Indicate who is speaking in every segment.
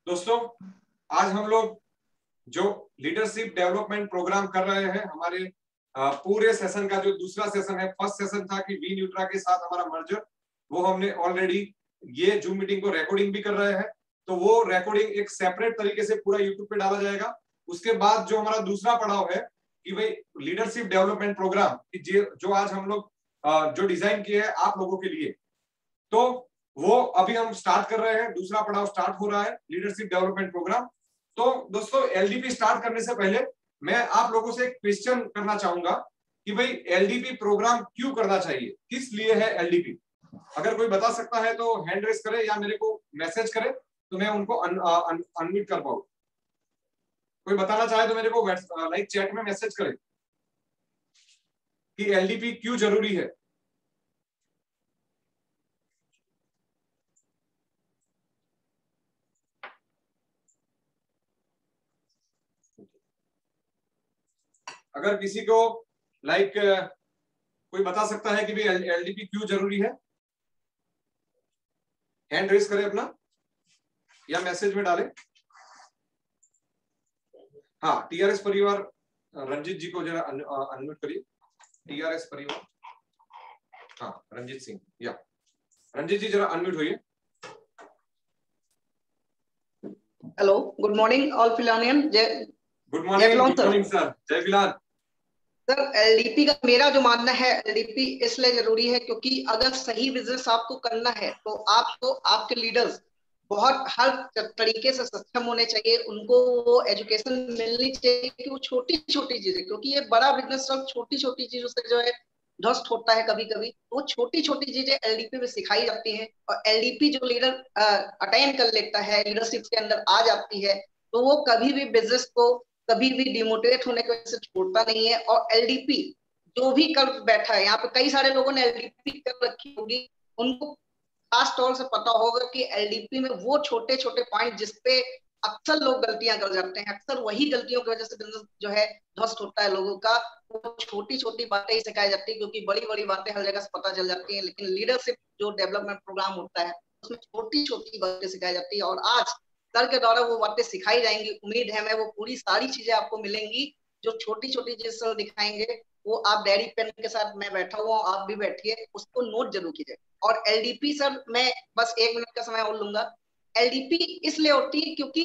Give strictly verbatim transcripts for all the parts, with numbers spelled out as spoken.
Speaker 1: दोस्तों, आज हम लोग जो लीडरशिप डेवलपमेंट प्रोग्राम कर रहे हैं, हमारे पूरे सेशन का जो दूसरा सेशन है, फर्स्ट सेशन था कि वी न्यूट्रा के साथ हमारा मर्जर, वो हमने ऑलरेडी ये जूम मीटिंग को रिकॉर्डिंग भी कर रहे हैं। तो वो रिकॉर्डिंग एक सेपरेट तरीके से पूरा यूट्यूब पे डाला जाएगा। उसके बाद जो हमारा दूसरा पड़ाव है कि भाई लीडरशिप डेवलपमेंट प्रोग्राम जो आज हम लोग जो डिजाइन किए हैं आप लोगों के लिए, तो वो अभी हम स्टार्ट कर रहे हैं। दूसरा पड़ाव स्टार्ट हो रहा है, लीडरशिप डेवलपमेंट प्रोग्राम। तो दोस्तों, एलडीपी स्टार्ट करने से पहले मैं आप लोगों से एक क्वेश्चन करना चाहूंगा कि भाई एलडीपी प्रोग्राम क्यों करना चाहिए, किस लिए है एलडीपी। अगर कोई बता सकता है तो हैंड रेस करे या मेरे को मैसेज करे तो मैं उनको अनम्यूट कर पाऊं। कोई बताना चाहे तो मेरे को लाइक चैट में मैसेज करे कि एलडीपी क्यों जरूरी है। अगर किसी को लाइक कोई बता सकता है कि भाई एलडीपी क्यों जरूरी है, हैंड रेस करे अपना या मैसेज में डाले। हाँ, टीआरएस परिवार, रंजीत जी को जरा अनम्यूट करिए। टीआरएस परिवार, हाँ रंजीत सिंह, या रंजीत जी जरा अनम्यूट होइए।
Speaker 2: हेलो, गुड मॉर्निंग ऑल फिलानियन। जय
Speaker 1: good morning, good morning sir, जय फिलहाल
Speaker 2: सर। एलडीपी का मेरा जो मानना है, एलडीपी इसलिए जरूरी है क्योंकि अगर सही बिजनेस आपको करना है तो आपको आपके लीडर्स बहुत हर तरीके से सक्षम होने चाहिए। उनको वो एजुकेशन मिलनी चाहिए कि वो छोटी छोटी चीजें, क्योंकि ये बड़ा बिजनेस सब छोटी छोटी चीजों से जो है ध्वस्त होता है कभी कभी। वो छोटी छोटी चीजें एलडीपी में सिखाई जाती हैं और एलडीपी जो लीडर अटेंड कर लेता है, लीडरशिप के अंदर आ जाती है, तो वो कभी भी बिजनेस को कभी भी डिमोटिवेट होने की वजह से छोड़ता नहीं है। और एलडीपी जो भी कर बैठा है, यहाँ पे कई सारे लोगों ने एलडीपी कर रखी होगी, उनको खास तौर से पता होगा कि एलडीपी में वो छोटे छोटे पॉइंट जिसपे अक्सर लोग गलतियां कर जाते हैं, अक्सर वही गलतियों की वजह से बिजनेस जो है ध्वस्त होता है लोगों का। वो छोटी छोटी बातें ही सिखाई जाती है, क्योंकि बड़ी बड़ी बातें हर जगह से पता चल जाती है, लेकिन लीडरशिप जो डेवलपमेंट प्रोग्राम होता है उसमें छोटी छोटी बातें सिखाई जाती है। और आज सर के द्वारा वो बातें सिखाई जाएंगी। उम्मीद है मैं वो पूरी सारी चीजें आपको मिलेंगी जो छोटी छोटी चीज सर दिखाएंगे। वो आप डायरी पेन के साथ, मैं बैठा हुआ हूँ, आप भी बैठिए, उसको नोट जरूर कीजिए। और एलडीपी सर, मैं बस एक मिनट का समय और लूंगा। एलडीपी इसलिए होती है क्योंकि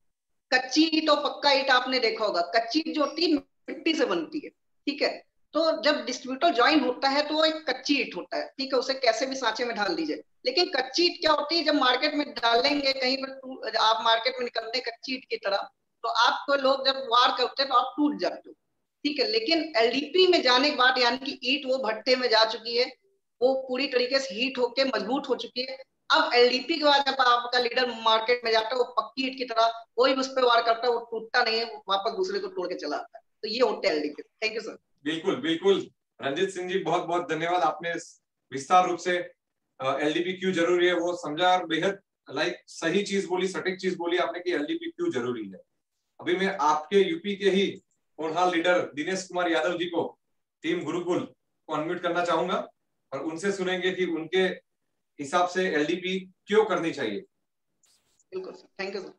Speaker 2: कच्ची ईट और पक्का ईट आपने देखा होगा। कच्ची ईट जो होती है मिट्टी से बनती है, ठीक है। तो जब डिस्ट्रीब्यूटर ज्वाइन होता है तो वो एक कच्ची ईट होता है, ठीक है, उसे कैसे भी सांचे में ढाल दीजिए। लेकिन कच्ची ईट क्या होती है, जब मार्केट में डालेंगे कहीं पर, आप मार्केट में निकलते हैं कच्ची ईट की तरह, तो आपको लोग जब वार करते हैं तो आप टूट जाते हो, ठीक है। लेकिन एलडीपी में जाने के बाद, यानी कि ईट वो भट्टे में जा चुकी है, वो पूरी तरीके से हीट होके मजबूत हो चुकी है। अब एलडीपी के बाद जब आपका लीडर मार्केट में जाता है, वो पक्की ईट की तरह कोई भी उस पर वार करता है, वो टूटता नहीं है, वो वापस दूसरे को तोड़ के चला आता है। तो ये होता है एलडीपी। Thank you sir.
Speaker 1: बिल्कुल बिल्कुल, रंजीत सिंह जी बहुत बहुत धन्यवाद। आपने विस्तार रूप से एलडीपी क्यों जरूरी है वो समझा और बेहद लाइक सही चीज बोली, सटीक चीज बोली आपने कि एलडीपी क्यों जरूरी है। अभी मैं आपके यूपी के ही होनहार लीडर दिनेश कुमार यादव जी को, टीम गुरुकुल को अनम्यूट करना चाहूंगा और उनसे सुनेंगे कि उनके हिसाब से एलडीपी क्यों करनी चाहिए।
Speaker 2: बिल्कुल sir, thank you sir.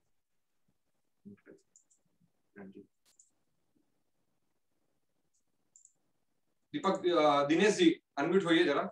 Speaker 1: Deepak, Dinesh ji unmute होइए जरा।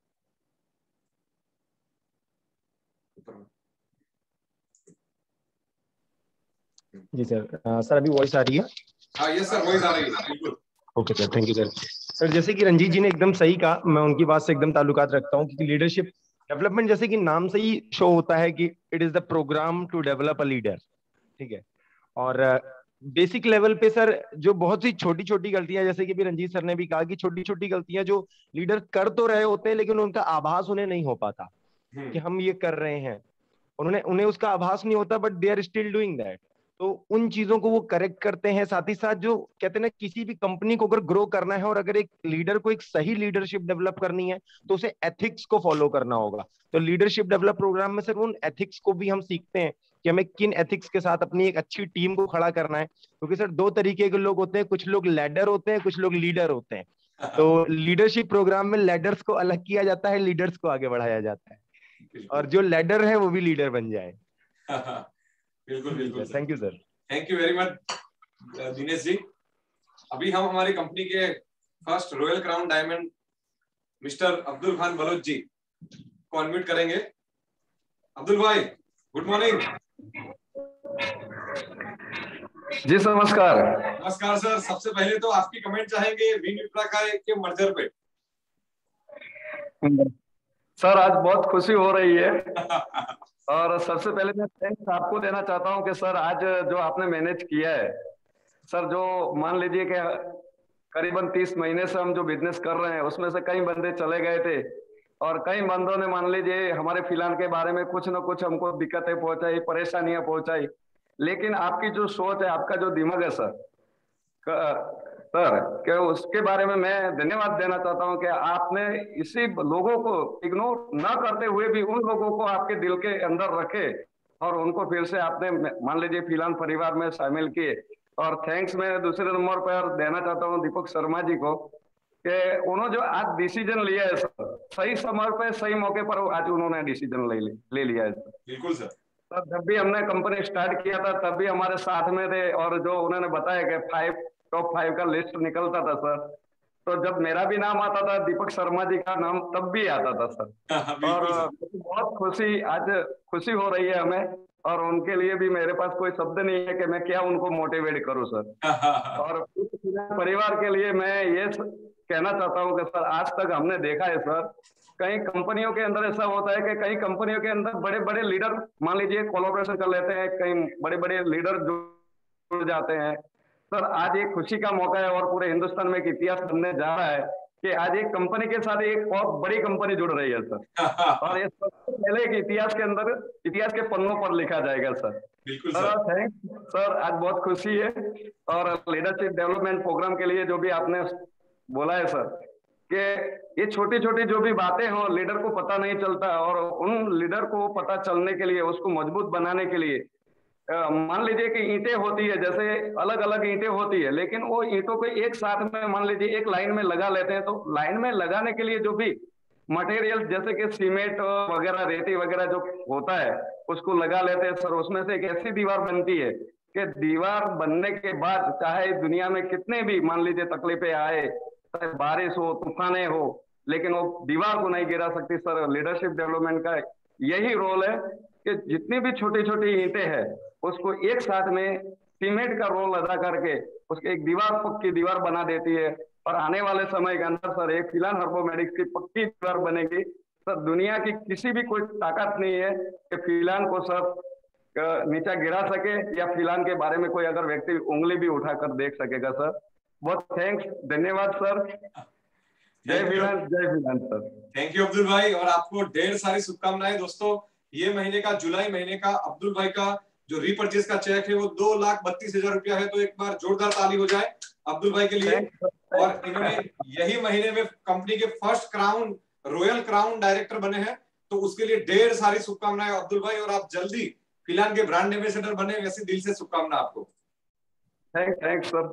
Speaker 3: जी सर। आ, सर अभी वॉइस आ रही है?
Speaker 1: हाँ यस सर, वॉइस आ रही है, बिल्कुल।
Speaker 3: Okay sir, thank you sir. Sir जैसे कि रंजीत जी ने एकदम सही कहा, मैं उनकी बात से एकदम ताल्लुकात रखता हूँ, क्योंकि लीडरशिप डेवलपमेंट जैसे कि नाम से ही शो होता है कि it is the program to develop a leader, ठीक है। और बेसिक लेवल पे सर जो बहुत सी छोटी छोटी गलतियां, जैसे कि भी रंजीत सर ने भी कहा कि छोटी छोटी गलतियां जो लीडर कर तो रहे होते हैं लेकिन उनका आभास उन्हें नहीं हो पाता कि हम ये कर रहे हैं, उन्होंने उन्हें उसका आभास नहीं होता, but they are still doing that. तो उन चीजों को वो करेक्ट करते हैं। साथ ही साथ जो कहते हैं ना, किसी भी कंपनी को अगर ग्रो करना है और अगर एक लीडर को एक सही लीडरशिप डेवलप करनी है तो उसे एथिक्स को फॉलो करना होगा। तो लीडरशिप डेवलप प्रोग्राम में सर उन एथिक्स को भी हम सीखते हैं कि हमें किन एथिक्स के साथ अपनी एक अच्छी टीम को खड़ा करना है। क्योंकि सर दो तरीके के लोग होते हैं, कुछ लोग लैडर होते हैं, कुछ लोग लीडर होते हैं। तो लीडरशिप प्रोग्राम में लैडर्स को अलग किया जाता है, लीडर्स को आगे बढ़ाया जाता है, और जो लैडर है वो भी लीडर बन जाए।
Speaker 1: बिल्कुल बिल्कुल।
Speaker 3: Thank you sir.
Speaker 1: Thank you very much Dinesh ji. अभी हम हमारी कंपनी के first royal crown diamond mister Abdul Khan Baloch ji को अनम्यूट करेंगे। अब्दुल भाई गुड मॉर्निंग।
Speaker 4: जी सर नमस्कार।
Speaker 1: नमस्कार सर। सबसे पहले तो आपकी कमेंट चाहेंगे वी न्यूट्रा का के मर्जर पे।
Speaker 4: सर आज बहुत खुशी हो रही है और सबसे पहले मैं थैंक्स आपको देना चाहता हूं कि सर आज जो आपने मैनेज किया है सर, जो मान लीजिए कि करीबन तीस महीने से हम जो बिजनेस कर रहे हैं उसमें से कई बंदे चले गए थे और कई बंदों ने मान लीजिए हमारे फिलहाल के बारे में कुछ ना कुछ हमको दिक्कतें पहुंचाई, परेशानियां पहुंचाई, लेकिन आपकी जो सोच है, आपका जो दिमाग है सर सर कि उसके बारे में मैं धन्यवाद देना चाहता हूं कि आपने इसी लोगों को इग्नोर ना करते हुए भी उन लोगों को आपके दिल के अंदर रखे और उनको फिर से आपने मान लीजिए फिलहाल परिवार में शामिल किए। और थैंक्स मैं दूसरे नंबर पर देना चाहता हूं दीपक शर्मा जी को कि उन्होंने जो आज डिसीजन लिया है सर, सही समय पे सही मौके पर आज उन्होंने डिसीजन ले ले लिया है सर।
Speaker 1: बिल्कुल सर।
Speaker 4: सर जब भी हमने कंपनी स्टार्ट किया था तब भी हमारे साथ में थे और जो उन्होंने बताया कि फाइव टॉप फाइव का लिस्ट निकलता था सर, तो जब मेरा भी नाम आता था दीपक शर्मा जी का नाम तब भी आता था सर। और बहुत खुशी आज खुशी हो रही है हमें और उनके लिए भी मेरे पास कोई शब्द नहीं है कि मैं क्या उनको मोटिवेट करूं सर। और परिवार के लिए मैं ये कहना चाहता हूं कि सर आज तक हमने देखा है सर, कई कंपनियों के अंदर ऐसा होता है कि कई कंपनियों के अंदर बड़े बड़े लीडर मान लीजिए कोलैबोरेशन कर लेते हैं, कई बड़े बड़े लीडर जुड़ जाते हैं सर। आज एक खुशी का मौका है और पूरे हिंदुस्तान में एक इतिहास बनने जा रहा है कि आज एक कंपनी के साथ एक बहुत बड़ी कंपनी जुड़ रही है सर और ये सबसे पहले के इतिहास के अंदर इतिहास के पन्नों पर लिखा जाएगा सर।
Speaker 1: बिल्कुल
Speaker 4: सर थैंक्स सर, आज बहुत खुशी है। और लीडरशिप डेवलपमेंट प्रोग्राम के लिए जो भी आपने बोला है सर कि ये छोटी छोटी जो भी बातें हो लीडर को पता नहीं चलता और उन लीडर को पता चलने के लिए उसको मजबूत बनाने के लिए मान लीजिए कि ईंटें होती है, जैसे अलग अलग ईंटें होती है, लेकिन वो ईंटों को एक साथ में मान लीजिए एक लाइन में लगा लेते हैं, तो लाइन में लगाने के लिए जो भी मटेरियल जैसे कि सीमेंट वगैरह रेती वगैरह जो होता है उसको लगा लेते हैं सर। उसमें से एक ऐसी दीवार बनती है कि दीवार बनने के बाद चाहे दुनिया में कितने भी मान लीजिए तकलीफें आए, चाहे बारिश हो, तूफाने हो, लेकिन वो दीवार को नहीं गिरा सकती सर। लीडरशिप डेवलपमेंट का यही रोल है कि जितनी भी छोटी छोटी ईंटें हैं उसको एक साथ में सीमेंट का रोल अदा करके उसके एक दीवार पक्की दीवार बना देती है। और आने वाले समय के अंदर सर एक फिलहाल हर्बोमेडिक्स की पक्की दीवार बनेगी सर। दुनिया की किसी भी कोई ताकत नहीं है कि फिलहाल को सर नीचा गिरा सके या फिलहाल के बारे में कोई अगर व्यक्ति उंगली भी उठाकर देख सकेगा सर। बहुत थैंक्स, धन्यवाद सर। जय फिलहाल, जय फिलहाल सर।
Speaker 1: थैंक यू अब्दुल भाई और आपको ढेर सारी शुभकामनाएं। दोस्तों ये महीने का जुलाई महीने का अब्दुल भाई का जो रीपर्चेज का चेक है वो दो लाख बत्तीस हजार रुपया है, तो एक बार जोरदार ताली हो जाए अब्दुल भाई के लिए। और इन्होंने यही महीने में कंपनी के first crown royal crown director बने हैं, तो उसके लिए ढेर सारी शुभकामनाएं अब्दुल भाई। और आप जल्दी फिलहाल के ब्रांड एम्बेसडर बने, वैसे दिल से शुभकामना आपको।
Speaker 4: Thank thanks sir.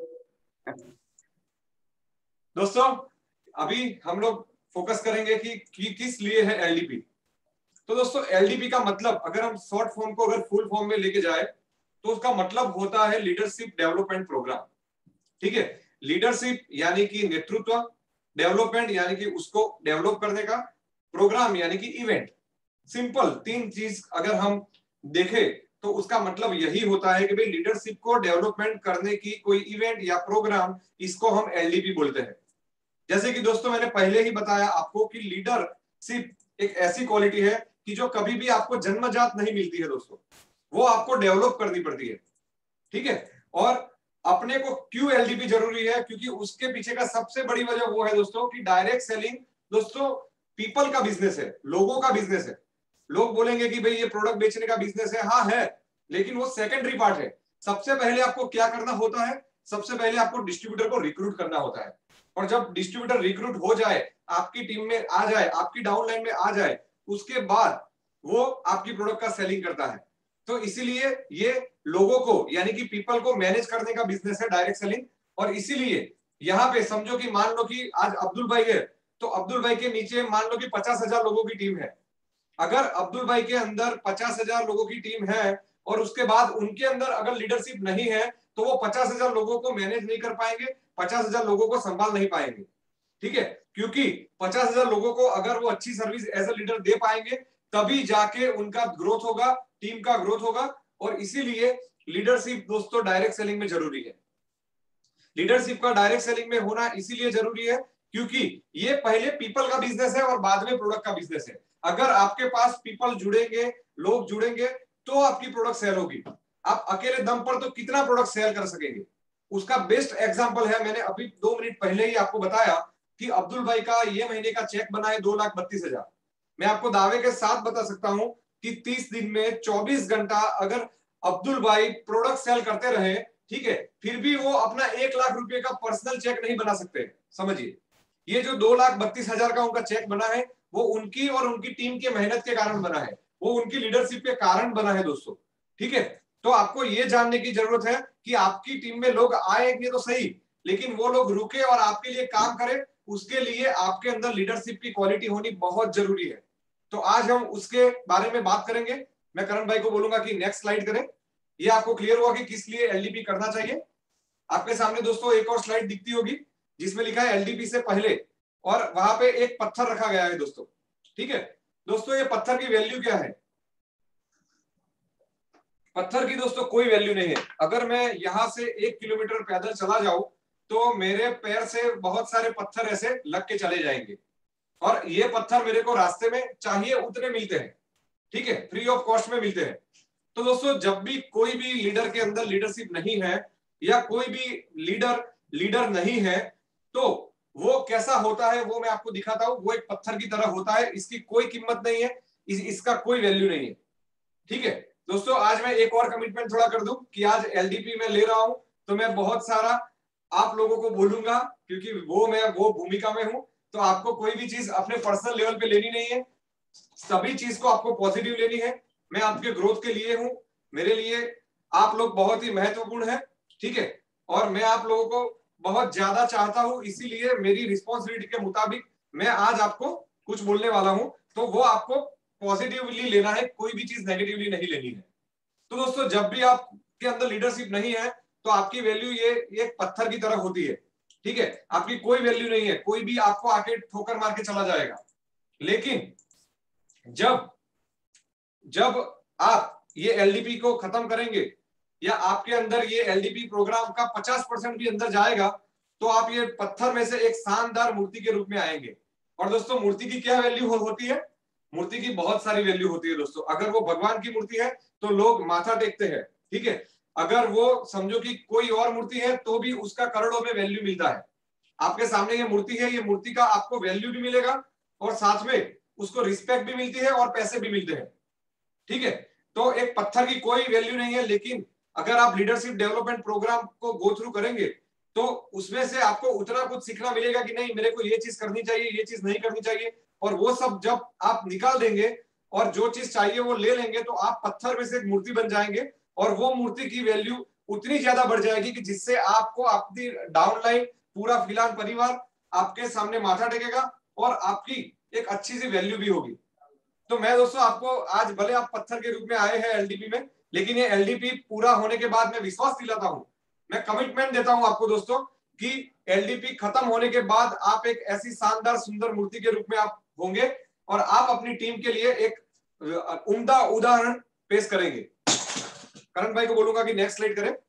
Speaker 1: दोस्तों अभी हम लोग फोकस करेंगे कि, कि किस लिए है एलडीपी। तो दोस्तों एलडीपी का मतलब अगर हम शॉर्ट फॉर्म को अगर फुल फॉर्म में लेके जाए तो उसका मतलब होता है लीडरशिप डेवलपमेंट प्रोग्राम। ठीक है, लीडरशिप यानी कि नेतृत्व, डेवलपमेंट यानी कि उसको डेवलप करने का, प्रोग्राम यानी कि इवेंट। सिंपल तीन चीज अगर हम देखें तो उसका मतलब यही होता है कि भाई लीडरशिप को डेवलपमेंट करने की कोई इवेंट या प्रोग्राम, इसको हम एलडीपी बोलते हैं। जैसे कि दोस्तों मैंने पहले ही बताया आपको कि लीडरशिप एक ऐसी क्वालिटी है कि जो कभी भी आपको जन्मजात नहीं मिलती है दोस्तों, वो आपको डेवलप करनी पड़ती है। ठीक है, और अपने को क्यों एलडीपी जरूरी है, क्योंकि उसके पीछे का सबसे बड़ी वजह वो है दोस्तों कि डायरेक्ट सेलिंग दोस्तों पीपल का बिजनेस है, लोगों का बिजनेस है। लोग बोलेंगे कि भाई ये प्रोडक्ट बेचने का बिजनेस है, हाँ है, लेकिन वो सेकेंडरी पार्ट है। सबसे पहले आपको क्या करना होता है, सबसे पहले आपको डिस्ट्रीब्यूटर को रिक्रूट करना होता है। और जब डिस्ट्रीब्यूटर रिक्रूट हो जाए, आपकी टीम में आ जाए, आपकी डाउनलाइन में आ जाए, उसके बाद वो आपकी प्रोडक्ट का सेलिंग करता है। तो इसीलिए ये लोगों को यानी कि पीपल को मैनेज करने का बिजनेस है डायरेक्ट सेलिंग। और इसीलिए यहाँ पे समझो कि मान लो कि आज अब्दुल भाई है, तो अब्दुल भाई के नीचे मान लो कि पचास हजार लोगों की टीम है। अगर अब्दुल भाई के अंदर पचास हजार लोगों की टीम है और उसके बाद उनके अंदर अगर लीडरशिप नहीं है तो वो पचास हजार लोगों को मैनेज नहीं कर पाएंगे, पचास हजार लोगों को संभाल नहीं पाएंगे। ठीक है, क्योंकि पचास हजार लोगों को अगर वो अच्छी सर्विस एज ए लीडर दे पाएंगे तभी जाके उनका ग्रोथ होगा, टीम का ग्रोथ होगा। और इसीलिए लीडरशिप दोस्तों डायरेक्ट सेलिंग में जरूरी है। लीडरशिप का डायरेक्ट सेलिंग में होना इसीलिए जरूरी है क्योंकि ये पहले पीपल का बिजनेस है और बाद में प्रोडक्ट का बिजनेस है। अगर आपके पास पीपल जुड़ेंगे, लोग जुड़ेंगे तो आपकी प्रोडक्ट सेल होगी। आप अकेले दम पर तो कितना प्रोडक्ट सेल कर सकेंगे? उसका बेस्ट एग्जांपल है, मैंने अभी दो मिनट पहले ही आपको बताया कि अब्दुल भाई का ये महीने का चेक बना है दो लाख बत्तीस हजार। मैं आपको दावे के साथ बता सकता हूं कि तीस दिन में चौबीस घंटा अगर अब्दुल भाई प्रोडक्ट सेल करते रहे, ठीक है, फिर भी वो अपना एक लाख रुपए का पर्सनल चेक नहीं बना सकते। समझिए, ये जो दो लाख बत्तीस हजार का उनका चेक बना है वो उनकी और उनकी टीम की मेहनत के कारण बना है, वो उनकी लीडरशिप के कारण बना है दोस्तों। ठीक है, तो आपको ये जानने की जरूरत है कि आपकी टीम में लोग आएंगे तो सही, लेकिन वो लोग रुके और आपके लिए काम करें, उसके लिए आपके अंदर लीडरशिप की क्वालिटी होनी बहुत जरूरी है। तो आज हम उसके बारे में बात करेंगे। मैं करण भाई को बोलूंगा कि नेक्स्ट स्लाइड करें। ये आपको क्लियर हुआ कि किस लिए एलडीपी करना चाहिए? आपके सामने दोस्तों एक और स्लाइड दिखती होगी जिसमें लिखा है एलडीपी से पहले, और वहां पे एक पत्थर रखा गया है दोस्तों। ठीक है दोस्तों, ये पत्थर की वैल्यू क्या है? पत्थर की दोस्तों कोई वैल्यू नहीं है। अगर मैं यहां से एक किलोमीटर पैदल चला जाऊं तो मेरे पैर से बहुत सारे पत्थर ऐसे लग के चले जाएंगे, और ये पत्थर मेरे को रास्ते में चाहिए उतने मिलते हैं। ठीक है, फ्री ऑफ कॉस्ट में मिलते हैं। तो दोस्तों, जब भी कोई भी लीडर के अंदर लीडरशिप नहीं है या कोई भी लीडर लीडर नहीं है तो वो कैसा होता है वो मैं आपको दिखाता हूं। वो एक पत्थर की तरह होता है, इसकी कोई कीमत नहीं है, इस, इसका कोई वैल्यू नहीं है। ठीक है दोस्तों, आज मैं एक और कमिटमेंट थोड़ा कर दूं कि आज एलडीपी में ले रहा हूं तो मैं बहुत सारा आप लोगों को बोलूंगा, क्योंकि वो मैं वो भूमिका में हूं। तो आपको कोई भी चीज अपने पर्सनल लेवल पे लेनी नहीं है, सभी चीज को आपको पॉजिटिव लेनी है। मैं आपके ग्रोथ के लिए हूं, मेरे लिए आप लोग बहुत ही महत्वपूर्ण है। ठीक है, और मैं आप लोगों को बहुत ज्यादा चाहता हूं, इसीलिए मेरी रिस्पॉन्सिबिलिटी के मुताबिक मैं आज आपको कुछ बोलने वाला हूं, तो वो आपको पॉजिटिवली लेना है, कोई भी चीज नेगेटिवली नहीं लेनी है। तो दोस्तों, जब भी आपके अंदर लीडरशिप नहीं है तो आपकी वैल्यू ये एक पत्थर की तरह होती है। ठीक है, आपकी कोई वैल्यू नहीं है, कोई भी आपको आके ठोकर मार के चला जाएगा। लेकिन जब जब आप ये एलडीपी को खत्म करेंगे या आपके अंदर ये एलडीपी प्रोग्राम का पचास परसेंट भी अंदर जाएगा तो आप ये पत्थर में से एक शानदार मूर्ति के रूप में आएंगे। और दोस्तों, मूर्ति की क्या वैल्यू हो, होती है? मूर्ति की बहुत सारी वैल्यू होती है दोस्तों। अगर वो भगवान की मूर्ति है तो लोग माथा टेकते हैं। ठीक है, अगर वो समझो कि कोई और मूर्ति है तो भी उसका करोड़ों में वैल्यू मिलता है। आपके सामने ये मूर्ति है, ये मूर्ति का आपको वैल्यू भी मिलेगा और साथ में उसको रिस्पेक्ट भी मिलती है और पैसे भी मिलते हैं। ठीक है, तो एक पत्थर की कोई वैल्यू नहीं है, लेकिन अगर आप लीडरशिप डेवलपमेंट प्रोग्राम को गो थ्रू करेंगे तो उसमें से आपको उतना कुछ सीखना मिलेगा कि नहीं, मेरे को ये चीज करनी चाहिए, ये चीज नहीं करनी चाहिए। और वो सब जब आप निकाल देंगे और जो चीज चाहिए वो ले लेंगे तो आप पत्थर में से एक मूर्ति बन जाएंगे, और वो मूर्ति की वैल्यू उतनी ज्यादा बढ़ जाएगी कि जिससे आपको आपकी डाउनलाइन पूरा फिलहाल परिवार आपके सामने माथा टेकेगा और आपकी एक अच्छी सी वैल्यू भी होगी। तो मैं दोस्तों आपको आज, भले आप पत्थर के रूप में आए हैं एलडीपी में, लेकिन ये एलडीपी पूरा होने के बाद मैं विश्वास दिलाता हूं, मैं कमिटमेंट देता हूं आपको दोस्तों कि एलडीपी खत्म होने के बाद आप एक ऐसी शानदार सुंदर मूर्ति के रूप में आप होंगे और आप अपनी टीम के लिए एक उम्दा उदाहरण पेश करेंगे। करण भाई को बोलूंगा कि नेक्स्ट स्लाइड करें।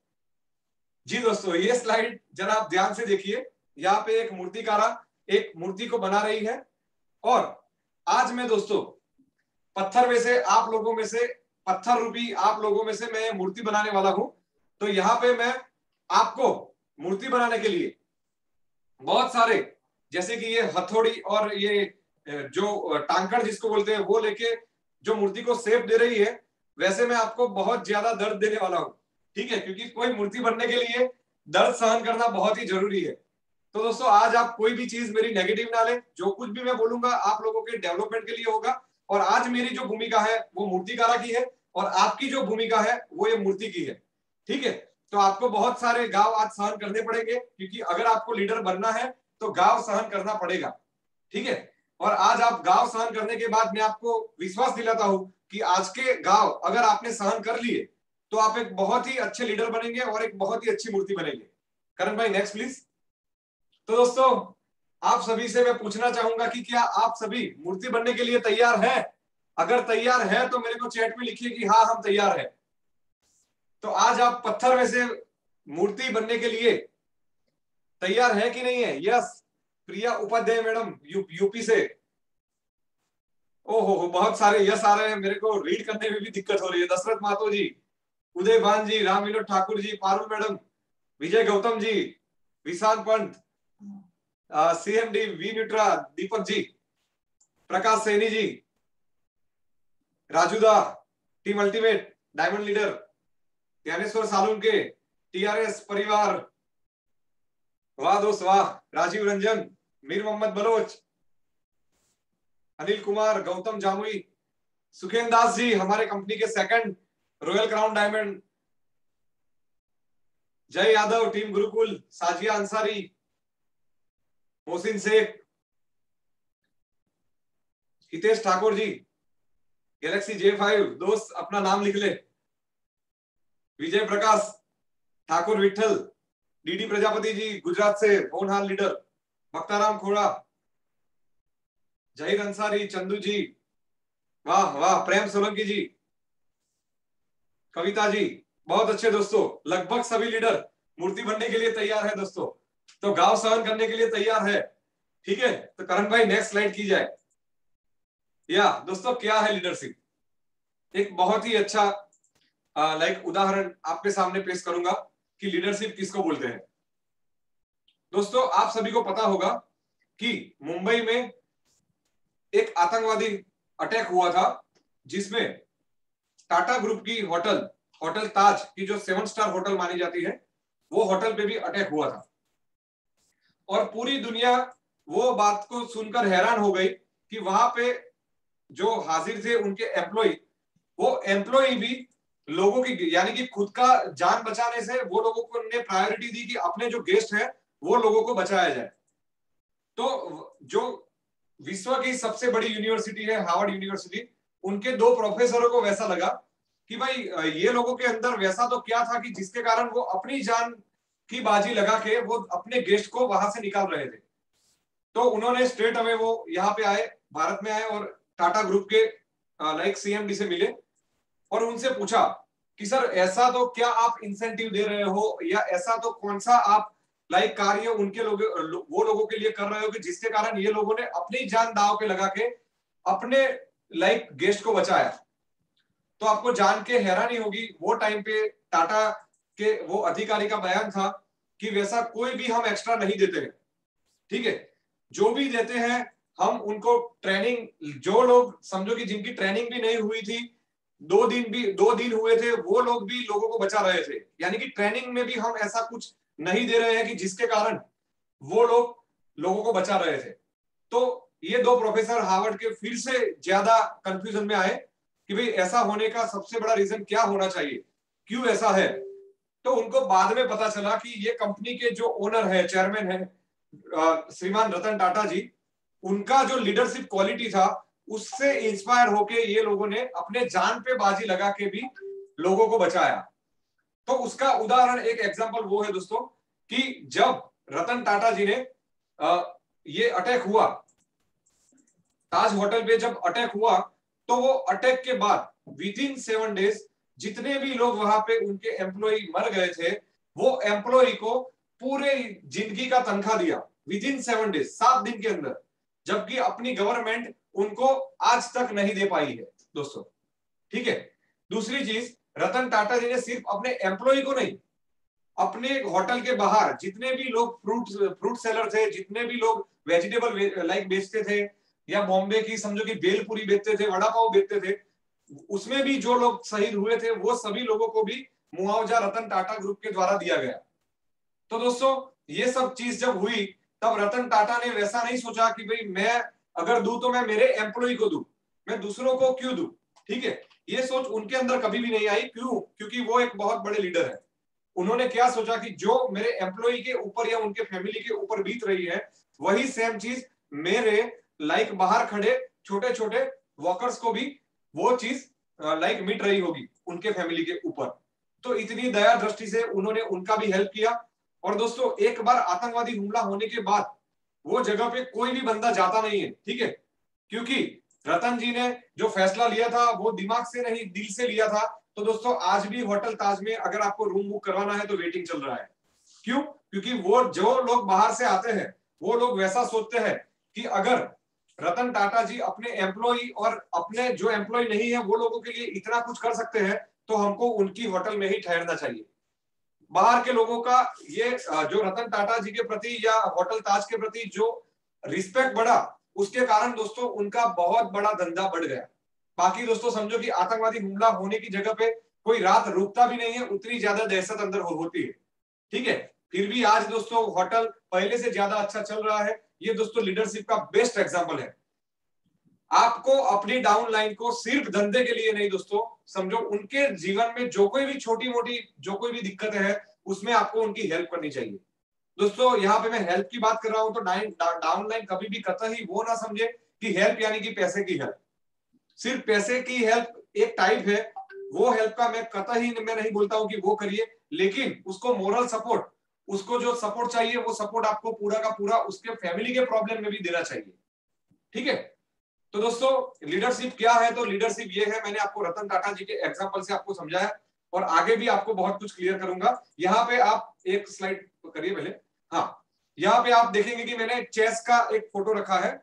Speaker 1: जी दोस्तों, ये स्लाइड जरा आप ध्यान से देखिए। यहाँ पे एक मूर्तिकारा एक मूर्ति को बना रही है, और आज मैं दोस्तों पत्थर में से आप लोगों में से पत्थर रूपी आप लोगों में से मैं मूर्ति बनाने वाला हूं। तो यहाँ पे मैं आपको मूर्ति बनाने के लिए बहुत सारे, जैसे कि ये हथौड़ी और ये जो टांकड़ जिसको बोलते हैं वो लेके जो मूर्ति को शेप दे रही है, वैसे मैं आपको बहुत ज्यादा दर्द देने वाला हूं। ठीक है, क्योंकि कोई मूर्ति बनने के लिए दर्द सहन करना बहुत ही जरूरी है। तो दोस्तों, आज आप कोई भी चीज मेरी नेगेटिव ना लें, जो कुछ भी मैं बोलूंगा आप लोगों के डेवलपमेंट के लिए होगा। और आज मेरी जो भूमिका है वो मूर्तिकारा की है, और आपकी जो भूमिका है वो ये मूर्ति की है। ठीक है, तो आपको बहुत सारे गांव आज सहन करने पड़ेंगे, क्योंकि अगर आपको लीडर बनना है तो गांव सहन करना पड़ेगा। ठीक है, और आज आप गांव सहन करने के बाद मैं आपको विश्वास दिलाता हूं कि आज के गांव अगर आपने सहन कर लिए तो आप एक बहुत ही अच्छे लीडर बनेंगे और एक बहुत ही अच्छी मूर्ति बनेंगे। करण भाई नेक्स्ट प्लीज। तो दोस्तों आप सभी से मैं पूछना चाहूंगा कि क्या आप सभी मूर्ति बनने के लिए तैयार हैं? अगर तैयार है तो मेरे को चैट में लिखिए कि हाँ हम तैयार हैं। तो आज आप पत्थर में से मूर्ति बनने के लिए तैयार है कि नहीं है? Yes, Priya Upadhyay madam you, UP से। ओहो बहुत सारे यस आ रहे हैं, मेरे को रीड करने में भी दिक्कत हो रही है। दशरथ मातो जी, Uday Bhan ji, Ram Vinod Thakur ji, Parul madam, Vijay Gautam ji, Vishal Pant, CMD V Nutra Deepak ji, Prakash Saini ji, Rajuda, team ultimate, diamond leader, Gyaneshwar Salunke, TRS परिवार, वाह दोस्त वाह, राजीव रंजन, मीर मोहम्मद बलोच, अनिल कुमार, गौतम जामुई, सुखेन दास जी हमारे कंपनी के second royal crown diamond, Jai Yadav, team Gurukul, Sajiya Ansari, Mohsin Shaikh, Hitesh Thakur ji, galaxy J five, दोस्त अपना नाम लिख ले, विजय प्रकाश ठाकुर, विठल, डीडी प्रजापति जी गुजरात से होनहार लीडर, भक्ताराम खोड़ा, जहीर अंसारी, चंदू जी, वाह वाह, प्रेम सोलंकी जी, कविता जी, बहुत अच्छे दोस्तों। लगभग सभी लीडर मूर्ति बनने के लिए तैयार है दोस्तों, तो गांव सहन करने के लिए तैयार है। ठीक है, तो करण भाई नेक्स्ट स्लाइड की जाए। या दोस्तों क्या है लीडरशिप? एक बहुत ही अच्छा लाइक उदाहरण आपके सामने पेश करूंगा कि लीडरशिप किसको बोलते हैं। दोस्तों आप सभी को पता होगा कि मुंबई में एक आतंकवादी अटैक हुआ था, जिसमें टाटा ग्रुप की होटल होटल ताज की जो सेवन स्टार होटल मानी जाती है, वो होटल पे भी अटैक हुआ था। और पूरी दुनिया वो बात को सुनकर हैरान हो गई कि वहां पे जो हाजिर थे उनके एम्प्लॉय, वो एम्प्लॉय भी लोगों की यानी कि खुद का जान बचाने से वो लोगों को ने प्रायोरिटी दी कि अपने जो गेस्ट है वो लोगों को बचाया जाए। तो जो विश्व की सबसे बड़ी यूनिवर्सिटी है हार्वर्ड यूनिवर्सिटी, उनके दो प्रोफेसरों को वैसा लगा कि भाई ये लोगों के अंदर वैसा तो क्या था कि जिसके कारण वो अपनी जान की बाजी लगा के वो अपने गेस्ट को वहां से निकाल रहे थे। तो उन्होंने स्ट्रेट अवे वो यहाँ पे आए, भारत में आए और टाटा ग्रुप के लाइक सीएमडी से मिले और उनसे पूछा कि सर ऐसा तो क्या आप इंसेंटिव दे रहे हो या ऐसा तो कौन सा आप लाइक कार्य उनके लोग वो लोगों के लिए कर रहे हो कि जिसके कारण ये लोगों ने अपनी जान दांव पे लगा के अपने लाइक गेस्ट को बचाया। तो आपको जान के हैरानी होगी, वो टाइम पे टाटा के वो अधिकारी का बयान था कि वैसा कोई भी हम एक्स्ट्रा नहीं देते हैं। ठीक है, जो भी देते हैं हम उनको ट्रेनिंग, जो लोग समझो कि जिनकी ट्रेनिंग भी नहीं हुई थी, दो दिन भी दो दिन हुए थे, वो लोग भी लोगों को बचा रहे थे। यानी कि ट्रेनिंग में भी हम ऐसा कुछ नहीं दे रहे हैं कि जिसके कारण वो लोग लोगों को बचा रहे थे। तो ये दो प्रोफेसर हार्वर्ड के फिर से ज्यादा कंफ्यूजन में आए कि भाई ऐसा होने का सबसे बड़ा रीजन क्या होना चाहिए, क्यों ऐसा है। तो उनको बाद में पता चला कि ये कंपनी के जो ओनर है, चेयरमैन है श्रीमान रतन टाटा जी, उनका जो लीडरशिप क्वालिटी था उससे इंस्पायर होके ये लोगों ने अपने जान पे बाजी लगा के भी लोगों को बचाया। तो उसका उदाहरण एक एग्जांपल वो है दोस्तों कि जब रतन टाटा जी ने आ, ये अटैक हुआ, ताज होटल पे जब अटैक हुआ, तो वो अटैक के बाद विद इन सेवन डेज जितने भी लोग वहां पे उनके एम्प्लॉय मर गए थे, वो एम्प्लॉय को पूरे जिंदगी का तनख्वाह दिया विद इन सेवन डेज, सात दिन के अंदर, जबकि अपनी गवर्नमेंट उनको आज तक नहीं दे पाई है दोस्तों। ठीक है, दूसरी चीज, रतन टाटा जी ने सिर्फ अपने एम्प्लॉय को नहीं, अपने होटल के बाहर जितने भी लोग फ्रूट फ्रूट सेलर थे, जितने भी लोग वेजिटेबल लाइक बेचते थे या बॉम्बे की समझो कि भेलपुरी बेचते थे, वड़ा पाव बेचते थे, उसमें भी जो लोग शहीद हुए थे वो सभी लोगों को भी मुआवजा रतन टाटा ग्रुप के द्वारा दिया गया। तो दोस्तों ये सब चीज जब हुई तब रतन टाटा ने वैसा नहीं सोचा कि भाई मैं अगर दूं तो मैं मेरे एम्प्लॉय को दूं, मैं दूसरों को क्यों दूं। ठीक है, ये सोच उनके अंदर कभी भी नहीं आई। क्यों? क्योंकि वो एक बहुत बड़े लीडर है। उन्होंने क्या सोचा कि जो मेरे एम्प्लॉय के ऊपर या उनके फैमिली के ऊपर बीत रही है, वही सेम चीज मेरे लाइक बाहर खड़े छोटे छोटे वर्कर्स को भी वो चीज लाइक मिट रही होगी उनके फैमिली के ऊपर। तो इतनी दया दृष्टि से उन्होंने उनका भी हेल्प किया। और दोस्तों एक बार आतंकवादी हमला होने के बाद वो जगह पे कोई भी बंदा जाता नहीं है, ठीक है, क्योंकि रतन जी ने जो फैसला लिया था वो दिमाग से नहीं दिल से लिया था। तो दोस्तों आज भी होटल ताज में अगर आपको रूम बुक करवाना है तो वेटिंग चल रहा है। क्यों? क्योंकि वो जो लोग बाहर से आते हैं वो लोग वैसा सोचते हैं कि अगर रतन टाटा जी अपने एम्प्लॉय और अपने जो एम्प्लॉय नहीं है वो लोगों के लिए इतना कुछ कर सकते हैं तो हमको उनकी होटल में ही ठहरना चाहिए। बाहर के लोगों का ये जो रतन टाटा जी के प्रति या होटल ताज के प्रति जो रिस्पेक्ट बढ़ा उसके कारण दोस्तों उनका बहुत बड़ा धंधा बढ़ गया। बाकी दोस्तों समझो कि आतंकवादी हमला होने की जगह पे कोई रात रुकता भी नहीं है, उतनी ज्यादा दहशत अंदर हो, होती है, ठीक है। फिर भी आज दोस्तों होटल पहले से ज्यादा अच्छा चल रहा है। ये दोस्तों लीडरशिप का बेस्ट एग्जांपल है। आपको अपनी डाउन लाइन को सिर्फ धंधे के लिए नहीं दोस्तों, समझो उनके जीवन में जो कोई भी छोटी मोटी जो कोई भी दिक्कत है उसमें आपको उनकी हेल्प करनी चाहिए। दोस्तों यहाँ पे मैं हेल्प की बात कर रहा हूं तो डाउन लाइन कभी भी कतई वो ना समझे कि हेल्प यानी कि पैसे की हेल्प। सिर्फ पैसे की हेल्प एक टाइप है, वो हेल्प का मैं कतई मैं नहीं बोलता हूं कि वो करिए, लेकिन उसको मोरल सपोर्ट, उसको जो सपोर्ट चाहिए वो सपोर्ट आपको पूरा का पूरा उसके फैमिली के प्रॉब्लम में भी देना चाहिए, ठीक है। तो दोस्तों लीडरशिप क्या है? तो लीडरशिप ये है, मैंने आपको रतन टाटा जी के एग्जांपल से आपको समझाया और आगे भी आपको बहुत कुछ क्लियर करूंगा। यहाँ पे आप एक स्लाइड करिए पहले। हाँ, यहाँ पे आप देखेंगे कि मैंने चेस का एक फोटो रखा है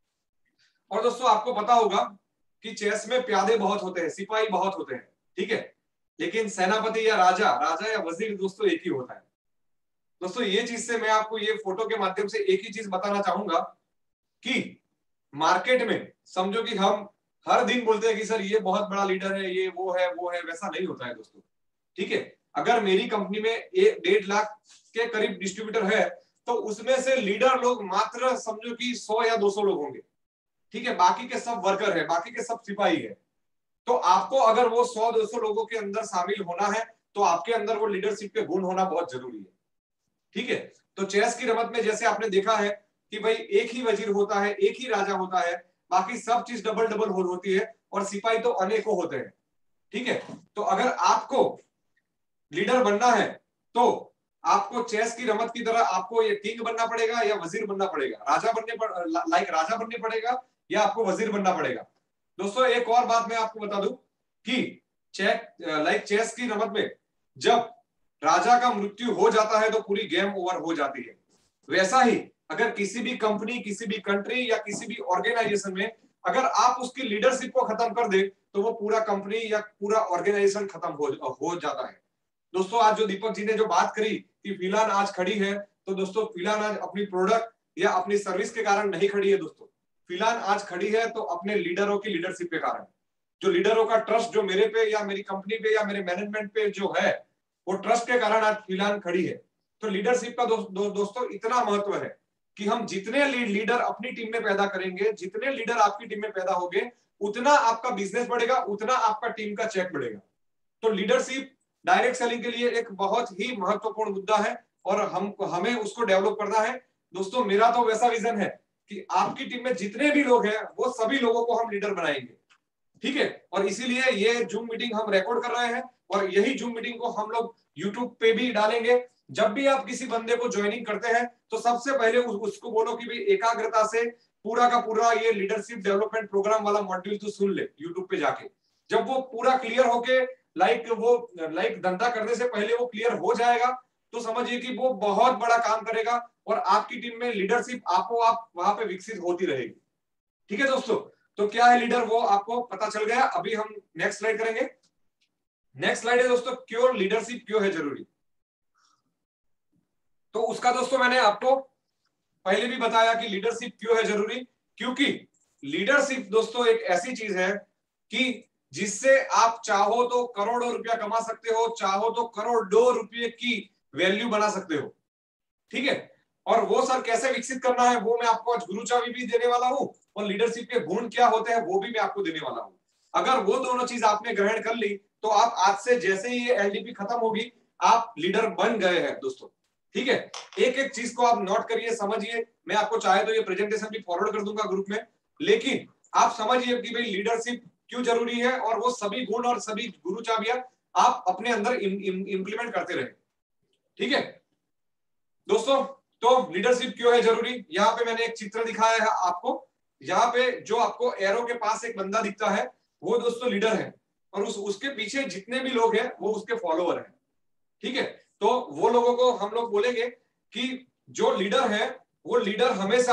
Speaker 1: और दोस्तों आपको पता होगा कि चेस में प्यादे बहुत होते हैं, सिपाही बहुत होते हैं, ठीक है, लेकिन सेनापति या राजा राजा या वजीर दोस्तों एक ही होता है। दोस्तों ये चीज से मैं आपको ये फोटो के माध्यम से एक ही चीज बताना चाहूंगा कि मार्केट में समझो कि हम हर दिन बोलते हैं कि सर ये बहुत बड़ा लीडर है, ये वो है वो है, वैसा नहीं होता है दोस्तों, ठीक है। अगर मेरी कंपनी में एक डेढ़ लाख के करीब डिस्ट्रीब्यूटर है तो उसमें से लीडर लोग मात्र समझो कि सौ या दो सौ लोग होंगे, ठीक है, बाकी के सब वर्कर है, बाकी के सब सिपाही है। तो आपको अगर वो सौ दो सौ लोगों के अंदर शामिल होना है तो आपके अंदर वो लीडरशिप के गुण होना बहुत जरूरी है, ठीक है। तो चेस की रमत में जैसे आपने देखा है कि भाई एक ही वजीर होता है, एक ही राजा होता है, बाकी सब चीज डबल डबल हो होती है और सिपाही तो अनेकों होते हैं, ठीक है। तो अगर आपको लीडर बनना है तो आपको चेस की रमत की तरह आपको ये किंग बनना पड़ेगा या वजीर बनना पड़ेगा, राजा बनने पड़, लाइक राजा बनने पड़ेगा या आपको वजीर बनना पड़ेगा। दोस्तों एक और बात मैं आपको बता दूं कि चेक लाइक चेस की रमत में जब राजा का मृत्यु हो जाता है तो पूरी गेम ओवर हो जाती है। वैसा ही अगर किसी भी कंपनी, किसी भी कंट्री या किसी भी ऑर्गेनाइजेशन में अगर आप उसकी लीडरशिप को खत्म कर दे तो वो पूरा कंपनी या पूरा ऑर्गेनाइजेशन खत्म हो, हो जाता है। दोस्तों आज जो दीपक जी ने जो बात करी कि फिलहाल आज खड़ी है, तो दोस्तों फिलहाल आज अपनी प्रोडक्ट या अपनी सर्विस के कारण नहीं खड़ी है दोस्तों, फिलहाल आज खड़ी है तो अपने लीडरों की लीडरशिप के कारण। जो लीडरों का ट्रस्ट जो मेरे पे या मेरी कंपनी पे या मेरे मैनेजमेंट पे जो है वो ट्रस्ट के कारण आज फिलहाल खड़ी है। तो लीडरशिप का दो, दो, दोस्तों इतना महत्व है कि हम जितने लीडर अपनी टीम में पैदा करेंगे, जितने लीडर आपकी टीम में पैदा होंगे, उतना आपका बिजनेस बढ़ेगा, उतना आपका टीम का चेक बढ़ेगा। तो लीडरशिप डायरेक्ट सेलिंग के लिए एक बहुत ही महत्वपूर्ण मुद्दा है और हम हमें उसको डेवलप करना है। दोस्तों मेरा तो वैसा विजन है कि आपकी टीम में जितने भी लोग हैं वो सभी लोगों को हम लीडर बनाएंगे, ठीक है। और इसीलिए ये जूम मीटिंग हम रिकॉर्ड कर रहे हैं और यही जूम मीटिंग को हम लोग यूट्यूब पे भी डालेंगे। जब भी आप किसी बंदे को ज्वाइनिंग करते हैं तो सबसे पहले उस, उसको बोलो कि भाई एकाग्रता से पूरा का पूरा ये लीडरशिप डेवलपमेंट प्रोग्राम वाला मॉड्यूल तो सुन ले यूट्यूब पे जाके। जब वो पूरा क्लियर होके लाइक वो लाइक धंधा करने से पहले वो क्लियर हो जाएगा तो समझिए कि वो बहुत बड़ा काम करेगा और आपकी टीम में लीडरशिप आपको आप वहां पे विकसित होती रहेगी, ठीक है दोस्तों। तो क्या है लीडर वो आपको पता चल गया। अभी हम नेक्स्ट स्लाइड करेंगे। नेक्स्ट स्लाइड है दोस्तों क्यों लीडरशिप क्यों है जरूरी। तो उसका दोस्तों मैंने आपको पहले भी बताया कि लीडरशिप क्यों है जरूरी, क्योंकि लीडरशिप दोस्तों एक ऐसी चीज है कि जिससे आप चाहो तो करोड़ों रुपया कमा सकते हो, चाहो तो करोड़ों रुपये की वैल्यू बना सकते हो, ठीक है। और वो सर कैसे विकसित करना है वो मैं आपको आज गुरु चाबी भी देने वाला हूं और लीडरशिप के गुण क्या होते हैं वो भी मैं आपको देने वाला हूं। अगर वो दोनों चीज आपने ग्रहण कर ली तो आप आज से जैसे ही ये एलडीपी खत्म होगी आप लीडर बन गए हैं दोस्तों, ठीक है। एक एक चीज को आप नोट करिए, समझिए। मैं आपको चाहे तो ये प्रेजेंटेशन भी फॉरवर्ड कर दूंगा ग्रुप में, लेकिन आप समझिए कि भाई लीडरशिप क्यों जरूरी है और वो सभी गुण और सभी गुरु चाबियां आप अपने अंदर इंप्लीमेंट करते रहे। ठीक है दोस्तों, तो लीडरशिप क्यों है जरूरी, यहाँ पे मैंने एक चित्र दिखाया है आपको। यहाँ पे जो आपको एरो के पास एक बंदा दिखता है वो दोस्तों लीडर है, और उस उसके पीछे जितने भी लोग हैं वो उसके फॉलोअर हैं। ठीक है, तो वो लोगों को हम लोग बोलेंगे कि जो लीडर है वो लीडर हमेशा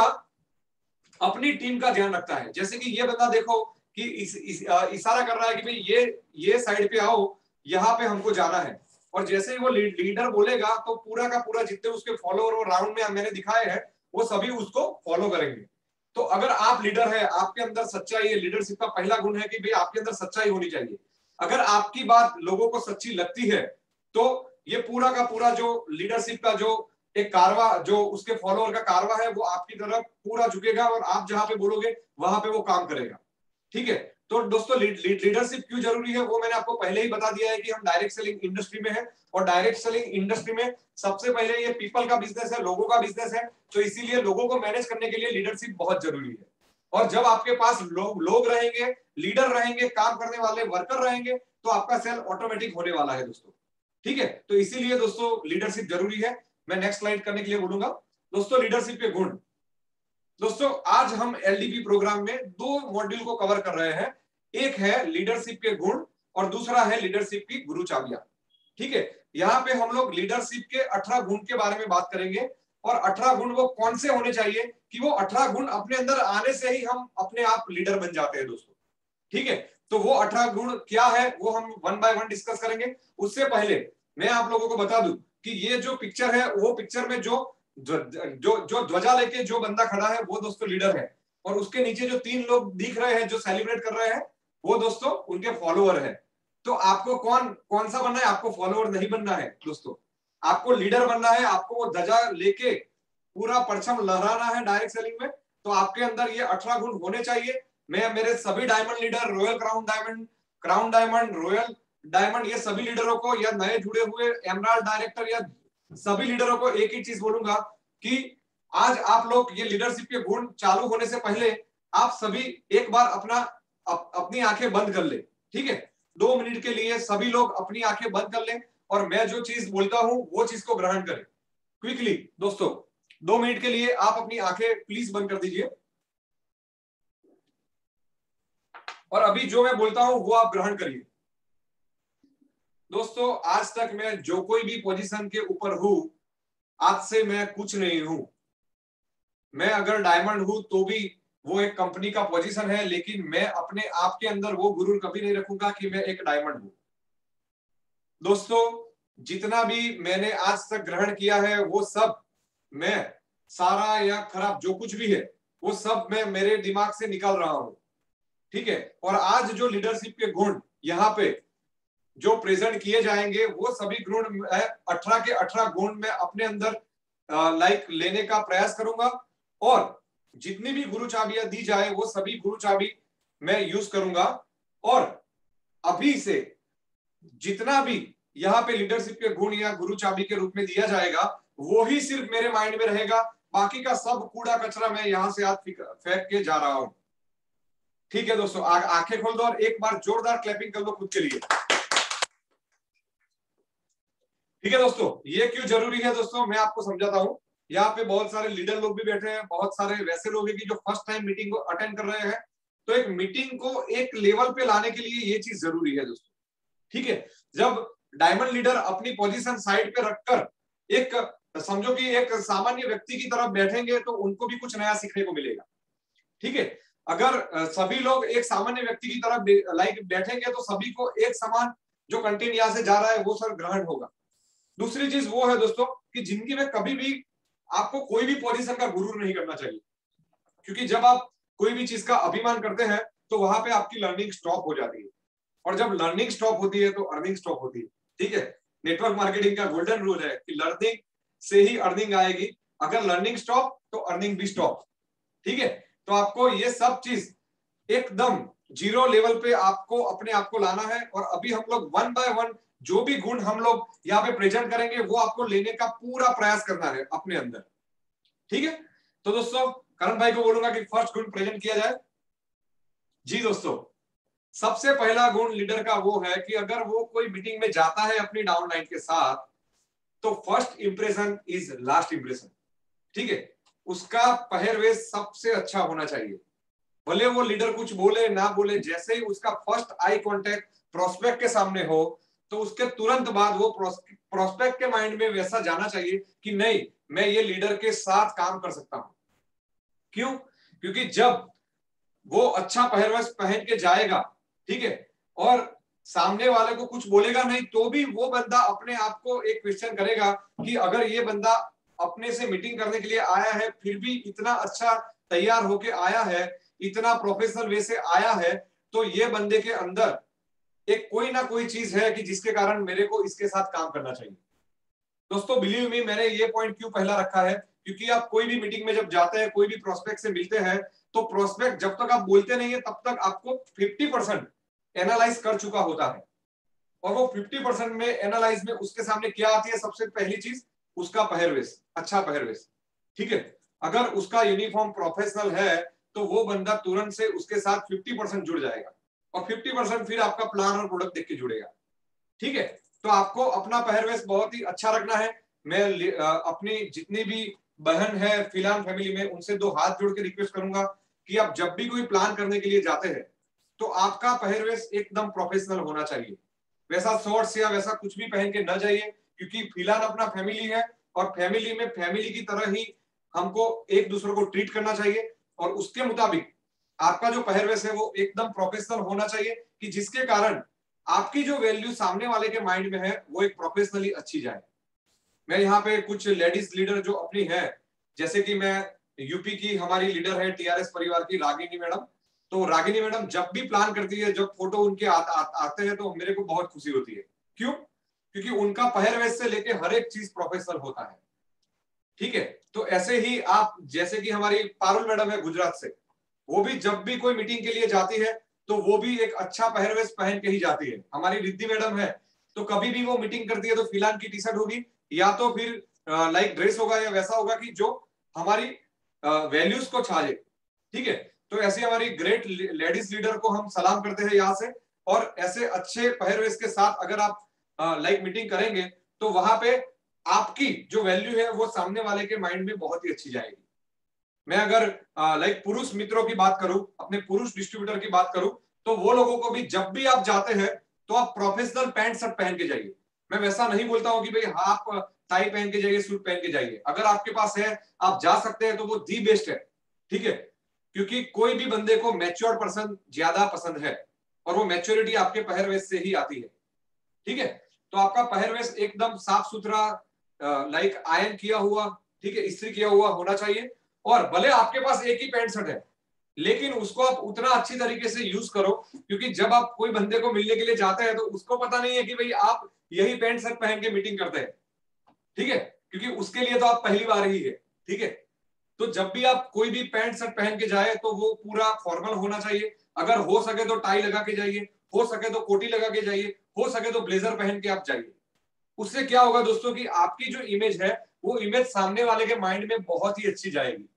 Speaker 1: अपनी टीम का ध्यान रखता है। जैसे कि ये बंदा देखो कि इस, इस, इशारा कर रहा है कि भाई ये ये साइड पे आओ, यहाँ पे हमको जाना है, और जैसे ही वो लीडर बोलेगा तो पूरा का पूरा जितने उसके फॉलोअर और राउंड में मैंने दिखाए हैं वो सभी उसको फॉलो करेंगे। तो अगर आप लीडर है, आपके अंदर सच्चाई है, लीडरशिप का पहला गुण है कि भाई आपके अंदर सच्चाई होनी चाहिए। अगर आपकी बात लोगों को सच्ची लगती है तो ये पूरा का पूरा जो लीडरशिप का जो एक कारवा, जो उसके फॉलोअर का कारवा है, वो आपकी तरफ पूरा झुकेगा और आप जहां पे बोलोगे वहां पे वो काम करेगा। ठीक है, तो दोस्तों लीडरशिप क्यों जरूरी है वो मैंने आपको पहले ही बता दिया है कि हम डायरेक्ट सेलिंग इंडस्ट्री में है, और डायरेक्ट सेलिंग इंडस्ट्री में सबसे पहले ये पीपल का बिजनेस है, लोगों का बिजनेस है, तो इसीलिए लोगों को मैनेज करने के लिए लीडरशिप बहुत जरूरी है। और जब आपके पास लोग लोग रहेंगे, लीडर रहेंगे, काम करने वाले वर्कर रहेंगे, तो आपका सेल ऑटोमेटिक होने वाला है दोस्तों। ठीक है, तो इसीलिए दोस्तों लीडरशिप जरूरी है। मैं नेक्स्ट स्लाइड करने के लिए बोलूंगा। दोस्तों लीडरशिप के गुण, दोस्तों आज हम एलडीपी प्रोग्राम में दो मॉड्यूल को कवर कर रहे हैं। एक है लीडरशिप के गुण और दूसरा है लीडरशिप की गुरु चाबियां। ठीक है, यहाँ पे हम लोग लीडरशिप के अठारह गुण के बारे में बात करेंगे, और अठारह गुण वो कौन से होने चाहिए कि वो अठारह गुण अपने अंदर आने से ही हम अपने आप लीडर बन जाते हैं दोस्तों। ठीक है, तो वो अठारह गुण क्या है वो हम वन बाय वन डिस्कस करेंगे। उससे पहले मैं आप लोगों को बता दूं कि ये जो पिक्चर है वो पिक्चर में जो जो जो ध्वजा लेके जो बंदा खड़ा है वो दोस्तों लीडर है, और उसके नीचे जो तीन लोग दिख रहे हैं जो सेलिब्रेट कर रहे हैं वो दोस्तों उनके फॉलोअर है। तो आपको कौन कौन सा बनना है, आपको फॉलोअर नहीं बनना है दोस्तों, आपको लीडर बनना है। आपको वो ध्वजा लेके पूरा परचम लहराना है डायरेक्ट सेलिंग में। तो आपके अंदर ये अठारह गुण होने चाहिए। मैं मेरे सभी diamond leader, royal crown diamond, crown diamond, royal diamond, ये सभी लीडरों को या नए जुड़े हुए एमराल्ड डायरेक्टर या सभी लीडरों को एक ही चीज बोलूंगा कि आज आप लोग ये लीडरशिप के गुण चालू होने से पहले आप सभी एक बार अपना अप, अपनी आंखें बंद कर ले। ठीक है, दो मिनट के लिए सभी लोग अपनी आंखें बंद कर लें और मैं जो चीज बोलता हूं वो चीज को ग्रहण करें क्विकली। दोस्तों दो मिनट के लिए आप अपनी आंखें प्लीज बंद कर दीजिए, और अभी जो मैं बोलता हूं वो आप ग्रहण करिए। दोस्तों आज तक मैं जो कोई भी पोजीशन के ऊपर हूं, आज से मैं कुछ नहीं हूं। मैं अगर डायमंड हूं तो भी वो एक कंपनी का पोजीशन है, लेकिन मैं अपने आप के अंदर वो गुरूर कभी नहीं रखूंगा कि मैं एक डायमंड हूं। दोस्तों जितना भी मैंने आज तक ग्रहण किया है वो सब मैं, सारा या खराब जो कुछ भी है वो सब मैं मेरे दिमाग से निकाल रहा हूं। ठीक है, और आज जो लीडरशिप के गुण यहाँ पे जो प्रेजेंट किए जाएंगे वो सभी गुण अठारह के अठारह गुण में अपने अंदर लाइक लेने का प्रयास करूंगा, और जितनी भी गुरु चाबियां दी जाए वो सभी गुरु चाबी मैं यूज करूंगा। और अभी से जितना भी यहाँ पे लीडरशिप के गुण या गुरु चाबी के रूप में दिया जाएगा वो ही सिर्फ मेरे माइंड में रहेगा, बाकी का सब कूड़ा कचरा मैं यहाँ से आज फेंक के जा रहा हूं। ठीक है दोस्तों, आंखें खोल दो और एक बार जोरदार क्लैपिंग कर लो खुद के लिए। ठीक है दोस्तों, ये क्यों जरूरी है दोस्तों मैं आपको समझाता हूं। यहाँ पे बहुत सारे लीडर लोग भी बैठे हैं, बहुत सारे वैसे लोग हैं कि जो फर्स्ट टाइम मीटिंग को अटेंड कर रहे हैं। तो एक मीटिंग को एक लेवल पे लाने के लिए ये चीज जरूरी है दोस्तों। ठीक है, जब डायमंड लीडर अपनी पोजीशन साइड पे रखकर एक समझो कि एक सामान्य व्यक्ति की तरफ बैठेंगे तो उनको भी कुछ नया सीखने को मिलेगा। ठीक है, अगर सभी लोग एक सामान्य व्यक्ति की तरफ लाइक बैठेंगे तो सभी को एक समान जो कंटेंट यहाँ से जा रहा है वो सर ग्रहण होगा। दूसरी चीज वो है दोस्तों कि जिंदगी में कभी भी आपको कोई भी पोजीशन का गुरूर नहीं करना चाहिए, क्योंकि जब आप कोई भी चीज का अभिमान करते हैं तो वहां पे आपकी लर्निंग स्टॉप हो जाती है, और जब लर्निंग स्टॉप होती है तो अर्निंग स्टॉप होती है। ठीक है, नेटवर्क मार्केटिंग का गोल्डन रूल है कि लर्निंग से ही अर्निंग आएगी, अगर लर्निंग स्टॉप तो अर्निंग भी स्टॉप। ठीक है, तो आपको ये सब चीज एकदम जीरो लेवल पे आपको अपने आप को लाना है, और अभी हम लोग वन बाय वन जो भी गुण हम लोग यहाँ पे प्रेजेंट करेंगे वो आपको लेने का पूरा प्रयास करना है अपने अंदर। ठीक है, तो दोस्तों करण भाई को बोलूंगा कि फर्स्ट गुण प्रेजेंट किया जाए। जी दोस्तों, सबसे पहला गुण लीडर का वो है कि अगर वो कोई मीटिंग में जाता है अपनी डाउनलाइन के साथ, तो first impression is last impression. ठीक है, उसका पहरवेश सबसे अच्छा होना चाहिए। भले वो लीडर कुछ बोले ना बोले, जैसे ही उसका फर्स्ट आई कांटेक्ट प्रोस्पेक्ट के सामने हो, तो उसके तुरंत बाद वो प्रोस्पेक्ट के माइंड में वैसा जाना चाहिए कि नहीं, मैं ये लीडर के साथ काम कर सकता हूं। क्यों? क्योंकि जब वो अच्छा पहरवेश पहन के जाएगा, ठीक है, और सामने वाले को कुछ बोलेगा नहीं, तो भी वो बंदा अपने आप को एक क्वेश्चन करेगा कि अगर ये बंदा अपने से मीटिंग करने के लिए आया है, फिर भी इतना अच्छा तैयार होके आया है, इतना प्रोफेशनल वे से आया है, तो ये बंदे के अंदर एक कोई ना कोई चीज है कि जिसके कारण मेरे को इसके साथ काम करना चाहिए। दोस्तों बिलीव मी, मैंने ये पॉइंट क्यों पहला रखा है, क्योंकि आप कोई भी मीटिंग में जब जाते हैं, कोई भी प्रोस्पेक्ट से मिलते हैं, तो प्रोस्पेक्ट जब तक आप बोलते नहीं है तब तक आपको फिफ्टी परसेंट एनालाइज कर चुका होता है। और वो फिफ्टी परसेंट में एनालाइज में उसके सामने क्या आती है? सबसे पहली चीज उसका पहरवेश, अच्छा पहरवेश। ठीक है, अगर उसका यूनिफॉर्म प्रोफेशनल है तो वो बंदा तुरंत से उसके साथ फिफ्टी परसेंट जुड़ जाएगा, और फिफ्टी परसेंट फिर आपका प्लान और प्रोडक्ट देख के जुड़ेगा। ठीक है, तो आपको अपना पहरवेश बहुत ही अच्छा रखना है। मैं अपनी जितनी भी बहन है फिलहाल फैमिली में, उनसे दो हाथ जोड़ के रिक्वेस्ट करूंगा कि आप जब भी कोई प्लान करने के लिए जाते हैं, तो आपका पहरवेश एकदम प्रोफेशनल होना चाहिए। वैसा शॉर्ट्स या वैसा कुछ भी पहन के न जाइए, क्योंकि फिलहाल अपना फैमिली है, और फैमिली में फैमिली की तरह ही हमको एक दूसरे को ट्रीट करना चाहिए, और उसके मुताबिक आपका जो पहरवेश है वो एकदम प्रोफेशनल होना चाहिए, कि जिसके कारण आपकी जो वैल्यू सामने वाले के माइंड में है वो एक प्रोफेशनली अच्छी जाए। मैं यहाँ पे कुछ लेडीज लीडर जो अपनी है, जैसे कि मैं यूपी की हमारी लीडर है टीआरएस परिवार की रागिनी मैडम, तो रागिनी मैडम जब भी प्लान करती है, जब फोटो उनके आ, आ, आते हैं, तो मेरे को बहुत खुशी होती है। क्यों? क्योंकि उनका पहरवेश से लेके हर एक चीज प्रोफेशनल होता है। ठीक है, तो ऐसे ही आप, जैसे कि हमारी पारुल मैडम है गुजरात से, वो भी जब भी कोई मीटिंग के लिए जाती है तो वो भी एक अच्छा पहरवेश पहन के ही जाती है। हमारी रिद्धि मैडम है, तो कभी भी वो मीटिंग करती है तो फिलहाल की टी शर्ट होगी, या तो फिर लाइक ड्रेस होगा, या वैसा होगा कि जो हमारी वैल्यूज को छाजे। ठीक है, तो ऐसे हमारी ग्रेट लेडीज लीडर को हम सलाम करते हैं यहाँ से। और ऐसे अच्छे पहरवेश के साथ अगर आप लाइक मीटिंग करेंगे, तो वहां पे आपकी जो वैल्यू है वो सामने वाले के माइंड में बहुत ही अच्छी जाएगी। मैं अगर लाइक पुरुष मित्रों की बात करूं, अपने पुरुष डिस्ट्रीब्यूटर की बात करूं, तो वो लोगों को भी जब भी आप जाते हैं तो आप प्रोफेशनल पैंट शर्ट पहन के जाइए। मैं वैसा नहीं बोलता हूं कि भाई हाफ टाई पहन के जाइए, सूट पहन के जाइए। अगर आपके पास है, आप जा सकते हैं, तो वो दी बेस्ट है। ठीक है, क्योंकि कोई भी बंदे को मैच्योर पर्सन ज्यादा पसंद है, और वो मैच्योरिटी आपके पहरवेश से ही आती है। ठीक है, तो आपका पहरवेश एकदम साफ सुथरा, लाइक आयरन किया हुआ, ठीक है, इस्त्री किया हुआ होना चाहिए। और भले आपके पास एक ही पैंट शर्ट है, लेकिन उसको आप उतना अच्छी तरीके से यूज करो, क्योंकि जब आप कोई बंदे को मिलने के लिए जाते हैं तो उसको पता नहीं है कि भाई आप यही पैंट शर्ट पहन के मीटिंग करते हैं। ठीक है, क्योंकि उसके लिए तो आप पहली बार ही है। ठीक है, तो जब भी आप कोई भी पैंट शर्ट पहन के जाए तो वो पूरा फॉर्मल होना चाहिए। अगर हो सके तो टाई लगा के जाइए, हो सके तो कोटी लगा के जाइए, हो सके तो ब्लेजर पहन के आप जाइए। उससे क्या होगा दोस्तों कि आपकी जो इमेज है वो इमेज सामने वाले के माइंड में बहुत ही अच्छी जाएगी।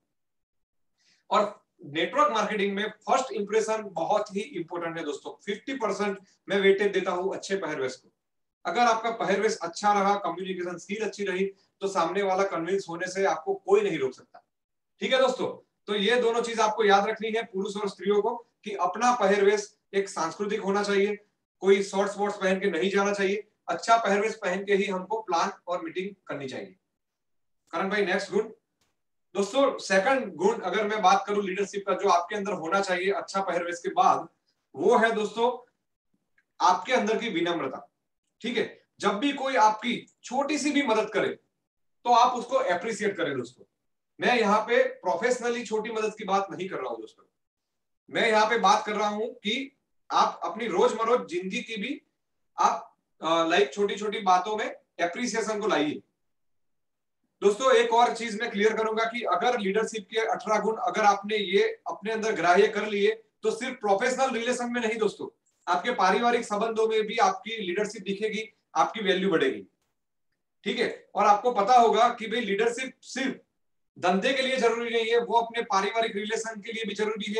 Speaker 1: और नेटवर्क मार्केटिंग में फर्स्ट इंप्रेशन बहुत ही इंपॉर्टेंट है दोस्तों। फिफ्टी परसेंट मैं वेटेज देता हूं अच्छे पहरवेश को। अगर आपका पहरवेश अच्छा रहा, कम्युनिकेशन स्किल अच्छी रही, तो सामने वाला कन्विंस होने से आपको कोई नहीं रोक सकता। ठीक है दोस्तों, तो ये दोनों चीज आपको याद रखनी है पुरुष और स्त्रियों को, कि अपना पहरवेश एक सांस्कृतिक होना चाहिए। कोई शॉर्ट्स वॉर्ट्स पहन के नहीं जाना चाहिए, अच्छा पहरवेश पहन के ही हमको प्लान और मीटिंग करनी चाहिए। करण भाई नेक्स्ट गुड। दोस्तों सेकंड गुण अगर मैं बात करूं लीडरशिप का, जो आपके अंदर होना चाहिए अच्छा पहरवेश के बाद, वो है दोस्तों आपके अंदर की विनम्रता। ठीक है, जब भी कोई आपकी छोटी सी भी मदद करे तो आप उसको अप्रिशिएट करें दोस्तों। मैं यहाँ पे प्रोफेशनली छोटी मदद की बात नहीं कर रहा हूं दोस्तों, मैं यहाँ पे बात कर रहा हूं कि आप अपनी रोजमर्रा जिंदगी की भी आप लाइक छोटी छोटी बातों में एप्रिसिएशन को लाइए। दोस्तों एक और चीज मैं क्लियर करूंगा कि अगर लीडरशिप के अठारह गुण अगर आपने ये अपने अंदर ग्राह्य कर लिए, तो सिर्फ प्रोफेशनल रिलेशन में नहीं दोस्तों, आपके पारिवारिक संबंधों में भी आपकी लीडरशिप दिखेगी, आपकी वैल्यू बढ़ेगी। ठीक है, और आपको पता होगा कि भाई लीडरशिप सिर्फ धंधे के लिए जरूरी नहीं है, वो अपने पारिवारिक रिलेशन के लिए भी जरूरी है,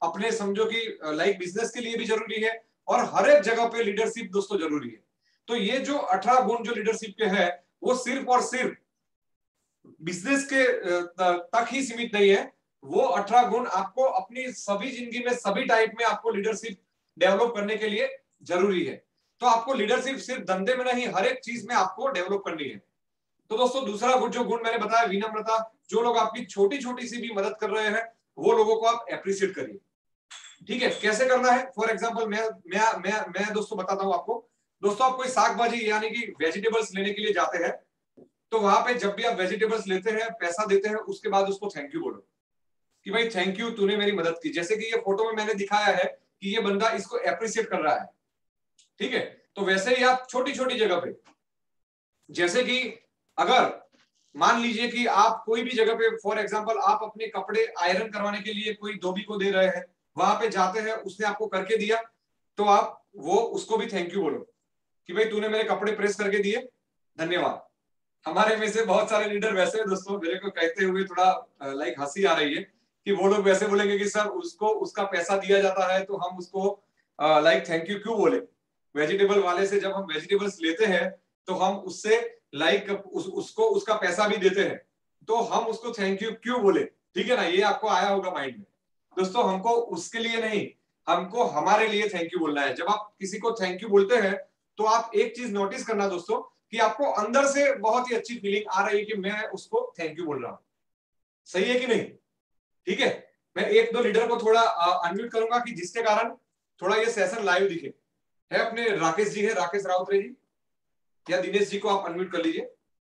Speaker 1: अपने समझो कि लाइक बिजनेस के लिए भी जरूरी है, और हर एक जगह पे लीडरशिप दोस्तों जरूरी है। तो ये जो अठारह गुण जो लीडरशिप के है वो सिर्फ और सिर्फ बिजनेस के तक ही सीमित नहीं है, वो अठारह गुण आपको अपनी सभी जिंदगी में सभी टाइप में आपको लीडरशिप डेवलप करने के लिए जरूरी है। तो आपको लीडरशिप सिर्फ धंधे में नहीं, हर एक चीज में आपको डेवलप करनी है। तो दोस्तों दूसरा गुण जो गुण मैंने बताया विनम्रता, जो लोग आपकी छोटी छोटी सी भी मदद कर रहे हैं वो लोगों को आप अप्रिशिएट करिए। ठीक है, कैसे करना है? फॉर एग्जाम्पल मैं मैं मैं मैं दोस्तों बताता हूं आपको। दोस्तों आप कोई साग भाजी यानी कि वेजिटेबल्स लेने के लिए जाते हैं, तो वहां पे जब भी आप वेजिटेबल्स लेते हैं, पैसा देते हैं, उसके बाद उसको थैंक यू बोलो कि भाई थैंक यू, तूने मेरी मदद की। जैसे कि ये फोटो में मैंने दिखाया है कि ये बंदा इसको अप्रिशिएट कर रहा है। ठीक है, तो वैसे ही आप छोटी छोटी जगह पे, जैसे कि अगर मान लीजिए कि आप कोई भी जगह पे फॉर एग्जांपल आप अपने कपड़े आयरन करवाने के लिए कोई धोबी को दे रहे हैं, वहां पे जाते हैं, उसने आपको करके दिया, तो आप वो उसको भी थैंक यू बोलो कि भाई तूने मेरे कपड़े प्रेस करके दिए, धन्यवाद। हमारे में से बहुत सारे लीडर वैसे हैं दोस्तों, मेरे को कहते हुए थोड़ा लाइक हंसी आ रही है कि वो लोग वैसे बोलेंगे कि सर उसको उसका पैसा दिया जाता है तो हम उसको लाइक थैंक यू क्यों बोले। वेजिटेबल वाले से जब हम वेजिटेबल्स लेते हैं तो हम उससे लाइक उस, उसको उसका पैसा भी देते हैं, तो हम उसको थैंक यू क्यों बोले। ठीक है ना, ये आपको आया होगा माइंड में। दोस्तों हमको उसके लिए नहीं, हमको हमारे लिए थैंक यू बोलना है। जब आप किसी को थैंक यू बोलते हैं तो आप एक चीज नोटिस करना दोस्तों कि आपको अंदर से बहुत ही अच्छी फीलिंग आ रही है कि मैं उसको थैंक यू बोल रहा हूं। सही है कि नहीं? ठीक है, मैं एक दो लीडर को थोड़ा अनम्यूट करूंगा कि जिसके कारण थोड़ा ये सेशन लाइव दिखे। है अपने राकेश जी है, राकेश राउतरे जी या दिनेश जी को आप अनम्यूट कर लीजिए।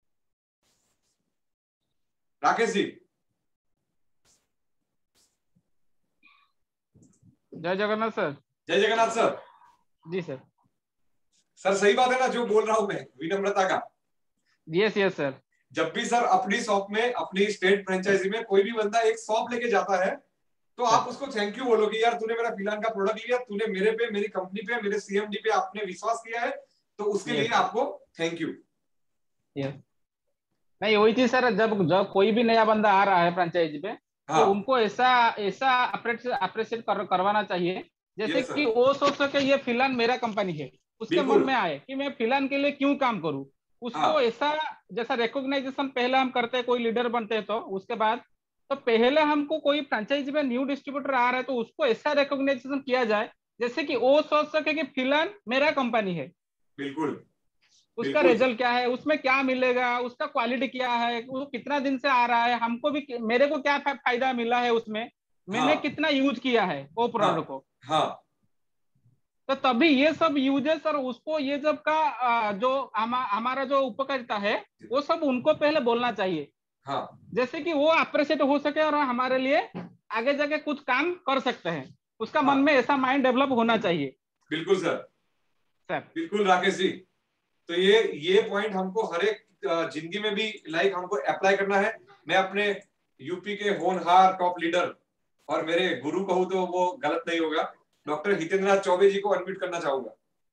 Speaker 1: राकेश जी।
Speaker 5: जय जगन्नाथ सर।
Speaker 1: जय जगन्नाथ सर।
Speaker 5: जी सर।
Speaker 1: सर सही बात है ना जो बोल रहा हूं मैं विनम्रता का?
Speaker 5: Yes yes sir.
Speaker 1: जब भी सर अपनी शॉप में, अपनी स्टेट फ्रेंचाइजी में कोई भी बंदा एक शॉप लेके जाता है तो आप उसको थैंक यू बोलो कि यार तूने मेरा फिलहाल का प्रोडक्ट लिया, तूने मेरे पे, मेरी कंपनी पे, मेरे सीएमडी पे आपने विश्वास किया है, तो उसके लिए आपको थैंक यू।
Speaker 5: यस नहीं, वही चीज सर, जब जब कोई भी नया बंदा आ रहा है फ्रेंचाइजी पे,
Speaker 1: हाँ।
Speaker 5: तो उनको ऐसा ऐसा अप्रिशिएट कर, करवाना चाहिए जैसे
Speaker 1: yes,
Speaker 5: कि वो सोच सके ये फिलहाल मेरा कंपनी है, उसके मन में आए कि मैं फिलहाल के लिए क्यों काम करूं। उसको
Speaker 1: हाँ।
Speaker 5: ऐसा जैसा रिकॉग्नाइजेशन पहले हम करते हैं, कोई लीडर बनते हैं तो उसके बाद, तो पहले हमको कोई फ्रेंचाइजी में न्यू डिस्ट्रीब्यूटर आ रहा है तो उसको ऐसा रिकॉग्नाइजेशन किया जाए जैसे कि वो सोच सके कि फिलहाल मेरा कंपनी है।
Speaker 1: बिल्कुल।
Speaker 5: उसका रिजल्ट क्या है, उसमें क्या मिलेगा, उसका क्वालिटी क्या है, वो कितना दिन से आ रहा है, हमको भी, मेरे को क्या फायदा मिला है उसमें, मैंने
Speaker 1: हाँ।
Speaker 5: कितना यूज किया है वो प्रोडक्ट को।
Speaker 1: हाँ।
Speaker 5: तो तभी ये सब यूजेस और उसको ये सब का जो हमा, हमारा जो उपकारिता है वो सब उनको पहले बोलना चाहिए।
Speaker 1: हाँ।
Speaker 5: जैसे कि वो अप्रिशिएट हो सके और हमारे लिए आगे जाके कुछ काम कर सकते हैं, उसका
Speaker 1: हाँ।
Speaker 5: मन में ऐसा माइंड डेवलप होना चाहिए।
Speaker 1: बिल्कुल सर।
Speaker 5: सर
Speaker 1: बिल्कुल राकेश जी, तो ये ये पॉइंट हमको हर एक जिंदगी में भी लाइक हमको अप्लाई करना है। मैं अपने यूपी के होनहार टॉप लीडर और मेरे गुरु कहूं तो वो गलत नहीं होगा, डॉक्टर हितेंद्र नाथ चौबे जी को अनम्यूट करना चाहूंगा।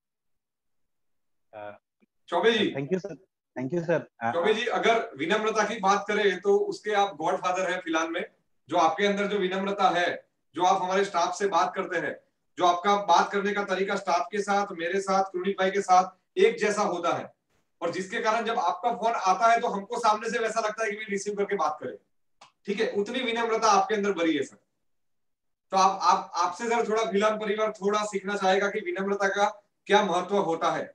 Speaker 1: Choubey ji.
Speaker 6: Thank you sir. Thank you sir.
Speaker 1: Choubey ji, अगर विनम्रता की बात करें तो उसके आप गॉड फादर हैं फिलहाल में। जो आपके अंदर जो विनम्रता है, जो आप हमारे स्टाफ से बात करते हैं, जो आपका बात करने का तरीका स्टाफ के साथ, मेरे साथ, कुलदीप भाई के साथ एक जैसा होता है, और जिसके कारण जब आपका फोन आता है तो हमको सामने से वैसा लगता है कि रिसीव करके बात करें। ठीक है, उतनी विनम्रता आपके अंदर भरी है सर। तो आप आप आपसे सर थोड़ा फिलहाल परिवार थोड़ा सीखना चाहेगा कि विनम्रता का क्या महत्व होता है।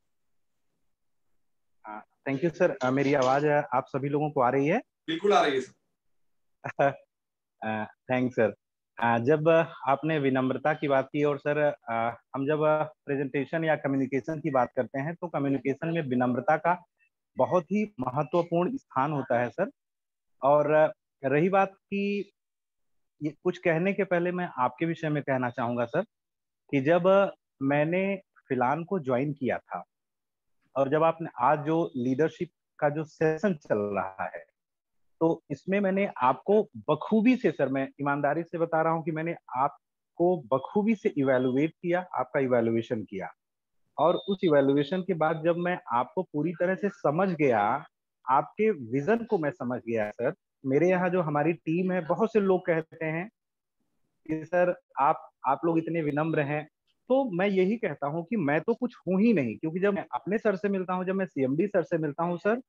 Speaker 6: Thank you sir. मेरी आवाज आप सभी लोगों को आ रही है?
Speaker 1: बिल्कुल आ रही है सर।
Speaker 6: Thanks sir. जब आपने विनम्रता की बात की, और सर हम जब प्रेजेंटेशन या कम्युनिकेशन की बात करते हैं तो कम्युनिकेशन में विनम्रता का बहुत ही महत्वपूर्ण स्थान होता है सर। और रही बात की, ये कुछ कहने के पहले मैं आपके विषय में कहना चाहूंगा सर कि जब मैंने फिलान को ज्वाइन किया था और जब आपने आज जो लीडरशिप का जो सेशन चल रहा है, तो इसमें मैंने आपको बखूबी से, सर मैं ईमानदारी से बता रहा हूं कि मैंने आपको बखूबी से इवैल्यूएट किया, आपका इवैल्यूएशन किया। और उस इवैल्यूएशन के बाद जब मैं आपको पूरी तरह से समझ गया, आपके विजन को मैं समझ गया सर। मेरे यहाँ जो हमारी टीम है, बहुत से लोग कहते हैं कि सर आप आप लोग इतने विनम्र हैं, तो मैं यही कहता हूँ कि मैं तो कुछ हूं ही नहीं, क्योंकि जब मैं अपने सर से मिलता हूँ, जब मैं सीएमडी सर से मिलता हूँ सर,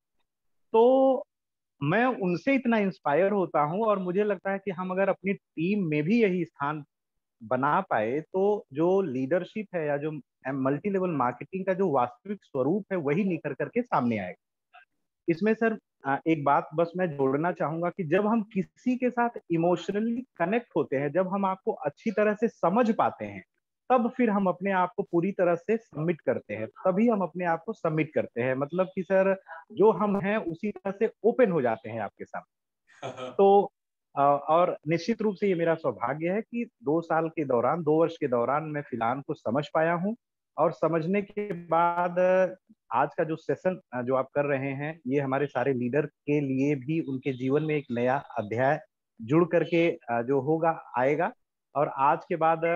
Speaker 6: तो मैं उनसे इतना इंस्पायर होता हूँ, और मुझे लगता है कि हम अगर अपनी टीम में भी यही स्थान बना पाए तो जो लीडरशिप है या जो मल्टी लेवल मार्केटिंग का जो वास्तविक स्वरूप है वही निखर करके सामने आएगा। इसमें सर एक बात बस मैं जोड़ना चाहूंगा कि जब हम किसी के साथ इमोशनली कनेक्ट होते हैं, जब हम आपको अच्छी तरह से समझ पाते हैं, तब फिर हम अपने आप को पूरी तरह से सबमिट करते हैं, तभी हम अपने आप को सबमिट करते हैं। मतलब कि सर जो हम हैं उसी तरह से ओपन हो जाते हैं आपके साथ। तो और निश्चित रूप से ये मेरा सौभाग्य है कि दो साल के दौरान, दो वर्ष के दौरान मैं फिलहाल को समझ पाया हूँ, और समझने के बाद आज का जो सेशन जो आप कर रहे हैं, ये हमारे सारे लीडर के लिए भी उनके जीवन में एक नया अध्याय जुड़ करके जो होगा आएगा। और आज के बाद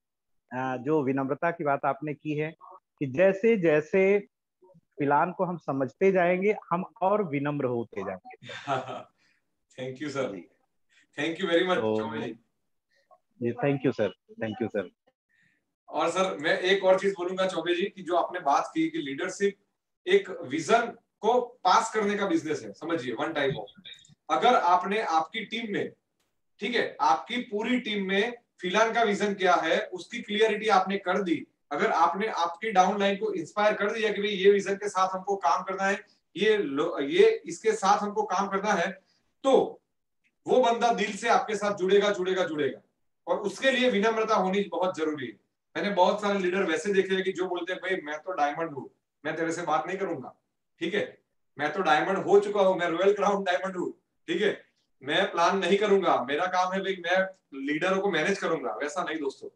Speaker 6: जो विनम्रता की बात आपने की है कि जैसे जैसे फिलहाल को हम समझते जाएंगे, हम और विनम्र होते जाएंगे।
Speaker 1: Thank you sir, thank you very much Choubey ji.
Speaker 6: जी thank you sir, thank you sir.
Speaker 1: और सर मैं एक और चीज बोलूंगा चौबे जी, कि जो आपने बात की कि लीडरशिप एक विजन को पास करने का बिजनेस है, समझिए वन टाइप ऑफ। अगर आपने आपकी टीम में, ठीक है, आपकी पूरी टीम में फिलहाल का विजन क्या है उसकी क्लियरिटी आपने कर दी, अगर आपने आपकी डाउन लाइन को इंस्पायर कर दिया कि भाई ये विजन के साथ हमको काम करना है, ये ये इसके साथ हमको काम करना है, तो वो बंदा दिल से आपके साथ जुड़ेगा जुड़ेगा जुड़ेगा। और उसके लिए विनम्रता होनी बहुत जरूरी है। मैंने बहुत सारे लीडर वैसे देखे हैं कि जो बोलते हैं भाई मैं तो डायमंड हूं, मैं तेरे से बात नहीं करूंगा, ठीक है, मैं तो डायमंड हो चुका हूं, मैं रॉयल क्राउन डायमंड हूं, ठीक है, मैं प्लान नहीं करूंगा, मेरा काम है भाई मैं लीडरों को मैनेज करूंगा। वैसा नहीं दोस्तों।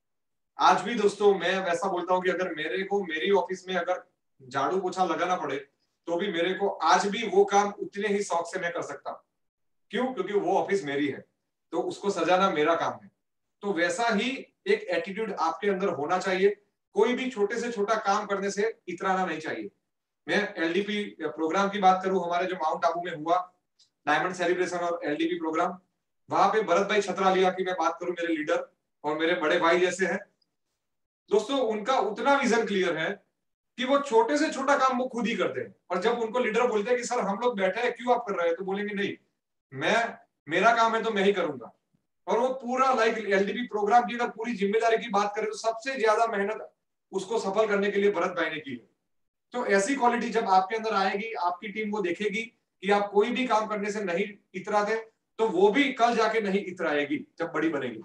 Speaker 1: आज भी दोस्तों मैं वैसा बोलता हूं कि अगर मेरे को मेरी ऑफिस में अगर झाड़ू पोछा लगाना पड़े तो भी मेरे को आज भी वो काम उतने ही शौक से मैं कर सकता हूं। क्यों? क्योंकि वो ऑफिस मेरी है, तो उसको सजाना मेरा काम है। तो वैसा ही एक एटीट्यूड आपके अंदर होना चाहिए। कोई भी छोटे से छोटा काम करने से इतराना नहीं चाहिए। मैं एलडीपी प्रोग्राम की बात करूं, हमारे जो माउंट आबू में हुआ डायमंड सेलिब्रेशन और एलडीपी प्रोग्राम, वहां पे भरत भाई छतरालिया की मैं बात करूं, मेरे लीडर और मेरे बड़े भाई जैसे हैं दोस्तों, उनका उतना विजन क्लियर है कि वो छोटे से छोटा काम वो खुद ही करते हैं। और जब उनको लीडर बोलते हैं कि सर हम लोग बैठे हैं क्यों आप कर रहे हैं, तो बोलेंगे नहीं मैं मेरा काम है तो मैं ही करूंगा। और वो पूरा लाइक एलडीपी प्रोग्राम की अगर पूरी जिम्मेदारी की बात करें तो सबसे ज्यादा मेहनत उसको सफल करने के लिए भरत भाई ने की है। तो ऐसी क्वालिटी जब आपके अंदर आएगी, आपकी टीम वो देखेगी कि आप कोई भी काम करने से नहीं इतराते, तो वो भी कल जाके नहीं इतराएगी जब बड़ी बनेगी,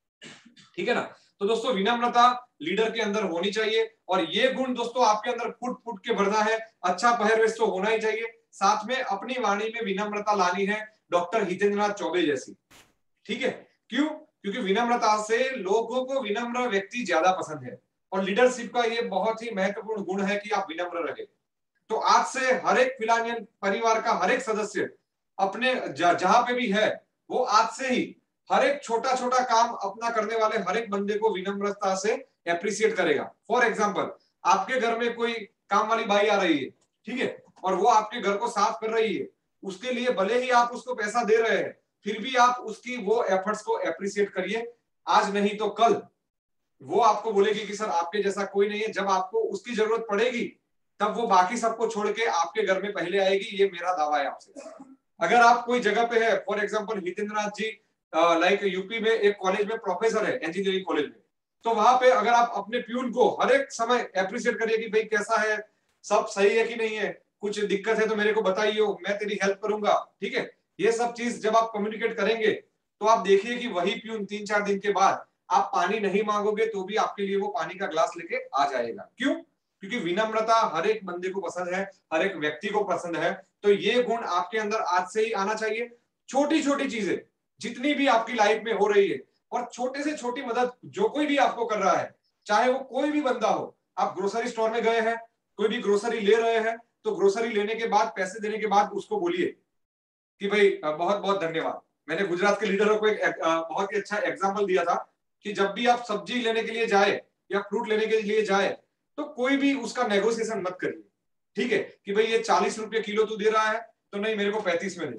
Speaker 1: ठीक है ना। तो दोस्तों विनम्रता लीडर के अंदर होनी चाहिए, और ये गुण दोस्तों आपके अंदर फुट फुट के भरना है। अच्छा पहरवेश तो होना ही चाहिए, साथ में अपनी वाणी में विनम्रता लानी है, डॉक्टर हितेंद्रनाथ चौबे जैसी, ठीक है। क्यों? क्योंकि विनम्रता से लोगों को विनम्र व्यक्ति ज्यादा पसंद है, और लीडरशिप का ये बहुत ही महत्वपूर्ण गुण है कि आप विनम्र रहे। तो आज से हर एक फिलानियन परिवार का हर एक सदस्य अपने जहां पे भी है, वो आज से ही हर एक छोटा छोटा काम अपना करने वाले हर एक बंदे को विनम्रता से एप्रिशिएट करेगा। फॉर एग्जाम्पल, आपके घर में कोई काम वाली बाई आ रही है, ठीक है, और वो आपके घर को साफ कर रही है, उसके लिए भले ही आप उसको पैसा दे रहे हैं, फिर भी आप उसकी वो एफर्ट्स को एप्रिशिएट करिए। आज नहीं तो कल वो आपको बोलेगी कि सर आपके जैसा कोई नहीं है। जब आपको उसकी जरूरत पड़ेगी तब वो बाकी सबको छोड़ के आपके घर में पहले आएगी, ये मेरा दावा है आपसे। अगर आप कोई जगह पे है, for example Hitendranath ji like UP में एक कॉलेज में प्रोफेसर है, इंजीनियरिंग कॉलेज में, तो वहां पे अगर आप अपने प्यून को हर एक समय एप्रिशिएट करिए कि भाई कैसा है, सब सही है कि नहीं है, कुछ दिक्कत है तो मेरे को बताइए, मैं तेरी हेल्प करूंगा, ठीक है। ये सब चीज जब आप कम्युनिकेट करेंगे तो आप देखिए कि वही प्यून तीन चार दिन के बाद आप पानी नहीं मांगोगे तो भी आपके लिए वो पानी का ग्लास लेके आ जाएगा। क्यों? क्योंकि विनम्रता हर एक बंदे को पसंद है, हर एक व्यक्ति को पसंद है। तो ये गुण आपके अंदर आज से ही आना चाहिए। छोटी छोटी चीजें जितनी भी आपकी लाइफ में हो रही है, और छोटे से छोटी मदद जो कोई भी आपको कर रहा है, चाहे वो कोई भी बंदा हो, आप ग्रोसरी स्टोर में गए हैं, कोई भी ग्रोसरी ले रहे हैं, तो ग्रोसरी लेने के बाद, पैसे देने के बाद उसको बोलिए कि भाई बहुत बहुत धन्यवाद। मैंने गुजरात के लीडरों को एक बहुत ही अच्छा एग्जाम्पल दिया था कि जब भी आप सब्जी लेने के लिए जाए या फ्रूट लेने के लिए जाए, तो कोई भी उसका नेगोशिएशन मत करिए, ठीक है, कि भाई ये चालीस रुपए किलो तू दे रहा है तो नहीं मेरे को पैंतीस में दे,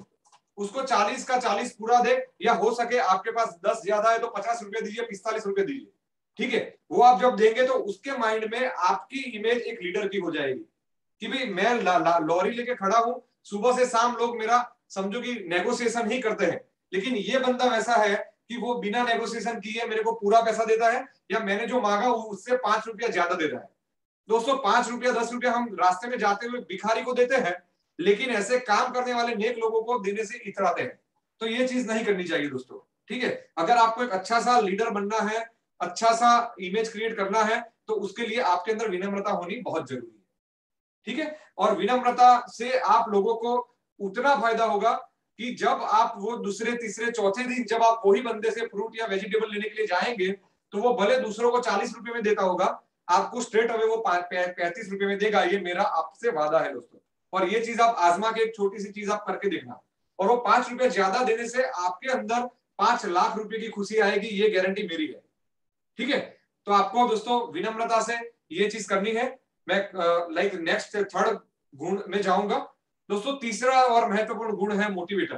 Speaker 1: उसको चालीस का चालीस पूरा दे, या हो सके आपके पास दस ज्यादा है तो पचास रुपए दीजिए, पिस्तालीस रुपए दीजिए, ठीक है। वो आप जब देंगे तो उसके माइंड में आपकी इमेज एक लीडर की हो जाएगी कि भाई मैं लॉरी लेके खड़ा हूं, सुबह से शाम लोग मेरा समझो कि नेगोशिएशन ही करते हैं, लेकिन ये बंदा वैसा है कि वो बिना नेगोशिएशन किए मेरे को पूरा पैसा देता है, या मैंने जो मांगा उससे पांच रुपया ज्यादा देता है। दोस्तों पांच रुपया दस रुपया हम रास्ते में जाते हुए भिखारी को देते हैं, लेकिन ऐसे काम करने वाले नेक लोगों को देने से इतराते हैं। तो ये चीज नहीं करनी चाहिए दोस्तों, ठीक है। अगर आपको एक अच्छा सा लीडर बनना है, अच्छा सा इमेज क्रिएट करना है, तो उसके लिए आपके अंदर विनम्रता होनी बहुत जरूरी है, ठीक है। और विनम्रता से आप लोगों को उतना फायदा होगा कि जब आप वो दूसरे तीसरे चौथे दिन जब आप वही बंदे से फ्रूट या वेजिटेबल लेने के लिए जाएंगे, तो वो भले दूसरों को चालीस रुपए में देता होगा, आपको स्ट्रेट अवे वो पैंतीस रुपए में देगा। ये मेरा आपसे वादा है दोस्तों, और ये चीज आप आजमा के एक छोटी सी चीज आप करके देखना, और वो पांच रुपए ज्यादा देने से आपके अंदर पांच लाख रुपए की खुशी आएगी, ये गारंटी मेरी है, ठीक है। तो आपको दोस्तों विनम्रता से ये चीज करनी है। मैं लाइक नेक्स्ट थर्ड गुण में जाऊंगा दोस्तों। तीसरा और महत्वपूर्ण गुण है मोटिवेटर।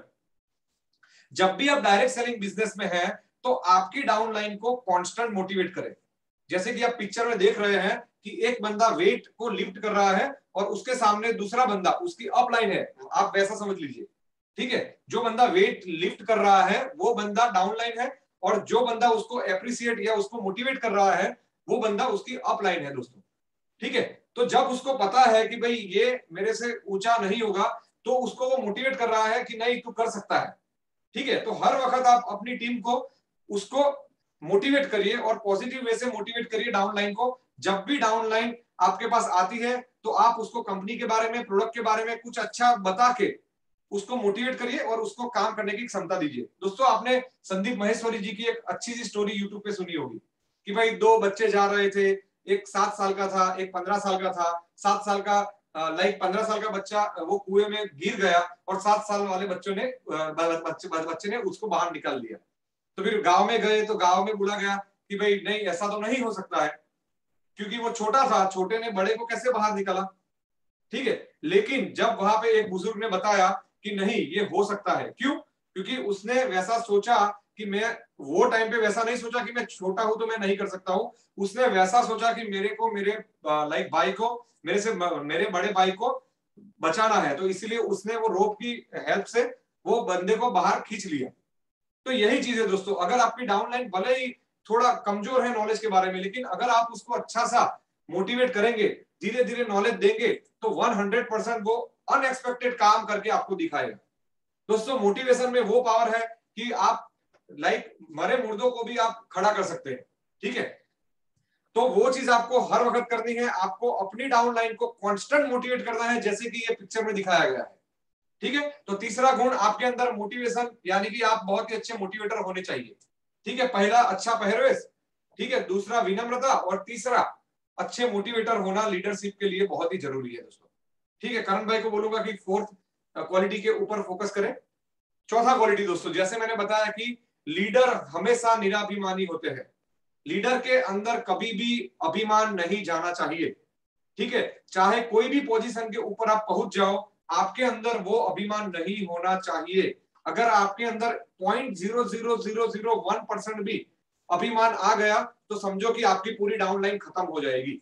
Speaker 1: जब भी आप डायरेक्ट सेलिंग बिजनेस में हैं, तो आपकी डाउनलाइन को कांस्टेंट मोटिवेट करें। जैसे कि आप पिक्चर में देख रहे हैं कि एक बंदा वेट को लिफ्ट कर रहा है और उसके सामने दूसरा बंदा उसकी अपलाइन है, आप वैसा समझ लीजिए, ठीक है। जो बंदा वेट लिफ्ट कर रहा है वो बंदा डाउनलाइन है, और जो बंदा उसको एप्रिसिएट या उसको मोटिवेट कर रहा है वो बंदा उसकी अपलाइन है दोस्तों, ठीक है। तो जब उसको पता है कि भाई ये मेरे से ऊंचा नहीं होगा, तो उसको वो मोटिवेट कर रहा है कि नहीं तू कर सकता है, ठीक है। तो हर वक्त आप अपनी टीम को उसको मोटिवेट करिए और पॉजिटिव वे से मोटिवेट करिए डाउनलाइन को। जब भी डाउनलाइन आपके पास आती है तो आप उसको कंपनी के बारे में, प्रोडक्ट के बारे में कुछ अच्छा बता के उसको मोटिवेट करिए और उसको काम करने की क्षमता दीजिए। दोस्तों आपने संदीप महेश्वरी जी की एक अच्छी सी स्टोरी यूट्यूब पे सुनी होगी कि भाई दो बच्चे जा रहे थे, एक सात साल का था, एक पंद्रह साल का था। सात साल का लाइक पंद्रह साल का बच्चा वो कुएं में गिर गया और सात साल वाले बच्चों ने बच्चे बच्चे ने उसको बाहर निकाल लिया। तो फिर गांव में गए तो गांव में बोला गया कि भाई नहीं ऐसा तो नहीं हो सकता है, क्योंकि वो छोटा था, छोटे ने बड़े को कैसे बाहर निकाला, ठीक है। लेकिन जब वहां पे एक बुजुर्ग ने बताया कि नहीं ये हो सकता है, क्यों? क्योंकि उसने वैसा सोचा कि मैं वो टाइम पे वैसा नहीं सोचा कि मैं छोटा हूं तो मैं नहीं कर सकता हूं। उसने वैसा सोचा कि मेरे को मेरे लाइक भाई को मेरे से मेरे बड़े भाई को बचाना है, तो इसीलिए उसने वो रोप की हेल्प से वो बंदे को बाहर खींच लिया। तो यही चीज है दोस्तों, अगर आपकी डाउनलाइन भले ही थोड़ा कमजोर है नॉलेज के बारे में, लेकिन अगर आप उसको अच्छा सा मोटिवेट करेंगे, धीरे धीरे नॉलेज देंगे, तो हंड्रेड परसेंट वो अनएक्सपेक्टेड काम करके आपको दिखाएगा। दोस्तों मोटिवेशन में वो पावर है कि आप लाइक मरे मुर्दों को भी आप खड़ा कर सकते हैं, ठीक है। तो वो चीज आपको हर वक्त करनी है, आपको अपनी डाउनलाइन को कांस्टेंट मोटिवेट करना है, जैसे कि ये पिक्चर में दिखाया गया है, ठीक है। तो तीसरा गुण आपके अंदर मोटिवेशन, यानी कि आप बहुत ही अच्छे मोटिवेटर होने चाहिए, ठीक है। पहला अच्छा पहरवेश, ठीक है, दूसरा विनम्रता, और तीसरा अच्छे मोटिवेटर होना लीडरशिप के लिए बहुत ही जरूरी है दोस्तों, ठीक है। करण भाई को बोलूंगा कि फोर्थ क्वालिटी के ऊपर फोकस करें। चौथा क्वालिटी दोस्तों, जैसे मैंने बताया कि लीडर हमेशा निराभिमानी होते हैं। लीडर के अंदर कभी भी अभिमान नहीं जाना चाहिए, ठीक है। चाहे कोई भी पोजीशन के ऊपर आप पहुंच जाओ, आपके अंदर वो अभिमान नहीं होना चाहिए। अगर आपके अंदर point zero zero zero zero one percent भी अभिमान आ गया तो समझो कि आपकी पूरी डाउनलाइन खत्म हो जाएगी,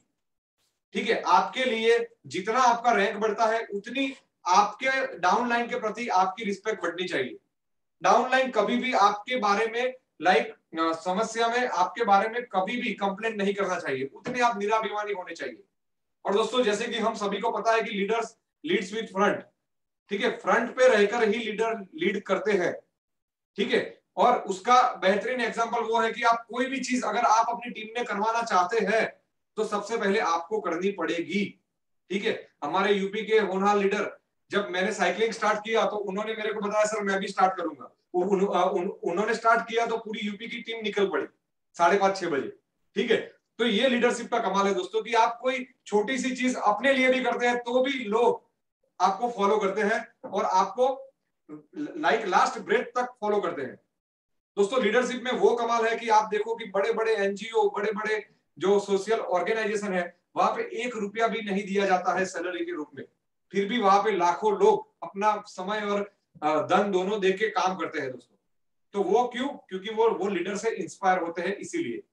Speaker 1: ठीक है। आपके लिए जितना आपका रैंक बढ़ता है उतनी आपके डाउनलाइन के प्रति आपकी रिस्पेक्ट बढ़नी चाहिए। डाउनलाइन कभी भी आपके बारे में लाइक समस्या में आपके बारे में कभी भी कंप्लेंट नहीं करना चाहिए, उतने आप निराभिमानी होने चाहिए। और दोस्तों जैसे कि हम सभी को पता है कि लीडर्स लीड्स विद फ्रंट, ठीक है। फ्रंट पे रहकर ही लीडर लीड करते हैं, ठीक है। और उसका बेहतरीन एग्जांपल वो है कि आप कोई भी चीज अगर आप अपनी टीम में करवाना चाहते हैं तो सबसे पहले आपको करनी पड़ेगी, ठीक है। हमारे यूपी के होनहार लीडर, जब मैंने साइकिलिंग स्टार्ट किया तो उन्होंने मेरे को बताया सर मैं भी स्टार्ट करूंगा। उन, उन, उन, उन्होंने स्टार्ट किया तो पूरी यूपी की टीम निकल पड़ी साढ़े पांच छह बजे, ठीक है। तो ये लीडरशिप का कमाल है दोस्तों कि आप कोई छोटी सी चीज अपने लिए भी करते हैं तो भी लोग आपको फॉलो करते हैं और आपको लाइक लास्ट ब्रेथ तक फॉलो करते हैं। दोस्तों लीडरशिप में वो कमाल है कि आप देखो कि बड़े बड़े एनजीओ, बड़े बड़े जो सोशल ऑर्गेनाइजेशन है, वहां पे एक रुपया भी नहीं दिया जाता है सैलरी के रूप में, फिर भी वहां पे लाखों लोग अपना समय और धन दोनों देख के काम करते हैं दोस्तों। तो वो क्यों? क्योंकि वो वो लीडर से इंस्पायर होते हैं, इसीलिए।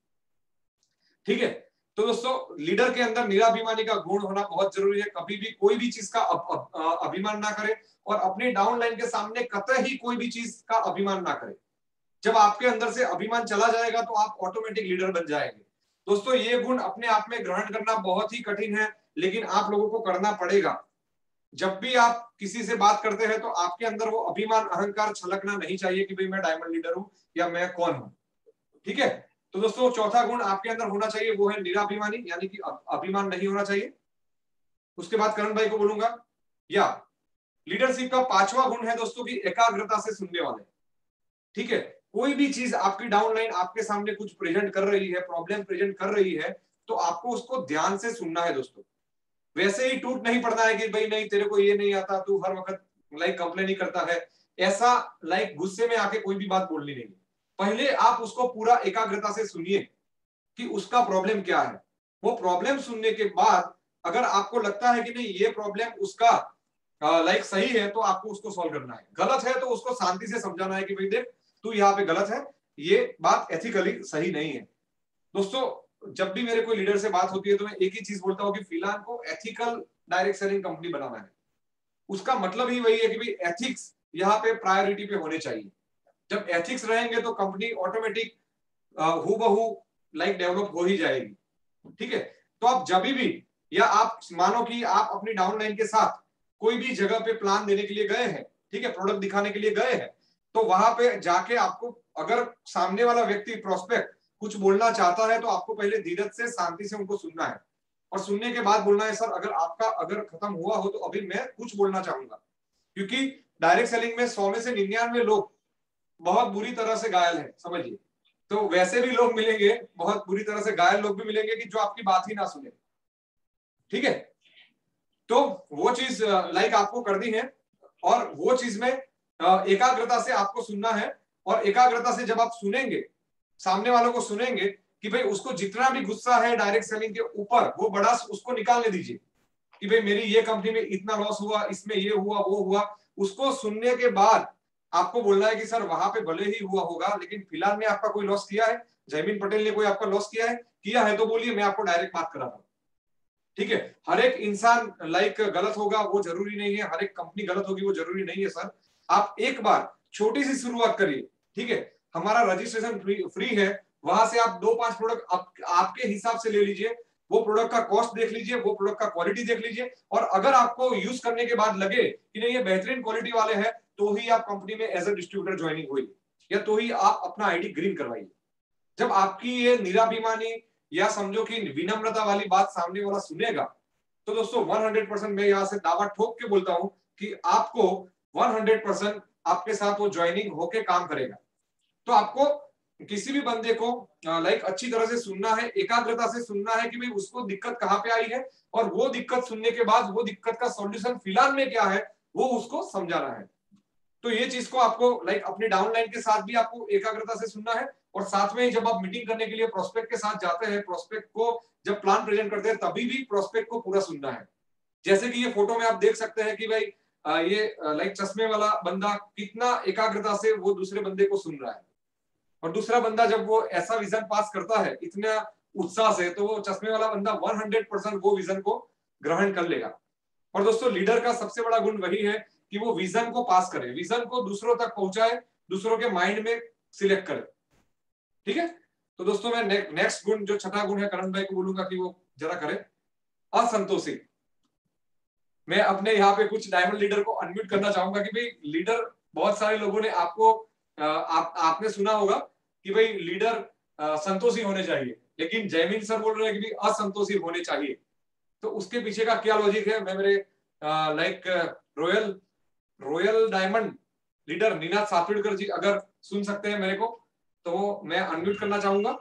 Speaker 1: ठीक है, तो दोस्तों लीडर के अंदर निराभिमानी का गुण होना बहुत जरूरी है। कभी भी कोई भी चीज का अभ, अभ, अभिमान ना करे और अपने डाउनलाइन के सामने कतई कोई भी चीज का अभिमान ना करे। जब आपके अंदर से अभिमान चला जाएगा तो आप ऑटोमेटिक लीडर बन जाएंगे। दोस्तों ये गुण अपने आप में ग्रहण करना बहुत ही कठिन है, लेकिन आप लोगों को करना पड़ेगा। जब भी आप किसी से बात करते हैं तो आपके अंदर वो अभिमान अहंकार छलकना नहीं चाहिए कि भाई मैं डायमंड लीडर हूं या मैं कौन हूं। ठीक है, तो दोस्तों चौथा गुण आपके अंदर होना चाहिए वो है निराभिमानी, यानी कि अभिमान नहीं होना चाहिए। उसके बाद करण भाई को बोलूंगा। या लीडरशिप का पांचवा गुण है दोस्तों की एकाग्रता से सुनने वाले। ठीक है, कोई भी चीज आपकी डाउनलाइन आपके सामने कुछ प्रेजेंट कर रही है, प्रॉब्लम प्रेजेंट कर रही है, तो आपको उसको ध्यान से सुनना है दोस्तों। वैसे ही टूट नहीं पड़ना है कि भाई नहीं तेरे को ये नहीं आता, तू हर वक्त लाइक कंप्लेन ही करता है, ऐसा लाइक गुस्से में आके कोई भी बात बोलनी नहीं। पहले आप उसको पूरा एकाग्रता से सुनिए कि उसका प्रॉब्लम क्या है। वो प्रॉब्लम सुनने के बाद अगर आपको लगता है कि नहीं ये प्रॉब्लम उसका लाइक सही है, तो आपको उसको सॉल्व करना है। गलत है तो उसको शांति से समझाना है कि भाई देख तू यहाँ पे गलत है, ये बात एथिकली सही नहीं है। दोस्तों जब भी मेरे कोई लीडर से बात होती है तो मैं एक ही चीज बोलता हूँ कि फिलहाल को एथिकल डायरेक्ट सेलिंग कंपनी बनाना है। उसका मतलब ही वही है कि भाई एथिक्स यहाँ पे प्रायोरिटी पे होने चाहिए। जब एथिक्स रहेंगे तो कंपनी ऑटोमेटिक हूबहू लाइक डेवलप हो ही जाएगी। ठीक है, तो आप जब भी या आप मानो कि आप अपनी डाउनलाइन के साथ कोई भी जगह पे प्लान देने के लिए गए हैं, ठीक है, प्रोडक्ट दिखाने के लिए गए हैं, तो वहां पे जाके आपको अगर सामने वाला व्यक्ति प्रोस्पेक्ट कुछ बोलना चाहता है तो आपको पहले धीरज से शांति से उनको सुनना है और सुनने के बाद बोलना है सर अगर आपका अगर खत्म हुआ हो तो अभी मैं कुछ बोलना चाहूंगा। क्योंकि डायरेक्ट सेलिंग में सौ में से निन्यानवे लोग बहुत बुरी तरह से घायल है, समझिए। तो वैसे भी लोग मिलेंगे, बहुत बुरी तरह से घायल लोग भी मिलेंगे कि जो आपकी बात ही ना सुने। ठीक है, तो वो चीज लाइक आपको करनी है और वो चीज में एकाग्रता से आपको सुनना है। और एकाग्रता से जब आप सुनेंगे, सामने वालों को सुनेंगे कि भाई उसको जितना भी गुस्सा है डायरेक्ट सेलिंग के ऊपर वो बड़ा उसको निकालने दीजिए कि भाई मेरी ये कंपनी में इतना लॉस हुआ, इसमें ये हुआ वो हुआ। उसको सुनने के बाद आपको बोलना है कि सर वहां पे भले ही हुआ होगा लेकिन फिलहाल में आपका कोई लॉस किया है, जयमीन पटेल ने कोई आपका लॉस किया है, किया है तो बोलिए, मैं आपको डायरेक्ट बात कराता हूँ। ठीक है, हर एक इंसान लाइक गलत होगा वो जरूरी नहीं है, हर एक कंपनी गलत होगी वो जरूरी नहीं है। सर आप एक बार छोटी सी शुरुआत करिए। ठीक है, हमारा रजिस्ट्रेशन फ्री, फ्री है, वहां से आप दो पांच प्रोडक्ट आप, आपके हिसाब से ले लीजिए। वो प्रोडक्ट का कॉस्ट देख लीजिए, वो प्रोडक्ट का क्वालिटी देख लीजिए, और अगर आपको यूज करने के बाद लगे कि नहीं ये बेहतरीन क्वालिटी वाले हैं, तो ही आप कंपनी में एज ए डिस्ट्रीब्यूटर ज्वाइनिंग हुई या तो ही आप अपना आईडी ग्रीन करवाइए। जब आपकी ये निराभिमानी या समझो कि विनम्रता वाली बात सामने वाला सुनेगा, तो दोस्तों सौ परसेंट मैं यहाँ से दावा ठोक के बोलता हूं कि आपको सौ परसेंट आपके साथ वो ज्वाइनिंग होके काम करेगा। तो आपको किसी भी बंदे को लाइक अच्छी तरह से सुनना है, एकाग्रता से सुनना है कि भाई उसको दिक्कत कहाँ पे आई है, और वो दिक्कत सुनने के बाद वो दिक्कत का सॉल्यूशन फिलहाल में क्या है वो उसको समझाना है। तो ये चीज को आपको लाइक अपने डाउनलाइन के साथ भी आपको एकाग्रता से सुनना है, और साथ में जब आप मीटिंग करने के लिए प्रोस्पेक्ट के साथ जाते हैं, प्रोस्पेक्ट को जब प्लान प्रेजेंट करते हैं तभी भी प्रोस्पेक्ट को पूरा सुनना है। जैसे कि ये फोटो में आप देख सकते हैं कि भाई ये लाइक चश्मे वाला बंदा कितना एकाग्रता से वो दूसरे बंदे को सुन रहा है, और दूसरा बंदा जब वो ऐसा विजन पास करता है इतना उत्साह से, तो वो चश्मे वाला बंदा सौ परसेंट वो विजन को ग्रहण कर लेगा। और दोस्तों लीडर का सबसे बड़ा गुण वही है कि वो विजन को पास करे, विजन को दूसरों तक पहुंचाए, दूसरों के माइंड में सिलेक्ट करे। ठीक है, तो दोस्तों मैं ने, नेक्स्ट गुण जो छठा गुण है करण भाई को बोलूंगा कि वो जरा करे असंतोषी। मैं अपने यहाँ पे कुछ डायमंड लीडर को अनम्यूट करना चाहूंगा कि भाई लीडर, बहुत सारे लोगों ने आपको आप आपने सुना होगा कि भाई लीडर संतोषी होने चाहिए, लेकिन जयमीन सर बोल रहे हैं कि भाई असंतोषी होने चाहिए। तो उसके पीछे का क्या लॉजिक है, मैं मेरे like royal royal diamond leader Ninad Satvidkar ji अगर सुन सकते हैं मेरे को, तो मैं अनम्यूट करना चाहूंगा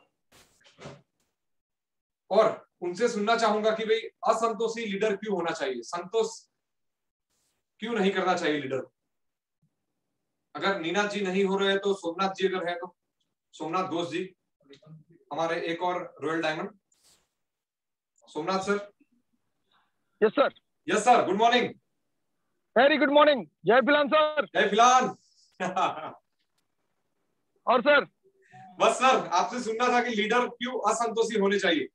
Speaker 1: और उनसे सुनना चाहूंगा कि भाई असंतोषी लीडर क्यों होना चाहिए, संतोष क्यों नहीं करना चाहिए लीडर। अगर नीनाद जी नहीं हो रहे हैं तो सोमनाथ जी अगर है तो सोमनाथ घोष जी, हमारे एक और royal diamond. Somnath sir.
Speaker 7: Yes sir.
Speaker 1: Yes sir, good morning.
Speaker 7: Very good morning. जय फिलान सर।
Speaker 1: जय फिलान।
Speaker 7: और सर?
Speaker 1: बस सर, आपसे सुनना था कि लीडर क्यों असंतोषी होने चाहिए,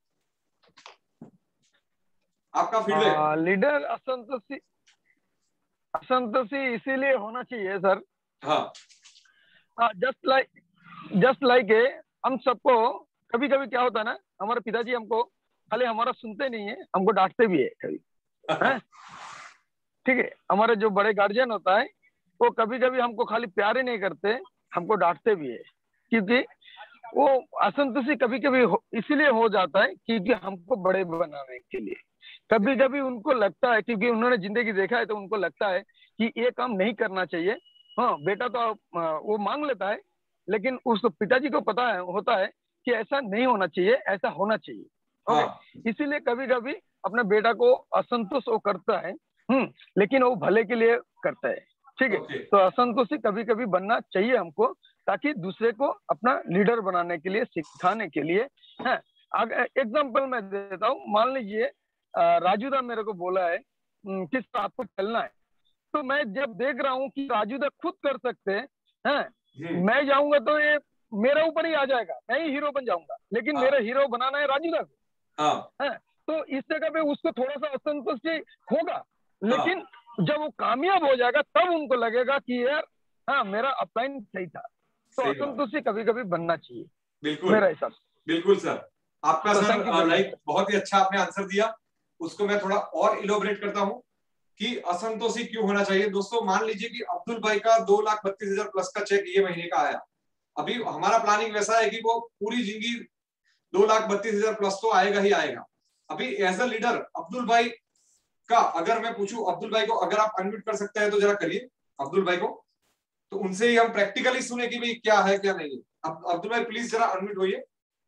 Speaker 1: आपका फीडबैक।
Speaker 7: लीडर असंतोषी असंतोषी इसीलिए होना चाहिए सर।
Speaker 1: हाँ,
Speaker 7: जस्ट लाइक जस्ट लाइक हम सबको कभी कभी क्या होता है ना, हमारे पिताजी हमको खाली हमारा सुनते नहीं है, हमको डांटते भी है कभी, है ठीक है। हमारे जो बड़े गार्जियन होता है वो कभी कभी हमको खाली प्यार ही नहीं करते, हमको डांटते भी है, क्योंकि वो असंतोषी कभी कभी इसीलिए हो जाता है क्योंकि हमको बड़े बनाने के लिए कभी कभी उनको लगता है, क्योंकि उन्होंने जिंदगी देखा है तो उनको लगता है कि ये काम नहीं करना चाहिए। हाँ बेटा तो वो मांग लेता है, लेकिन उस पिताजी को पता है होता है कि ऐसा नहीं होना चाहिए, ऐसा होना चाहिए। ओके, इसीलिए कभी कभी अपने बेटा को असंतोष वो करता है, हम्म लेकिन वो भले के लिए करता है, ठीक है। तो असंतोषी कभी कभी बनना चाहिए हमको, ताकि दूसरे को अपना लीडर बनाने के लिए, सिखाने के लिए है। एग्जाम्पल मैं देता हूँ, मान लीजिए राजूदा मेरे को बोला है किस रात को चलना है, तो मैं जब देख रहा हूँ कि राजूदा खुद कर सकते हैं, है मैं जाऊंगा तो ये मेरे ऊपर ही आ जाएगा, मैं ही हीरो बन जाऊंगा, लेकिन मेरा हीरो बनाना है राजूदा को, है तो इस जगह पे उसको थोड़ा सा असंतुष्टि होगा, लेकिन जब वो कामयाब हो जाएगा तब उनको लगेगा कि यार हाँ मेरा अपलाइन सही था। तो असंतुष्टि कभी कभी बनना चाहिए,
Speaker 1: बिल्कुल
Speaker 7: मेरा हिसाब से।
Speaker 1: बिल्कुल सर, आपका तो सर लाइक बहुत ही अच्छा आपने आंसर दिया, उसको मैं थोड़ा और इलोबरेट करता हूं कि असंतोषी क्यों होना चाहिए। दोस्तों मान लीजिए कि अब्दुल भाई का दो लाख बत्तीस हजार प्लस का चेक ये महीने का आया, अभी हमारा प्लानिंग वैसा है कि वो पूरी जिंदगी दो लाख बत्तीस हजार प्लस तो आएगा ही आएगा। अभी एज अ लीडर अब्दुल भाई का अगर मैं पूछूं, अब्दुल भाई को अगर आप अनम्यूट कर सकते हैं तो जरा करिए अब्दुल भाई को, तो उनसे ही हम प्रैक्टिकली सुने कि भाई क्या है क्या नहीं है। अब अब्दुल भाई प्लीज जरा अनम्यूट होइए।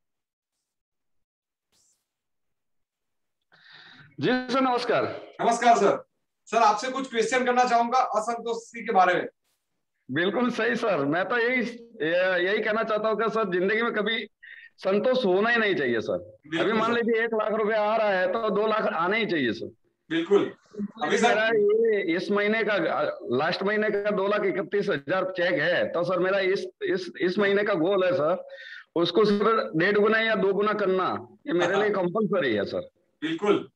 Speaker 4: जी सर नमस्कार।
Speaker 1: नमस्कार सर। सर आपसे कुछ क्वेश्चन करना चाहूंगा असंतोषी के बारे में।
Speaker 4: बिल्कुल सही सर, मैं तो यही यही कहना चाहता हूँ कि सर जिंदगी में कभी संतोष होना ही नहीं चाहिए सर। अभी मान लीजिए एक लाख रुपया आ रहा है तो दो लाख आना ही चाहिए सर।
Speaker 1: बिल्कुल।
Speaker 4: अभी सर ये इस महीने का लास्ट महीने का दो लाख इकतीस हजार चेक है, तो सर मेरा इस इस इस महीने का गोल है सर, उसको सर डेढ़ गुना या दो गुना करना ये मेरे लिए कंपलसरी है सर।
Speaker 1: बिल्कुल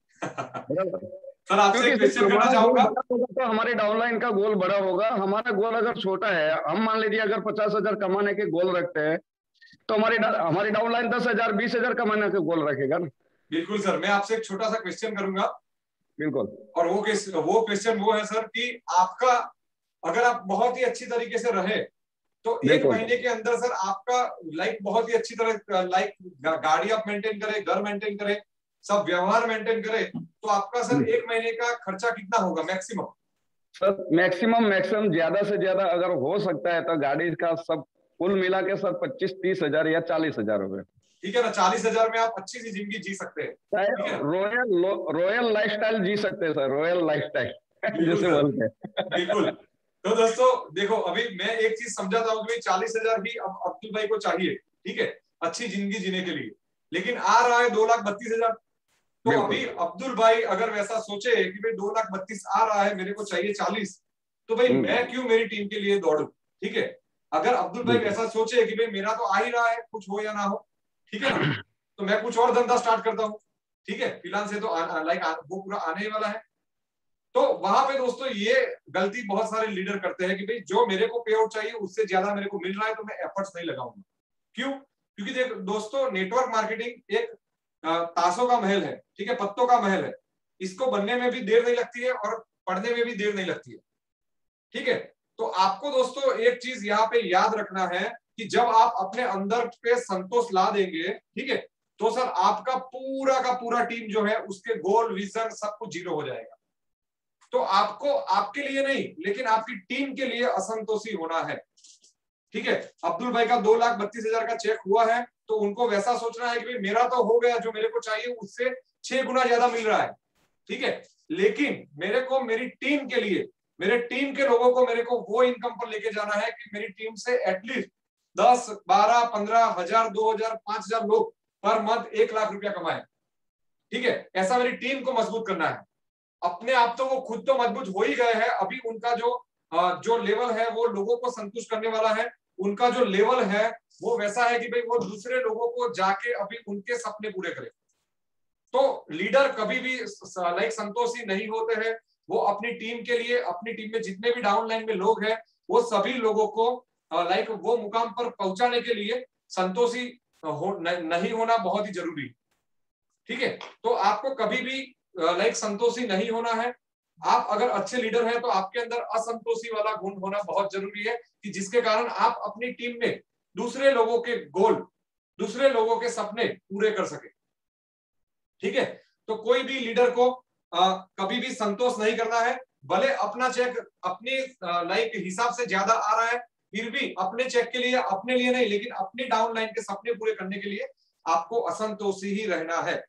Speaker 1: सर आपसे क्वेश्चन करना चाहूंगा।
Speaker 4: तो हमारे डाउनलाइन का गोल बड़ा होगा, हमारा गोल अगर छोटा है, हम मान लीजिए अगर पचास हजार कमाने के गोल रखते हैं तो हमारी हमारी डाउनलाइन दस हजार बीस हजार कमाने के गोल रखेगा ना।
Speaker 1: बिल्कुल सर, मैं आपसे एक छोटा सा क्वेश्चन करूंगा।
Speaker 4: बिल्कुल।
Speaker 1: और वो वो क्वेश्चन वो है सर कि आपका अगर आप बहुत ही अच्छी तरीके से रहे तो एक महीने के अंदर सर आपका लाइक बहुत ही अच्छी तरह लाइक गाड़ी आप मेंटेन करें, घर मेंटेन करें, सब व्यवहार मेंटेन करें, तो आपका सर एक महीने का खर्चा कितना होगा मैक्सिमम?
Speaker 4: सर मैक्सिमम मैक्सिमम ज्यादा से ज्यादा अगर हो सकता है तो गाड़ी का सब कुल मिला के सर पच्चीस तीस हजार या चालीस हजार रुपए।
Speaker 1: ठीक है ना, चालीस हजार में आप अच्छी सी जिंदगी जी सकते हैं,
Speaker 4: रॉयल रॉयल लाइफस्टाइल जी सकते हैं सर, रॉयल लाइफस्टाइल जैसे बोलते हैं।
Speaker 1: बिल्कुल। तो दोस्तों देखो, अभी मैं एक चीज समझाता हूँ कि चालीस हजार ही अब अब्दुल भाई को चाहिए, ठीक है, अच्छी जिंदगी जीने के लिए, लेकिन आ रहा है दो लाख बत्तीस हजार। तो अभी अब्दुल भाई अगर वैसा सोचे कि भाई दो लाख बत्तीस आ रहा है, मेरे को चाहिए चालीस, तो भाई मैं क्यों मेरी टीम के लिए दौड़ू? ठीक है, अगर अब्दुल भाई वैसा सोचे कि भाई मेरा तो आ ही रहा है, कुछ हो या ना हो, ठीक है ना, तो मैं कुछ और धंधा स्टार्ट करता हूँ, ठीक है, फिलहाल से तो लाइक वो पूरा आने ही वाला है। तो वहां पे दोस्तों ये गलती बहुत सारे लीडर करते हैं कि भाई जो मेरे को पे आउट चाहिए उससे ज्यादा मेरे को मिल रहा है तो मैं एफर्ट्स नहीं लगाऊंगा। क्यों? क्योंकि देख दोस्तों, नेटवर्क मार्केटिंग एक ताशों का महल है, ठीक है, पत्तों का महल है, इसको बनने में भी देर नहीं लगती है और पढ़ने में भी देर नहीं लगती है, ठीक है। तो आपको दोस्तों एक चीज यहाँ पे याद रखना है कि जब आप अपने अंदर पे संतोष ला देंगे, ठीक है, तो सर आपका पूरा का पूरा टीम जो है उसके गोल विजन सब कुछ जीरो हो जाएगा। तो आपको आपके लिए नहीं लेकिन आपकी टीम के लिए असंतोषी होना है, ठीक है। अब्दुल भाई का दो लाख बत्तीस हजार का चेक हुआ है तो उनको वैसा सोचना है कि भाई मेरा तो हो गया, जो मेरे को चाहिए उससे छह गुना ज्यादा मिल रहा है, ठीक है, लेकिन मेरे को मेरी टीम के लिए, मेरे टीम के लोगों को मेरे को वो इनकम पर लेके जाना है कि मेरी टीम से एटलीस्ट दस बारह पंद्रह हजार दो हजार पांच हजार लोग पर मंथ एक लाख रुपया कमाए, ठीक है, ऐसा मेरी टीम को मजबूत करना है। अपने आप तो वो खुद तो मजबूत हो ही गए हैं, अभी उनका जो जो लेवल है वो लोगों को संतुष्ट करने वाला है, उनका जो लेवल है वो वैसा है कि भाई वो दूसरे लोगों को जाके अभी उनके सपने पूरे करे। तो लीडर कभी भी लाइक संतोषी नहीं होते हैं, वो अपनी टीम के लिए, अपनी टीम में जितने भी डाउन लाइन में लोग हैं वो सभी लोगों को लाइक वो मुकाम पर पहुंचाने के लिए संतोषी हो, न, नहीं होना बहुत ही जरूरी, ठीक है। तो आपको कभी भी लाइक संतोषी नहीं होना है। आप अगर अच्छे लीडर हैं तो आपके अंदर असंतोषी वाला गुण होना बहुत जरूरी है, कि जिसके कारण आप अपनी टीम में दूसरे लोगों के गोल, दूसरे लोगों के सपने पूरे कर सके, ठीक है। तो कोई भी लीडर को आ, कभी भी संतोष नहीं करना है, भले अपना चेक अपने लाइक हिसाब से ज्यादा आ रहा है, फिर भी अपने चेक के लिए, अपने लिए नहीं लेकिन अपने डाउन लाइन के सपने पूरे करने के लिए आपको असंतोषी ही रहना है,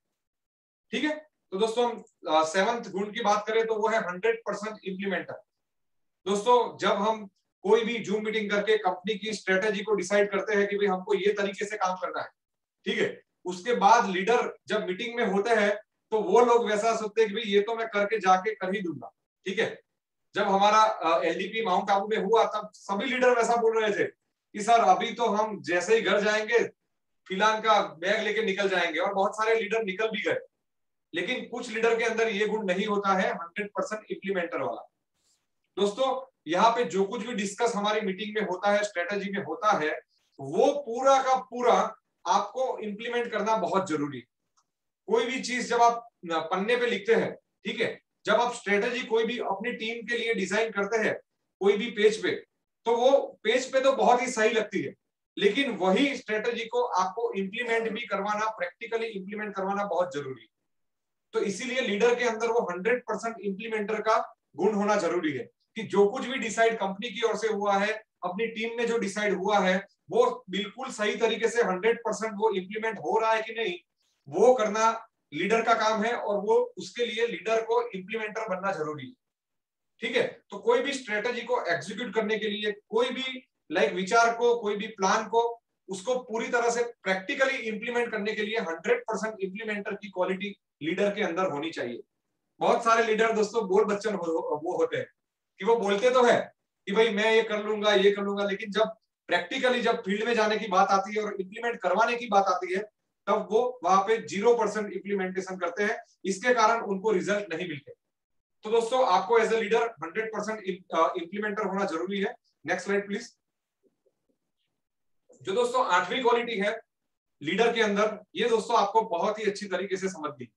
Speaker 1: ठीक है। तो दोस्तों हम सेवंथ गुण की बात करें तो वो है हंड्रेड परसेंट इम्प्लीमेंटर। दोस्तों जब हम कोई भी जूम मीटिंग करके कंपनी की स्ट्रेटेजी को डिसाइड करते हैं कि भाई हमको ये तरीके से काम करना है, ठीक है, उसके बाद लीडर जब मीटिंग में होते हैं तो वो लोग वैसा सोचते हैं कि भाई ये तो मैं करके जाके कर ही दूंगा, ठीक है। जब हमारा एलडीपी माउंट आबू में हुआ तब सभी लीडर वैसा बोल रहे थे कि सर अभी तो हम जैसे ही घर जाएंगे फिलहाल का बैग लेके निकल जाएंगे, और बहुत सारे लीडर निकल भी गए। लेकिन कुछ लीडर के अंदर ये गुण नहीं होता है, हंड्रेड परसेंट इम्प्लीमेंटर वाला। दोस्तों यहाँ पे जो कुछ भी डिस्कस हमारी मीटिंग में होता है, स्ट्रेटेजी में होता है, वो पूरा का पूरा आपको इम्प्लीमेंट करना बहुत जरूरी है। कोई भी चीज जब आप पन्ने पे लिखते हैं, ठीक है, जब आप स्ट्रेटेजी कोई भी अपनी टीम के लिए डिजाइन करते हैं कोई भी पेज पे, तो वो पेज पे तो बहुत ही सही लगती है, लेकिन वही स्ट्रेटेजी को आपको इम्प्लीमेंट भी करवाना, प्रैक्टिकली इम्प्लीमेंट करवाना बहुत जरूरी है। तो इसीलिए लीडर के अंदर वो हंड्रेड परसेंट इम्प्लीमेंटर का गुण होना जरूरी है, कि जो कुछ भी डिसाइड कंपनी की ओर से हुआ है, अपनी टीम में जो डिसाइड हुआ है, वो बिल्कुल सही तरीके से हंड्रेड परसेंट वो इम्प्लीमेंट हो रहा है कि नहीं, वो करना लीडर का काम है, और वो उसके लिए लीडर को इम्प्लीमेंटर बनना जरूरी है, ठीक है। तो कोई भी स्ट्रेटेजी को एग्जीक्यूट करने के लिए, कोई भी लाइक विचार को, कोई भी प्लान को, उसको पूरी तरह से प्रैक्टिकली इंप्लीमेंट करने के लिए हंड्रेड परसेंट इम्प्लीमेंटर की क्वालिटी लीडर के अंदर होनी चाहिए। बहुत सारे लीडर दोस्तों बोल बच्चन हो, वो होते हैं कि वो बोलते तो है कि भाई मैं ये कर लूंगा, ये कर लूंगा, लेकिन जब प्रैक्टिकली जब फील्ड में जाने की बात आती है और इम्प्लीमेंट करवाने की बात आती है, तब वो वहां पे जीरो परसेंट इम्प्लीमेंटेशन करते हैं, इसके कारण उनको रिजल्ट नहीं मिलते। तो दोस्तों आपको as a leader hundred percent implementer होना जरूरी है। Next slide please. जो दोस्तों आठवीं क्वालिटी है लीडर के अंदर, ये दोस्तों आपको बहुत ही अच्छी तरीके से समझनी,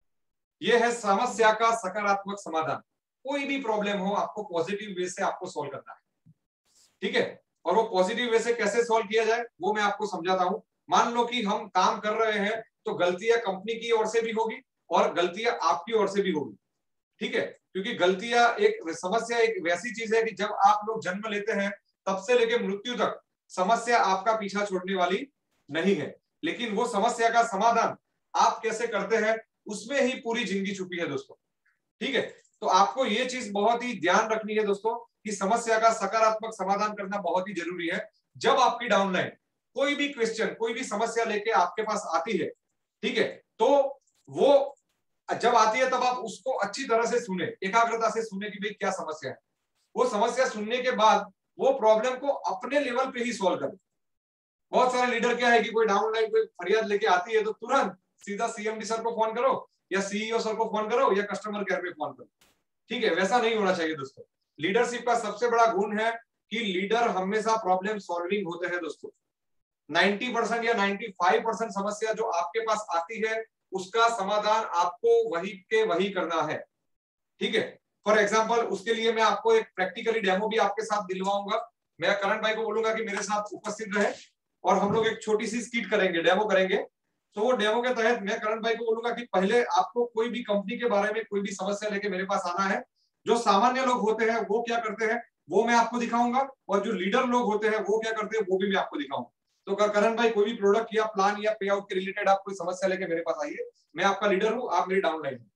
Speaker 1: ये है समस्या का सकारात्मक समाधान। कोई भी प्रॉब्लम हो आपको पॉजिटिव वे से आपको सॉल्व करना है, ठीक है। और वो पॉजिटिव वे से कैसे सॉल्व किया जाए वो मैं आपको समझाता हूं। मान लो कि हम काम कर रहे हैं तो गलतियां कंपनी की ओर से भी होगी और गलतियां आपकी ओर से भी होगी, ठीक है। क्योंकि गलतियां एक समस्या एक वैसी चीज है कि जब आप लोग जन्म लेते हैं तब से लेकर मृत्यु तक समस्या आपका पीछा छोड़ने वाली नहीं है, लेकिन वो समस्या का समाधान आप कैसे करते हैं उसमें ही पूरी जिंदगी छुपी है दोस्तों, ठीक है। तो आपको ये चीज बहुत ही ध्यान रखनी है दोस्तों कि समस्या का सकारात्मक समाधान करना बहुत ही जरूरी है। जब आपकी डाउनलाइन कोई भी क्वेश्चन, कोई भी समस्या लेके आपके पास आती है, ठीक है, तो वो जब आती है तब आप उसको अच्छी तरह से सुने, एकाग्रता से सुने कि भाई क्या समस्या है। वो समस्या सुनने के बाद वो प्रॉब्लम को अपने लेवल पे ही सॉल्व करें। बहुत सारे लीडर क्या है कि कोई डाउनलाइन कोई फरियाद लेके आती है तो तुरंत सीधा सीएमडी सर को फोन करो या सीईओ सर को फोन करो या कस्टमर केयर पे फोन करो, ठीक है। वैसा नहीं होना चाहिए दोस्तों। लीडरशिप का सबसे बड़ा गुण है कि लीडर हमेशा प्रॉब्लम सॉल्विंग होते हैं दोस्तों। नब्बे परसेंट या पचानवे परसेंट समस्या जो आपके पास आती है उसका समाधान आपको वही के वही करना है, ठीक है। फॉर एग्जाम्पल उसके लिए मैं आपको एक प्रैक्टिकली डेमो भी आपके साथ दिलवाऊंगा। मैं करण भाई को बोलूंगा कि मेरे साथ उपस्थित रहे और हम लोग एक छोटी सी स्किट करेंगे, डेमो करेंगे। तो वो डेमो के तहत मैं करण भाई को बोलूंगा कि पहले आपको कोई भी कंपनी के बारे में कोई भी समस्या लेके मेरे पास आना है। जो सामान्य लोग होते हैं वो क्या करते हैं वो मैं आपको दिखाऊंगा, और जो लीडर लोग होते हैं वो क्या करते हैं वो भी मैं आपको दिखाऊंगा। तो करण भाई कोई भी प्रोडक्ट या प्लान या पे आउट के रिलेटेड आप कोई समस्या लेके मेरे पास आइए, मैं आपका लीडर हूँ, आप मेरी डाउनलाइन हैं।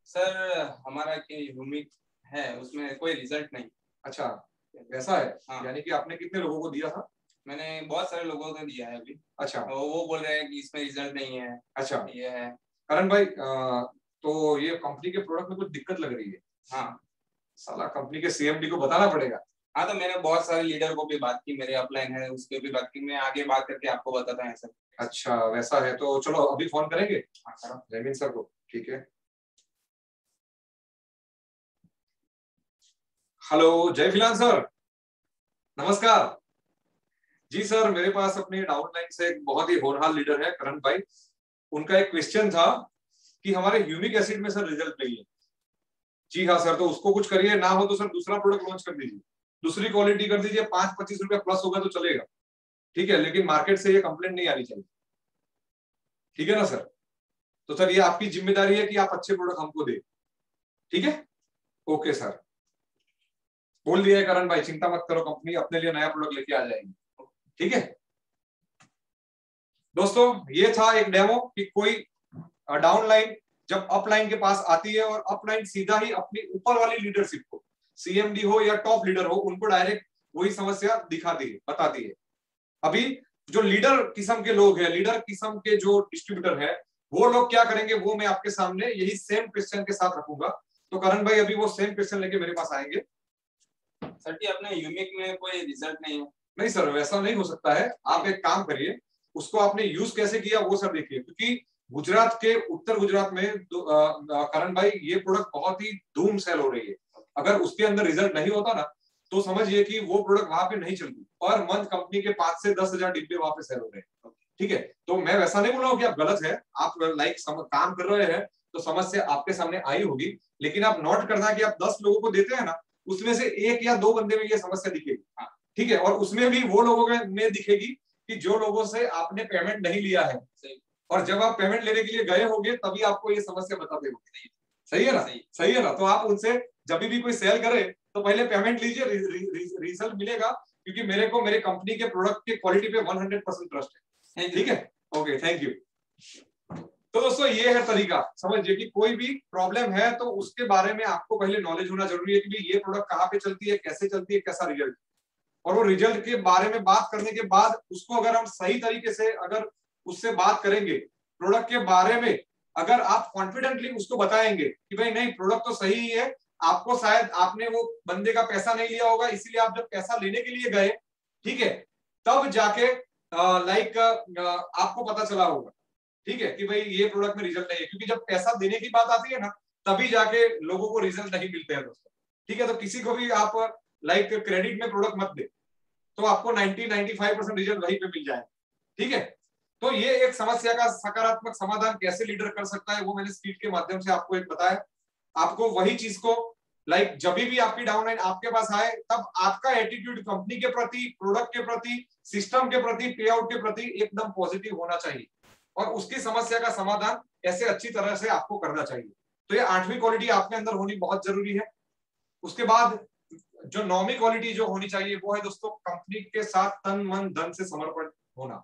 Speaker 8: सर हमारा यूनिक है उसमें कोई रिजल्ट नहीं।
Speaker 1: अच्छा वैसा है,
Speaker 8: हाँ।
Speaker 1: यानी कि आपने कितने लोगों को दिया था?
Speaker 8: मैंने बहुत सारे लोगों को दिया है अभी।
Speaker 1: अच्छा,
Speaker 8: वो बोल रहे हैं कि इसमें रिजल्ट नहीं है।
Speaker 1: अच्छा
Speaker 8: ये है।
Speaker 1: करण भाई आ, तो ये कंपनी के प्रोडक्ट में कुछ दिक्कत लग रही है।
Speaker 8: हाँ
Speaker 1: साला कंपनी के सीएमडी को बताना पड़ेगा।
Speaker 8: हाँ, तो मैंने बहुत सारे लीडर को भी बात की, मेरे अपलाइन है उसके भी बात की, मैं आगे बात करके आपको बताता हूँ सर।
Speaker 1: अच्छा वैसा है तो चलो अभी फोन करेंगे
Speaker 8: हाँ करो
Speaker 1: जमीन सर को। ठीक है। हेलो जय फिलान सर, नमस्कार जी सर। मेरे पास अपने डाउनलाइन से एक बहुत ही होनहार लीडर है करण भाई। उनका एक क्वेश्चन था कि हमारे ह्यूमिक एसिड में सर रिजल्ट नहीं है। जी हाँ सर, तो उसको कुछ करिए, ना हो तो सर दूसरा प्रोडक्ट लॉन्च कर दीजिए, दूसरी क्वालिटी कर दीजिए, पांच पच्चीस रुपया प्लस होगा तो चलेगा, ठीक है, लेकिन मार्केट से ये कंप्लेंट नहीं आनी चाहिए, ठीक है ना सर। तो सर ये आपकी जिम्मेदारी है कि आप अच्छे प्रोडक्ट हमको दे, ठीक है। ओके सर, बोल दिया है करण भाई, चिंता मत करो, कंपनी अपने लिए नया प्रोडक्ट लेके आ जाएगी, ठीक है। दोस्तों ये था एक डेमो कि कोई डाउनलाइन जब अपलाइन के पास आती है और अपलाइन सीधा ही अपनी ऊपर वाली लीडरशिप को, सीएमडी हो या टॉप लीडर हो, उनको डायरेक्ट वही समस्या दिखाती है, बताती है। अभी जो लीडर किस्म के लोग हैं, लीडर किस्म के जो डिस्ट्रीब्यूटर है, वो लोग क्या करेंगे वो मैं आपके सामने यही सेम क्वेश्चन के साथ रखूंगा। तो करण भाई अभी वो सेम क्वेश्चन लेके मेरे पास आएंगे।
Speaker 8: सर जी अपने यूनिक में कोई रिजल्ट नहीं है।
Speaker 1: नहीं सर वैसा नहीं हो सकता है, आप एक काम करिए, उसको आपने यूज कैसे किया वो सर देखिए, क्योंकि गुजरात के उत्तर गुजरात में करण भाई ये प्रोडक्ट बहुत ही धूम सेल हो रही है। अगर उसके अंदर रिजल्ट नहीं होता ना तो समझिए कि वो प्रोडक्ट वहां पे नहीं चलती। पर मंथ कंपनी के पांच से दस हजार डिब्बे वहां पे सेल हो रहे हैं, ठीक है। तो मैं वैसा नहीं बोल रहा हूँ कि आप गलत है, आप लाइक काम कर रहे हैं तो समस्या आपके सामने आई होगी, लेकिन आप नोट करना कि आप दस लोगों को देते हैं ना, उसमें से एक या दो बंदे में ये समस्या दिखेगी, ठीक है। और उसमें भी वो लोगों में दिखेगी कि जो लोगों से आपने पेमेंट नहीं लिया है, और जब आप पेमेंट लेने के लिए गए होंगे तभी आपको ये समस्या बता देंगे। सही है ना, सही, सही है ना। तो आप उनसे जब भी कोई सेल करे तो पहले पेमेंट लीजिए, रिजल्ट मिलेगा, क्योंकि मेरे को मेरे कंपनी के प्रोडक्ट के क्वालिटी पे सौ परसेंट ट्रस्ट है, ठीक है। Okay thank you. तो दोस्तों ये है तरीका, समझिए कि कोई भी प्रॉब्लम है तो उसके बारे में आपको पहले नॉलेज होना जरूरी है कि ये प्रोडक्ट कहाँ पे चलती है, कैसे चलती है, कैसा रिजल्ट, और वो रिजल्ट के बारे में बात करने के बाद उसको अगर हम सही तरीके से अगर उससे बात करेंगे, प्रोडक्ट के बारे में अगर आप कॉन्फिडेंटली उसको बताएंगे कि भाई नहीं प्रोडक्ट तो सही ही है, आपको शायद आपने वो बंदे का पैसा नहीं लिया होगा, इसीलिए आप जब पैसा लेने के लिए गए, ठीक है, तब जाके लाइक आपको पता चला होगा, ठीक है, कि भाई ये प्रोडक्ट में रिजल्ट नहीं है। क्योंकि जब पैसा देने की बात आती है ना तभी जाके लोगों को रिजल्ट नहीं मिलते हैं दोस्तों, ठीक है। तो किसी को भी आप लाइक क्रेडिट में प्रोडक्ट मत दे, तो आपको नब्बे पचानवे परसेंट रिजल्ट वहीं पे मिल जाए, ठीक है। तो ये एक समस्या का सकारात्मक समाधान कैसे लीडर कर सकता है वो मैंने स्पीड के माध्यम से आपको एक बताया। आपको वही चीज को लाइक जब भी आपकी डाउनलाइन आपके पास आए तब आपका एटीट्यूड कंपनी के प्रति, प्रोडक्ट के प्रति, सिस्टम के प्रति, पे आउट के प्रति एकदम पॉजिटिव होना चाहिए, और उसकी समस्या का समाधान ऐसे अच्छी तरह से आपको करना चाहिए। तो ये आठवीं क्वालिटी आपके अंदर होनी बहुत जरूरी है। उसके बाद जो नौवीं क्वालिटी जो होनी चाहिए वो है दोस्तों कंपनी के साथ तन मन धन से समर्पण होना।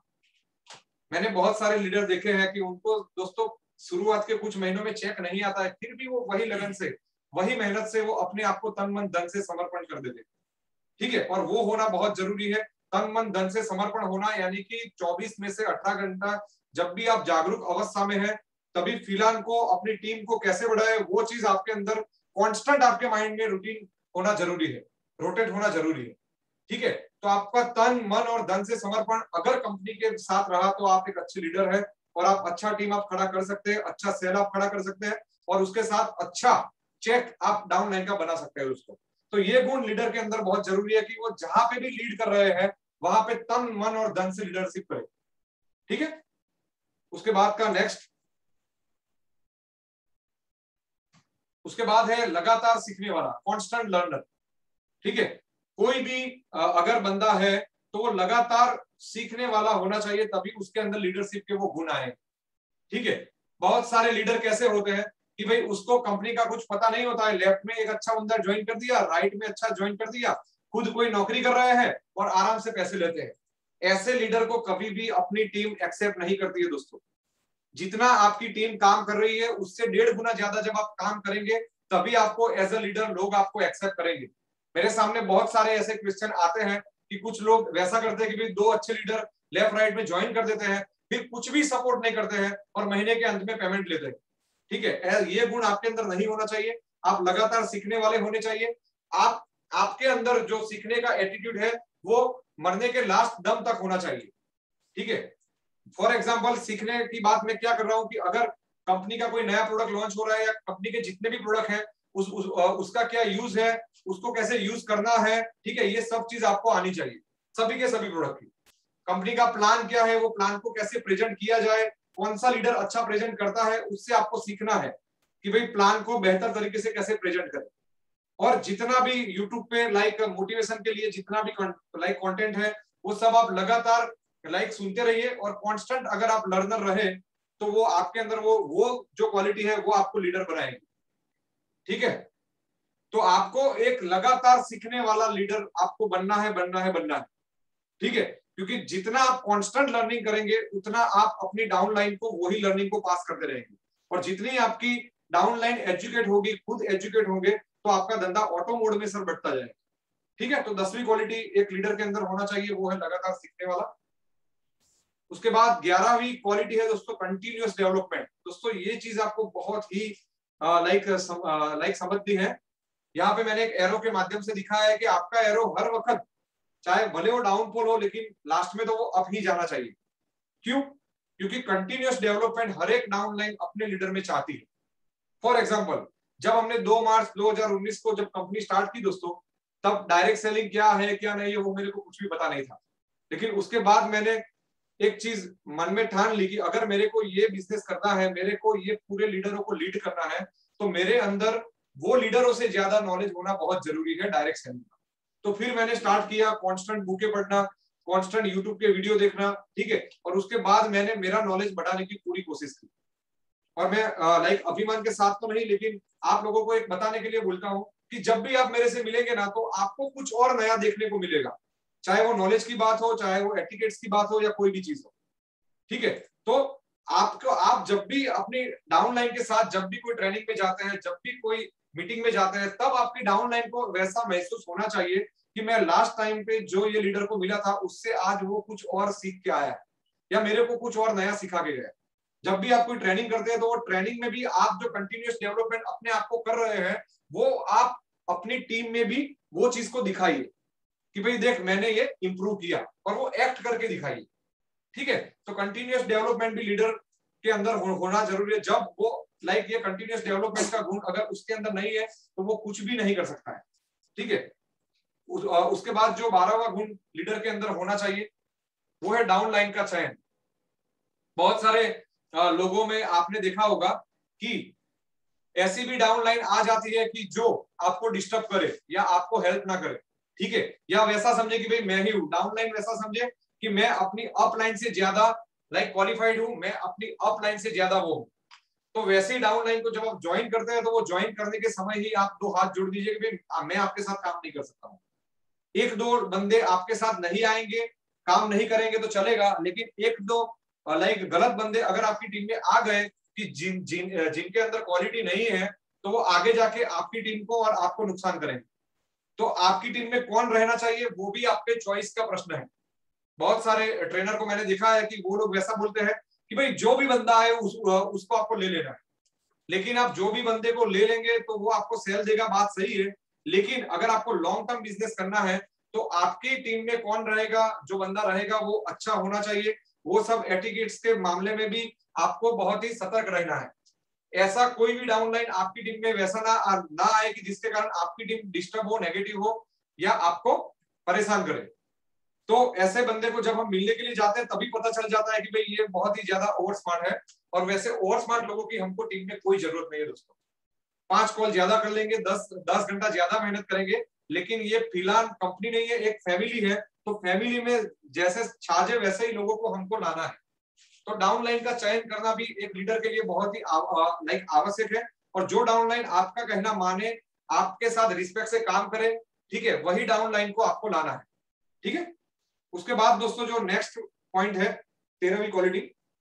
Speaker 1: मैंने बहुत सारे लीडर देखे हैं कि उनको दोस्तों शुरुआत के कुछ महीनों में चेक नहीं आता है, फिर भी वो वही लगन से, वही मेहनत से वो अपने आप को तन मन धन से समर्पण कर देते, ठीक है। और वो होना बहुत जरूरी है, तन मन धन से समर्पण होना, यानी कि चौबीस में से अठारह घंटा जब भी आप जागरूक अवस्था में है तभी फिलहाल को अपनी टीम को कैसे बढ़ाए वो चीज आपके अंदर कांस्टेंट आपके माइंड में रूटीन होना जरूरी है, रोटेट होना जरूरी है, ठीक है। तो आपका तन मन और धन से समर्पण अगर कंपनी के साथ रहा तो आप एक अच्छे लीडर है, और आप अच्छा टीम आप खड़ा कर सकते हैं, अच्छा सेल आप खड़ा कर सकते हैं, और उसके साथ अच्छा चेक आप डाउन लाइन का बना सकते हैं उसको। तो ये गुण लीडर के अंदर बहुत जरूरी है कि वो जहां पे भी लीड कर रहे हैं वहां पे तन मन और धन से लीडरशिप करे, ठीक है। उसके बाद का नेक्स्ट, उसके बाद है लगातार सीखने वाला, कांस्टेंट लर्नर, ठीक है। कोई भी अगर बंदा है तो वो लगातार सीखने वाला होना चाहिए, तभी उसके अंदर लीडरशिप के वो गुण आए, ठीक है। बहुत सारे लीडर कैसे होते हैं कि भाई उसको कंपनी का कुछ पता नहीं होता है, लेफ्ट में एक अच्छा बंदा ज्वाइन कर दिया, राइट में अच्छा ज्वाइन कर दिया, खुद कोई नौकरी कर रहे हैं और आराम से पैसे लेते हैं। ऐसे लीडर को कभी भी अपनी टीम एक्सेप्ट नहीं करती है दोस्तों। जितना आपकी टीम काम कर रही है उससे डेढ़ गुना ज्यादा जब आप काम करेंगे तभी आपको एज अ लीडर लोग आपको एक्सेप्ट करेंगे। मेरे सामने बहुत सारे ऐसे क्वेश्चन आते हैं कि कुछ लोग वैसा करते हैं कि भाई दो अच्छे लीडर लेफ्ट राइट में ज्वाइन कर देते हैं, फिर कुछ भी सपोर्ट नहीं करते हैं और महीने के अंत में पेमेंट लेते हैं। ठीक है, ये गुण आपके अंदर नहीं होना चाहिए। आप लगातार सीखने वाले होने चाहिए। आप आपके अंदर जो सीखने का एटीट्यूड है वो मरने के लास्ट दम तक होना चाहिए। ठीक है, फॉर एग्जाम्पल सीखने की बात मैं क्या कर रहा हूं कि अगर कंपनी का कोई नया प्रोडक्ट लॉन्च हो रहा है या कंपनी के जितने भी प्रोडक्ट हैं उस, उस उसका क्या यूज है, उसको कैसे यूज करना है, ठीक है, ये सब चीज आपको आनी चाहिए, सभी के सभी प्रोडक्ट की। कंपनी का प्लान क्या है, वो प्लान को कैसे प्रेजेंट किया जाए, कौन सा लीडर अच्छा प्रेजेंट करता है, उससे आपको सीखना है कि भाई प्लान को बेहतर तरीके से कैसे प्रेजेंट करें। और जितना भी यूट्यूब पे लाइक मोटिवेशन के लिए जितना भी लाइक कंटेंट है वो सब आप लगातार लाइक सुनते रहिए और कांस्टेंट अगर आप लर्नर रहे तो वो आपके अंदर वो वो जो क्वालिटी है वो आपको लीडर बनाएगी। ठीक है, तो आपको एक लगातार सीखने वाला लीडर आपको बनना है बनना है बनना है। ठीक है, क्योंकि जितना आप कांस्टेंट लर्निंग करेंगे उतना आप अपनी डाउन लाइन को वही लर्निंग को पास करते रहेंगे, और जितनी आपकी डाउन लाइन एजुकेट होगी, खुद एजुकेट होंगे, तो आपका धंधा ऑटो मोड में सर बढ़ता जाएगा। ठीक है, तो दसवीं क्वालिटी एक लीडर के अंदर होना चाहिए, वो है लगातार सीखने वाला। उसके बाद ग्यारहवीं क्वालिटी है दोस्तों कंटिन्यूअस डेवलपमेंट। दोस्तों ये चीज आपको बहुत ही लाइक लाइक समझनी है। यहाँ पे मैंने एक एरो के माध्यम से दिखाया है कि आपका एरो हर वक्त चाहे भले वो डाउनफॉल हो लेकिन लास्ट में तो वो अप ही जाना चाहिए। क्यों? क्योंकि कंटिन्यूअस डेवलपमेंट हर एक डाउन लाइन अपने लीडर में चाहती है। फॉर एग्जाम्पल जब हमने दो मार्च दो हज़ार उन्नीस को जब कंपनी स्टार्ट की दोस्तों, तब डायरेक्ट सेलिंग क्या है क्या नहीं है वो मेरे को कुछ भी पता नहीं था। लेकिन उसके बाद मैंने एक चीज मन में ठान ली कि अगर मेरे को ये बिजनेस करना है, मेरे को ये पूरे लीडरों को लीड करना है, तो मेरे अंदर वो लीडरों से ज्यादा नॉलेज होना बहुत जरूरी है डायरेक्ट सेलिंग का। तो फिर मैंने स्टार्ट किया कांस्टेंट बुकें पढ़ना, कांस्टेंट यूट्यूब के वीडियो देखना। ठीक है, और उसके बाद मैंने मेरा नॉलेज बढ़ाने की पूरी कोशिश की। और मैं लाइक अभिमान के साथ तो नहीं लेकिन आप लोगों को एक बताने के लिए बोलता हूँ कि जब भी आप मेरे से मिलेंगे ना तो आपको कुछ और नया देखने को मिलेगा, चाहे वो नॉलेज की बात हो, चाहे वो एटिकेट्स की बात हो या कोई भी चीज हो। ठीक है, तो आपको आप जब भी अपनी डाउनलाइन के साथ जब भी कोई ट्रेनिंग में जाते हैं, जब भी कोई मीटिंग में जाते हैं, तब आपकी डाउनलाइन को वैसा महसूस होना चाहिए कि मैं लास्ट टाइम पे जो ये लीडर को मिला था उससे आज वो कुछ और सीख के आया है या मेरे को कुछ और नया सिखा के गया। जब भी आप कोई ट्रेनिंग करते हैं तो वो ट्रेनिंग में भी आप जो कंटिन्यूअस डेवलपमेंट अपने आप को कर रहे हैं वो आप अपनी टीम में भी वो चीज को दिखाइए कि भाई देख मैंने ये इंप्रूव किया, और वो एक्ट करके दिखाइए। ठीक है, तो कंटिन्यूअस डेवलपमेंट भी लीडर के अंदर हो, होना जरूरी है। जब वो लाइक ये कंटिन्यूअस डेवलपमेंट का गुण अगर उसके अंदर नहीं है तो वो कुछ भी नहीं कर सकता है। ठीक है, उस, उसके बाद जो बारहवां गुण लीडर के अंदर होना चाहिए वो है डाउन लाइन का चयन। बहुत सारे लोगों में आपने देखा होगा कि ऐसी भी डाउन लाइन आ जाती है कि जो आपको डिस्टर्ब करे या आपको हेल्प ना करे। ठीक है, या वैसा समझे कि भाई मैं ही हूं डाउन लाइन, वैसा समझे कि मैं अपनी अप लाइन से ज्यादा लाइक क्वालिफाइड हूं, मैं अपनी अप लाइन से ज्यादा वो हूं। तो वैसे डाउन लाइन को जब आप ज्वाइन करते हैं तो वो ज्वाइन करने के समय ही आप दो हाथ जोड़ दीजिए कि भाई मैं आपके साथ काम नहीं कर सकता हूँ। एक दो बंदे आपके साथ नहीं आएंगे, काम नहीं करेंगे तो चलेगा, लेकिन एक दो लाइक गलत बंदे अगर आपकी टीम में आ गए कि जिन जिन जिनके अंदर क्वालिटी नहीं है तो वो आगे जाके आपकी टीम को और आपको नुकसान करेंगे। तो आपकी टीम में कौन रहना चाहिए वो भी आपके चॉइस का प्रश्न है। बहुत सारे ट्रेनर को मैंने देखा है कि वो लोग वैसा बोलते हैं कि भाई जो भी बंदा आए उस, उसको आपको ले लेना है। लेकिन आप जो भी बंदे को ले लेंगे तो वो आपको सेल देगा, बात सही है, लेकिन अगर आपको लॉन्ग टर्म बिजनेस करना है तो आपकी टीम में कौन रहेगा, जो बंदा रहेगा वो अच्छा होना चाहिए। वो सब एटिकेट्स के मामले में भी आपको बहुत ही सतर्क रहना है। ऐसा कोई भी डाउनलाइन आपकी टीम में वैसा ना ना आए कि जिसके कारण आपकी टीम डिस्टर्ब हो, नेगेटिव हो या आपको परेशान करे। तो ऐसे बंदे को जब हम मिलने के लिए जाते हैं तभी पता चल जाता है कि भाई ये बहुत ही ज्यादा ओवर स्मार्ट है, और वैसे ओवर स्मार्ट लोगों की हमको टीम में कोई जरूरत नहीं है दोस्तों। पांच कॉल ज्यादा कर लेंगे, दस दस घंटा ज्यादा मेहनत करेंगे, लेकिन ये फिलहाल कंपनी नहीं है, एक फैमिली है। तो फैमिली में जैसे छाजे वैसे ही लोगों को हमको लाना है। तो डाउनलाइन का चयन करना भी एक लीडर के लिए बहुत ही लाइक आवश्यक है। और जो डाउनलाइन आपका कहना माने, आपके साथ रिस्पेक्ट से काम करे, ठीक है, वही डाउनलाइन को आपको लाना है। ठीक है, उसके बाद दोस्तों जो नेक्स्ट पॉइंट है तेरहवीं क्वालिटी,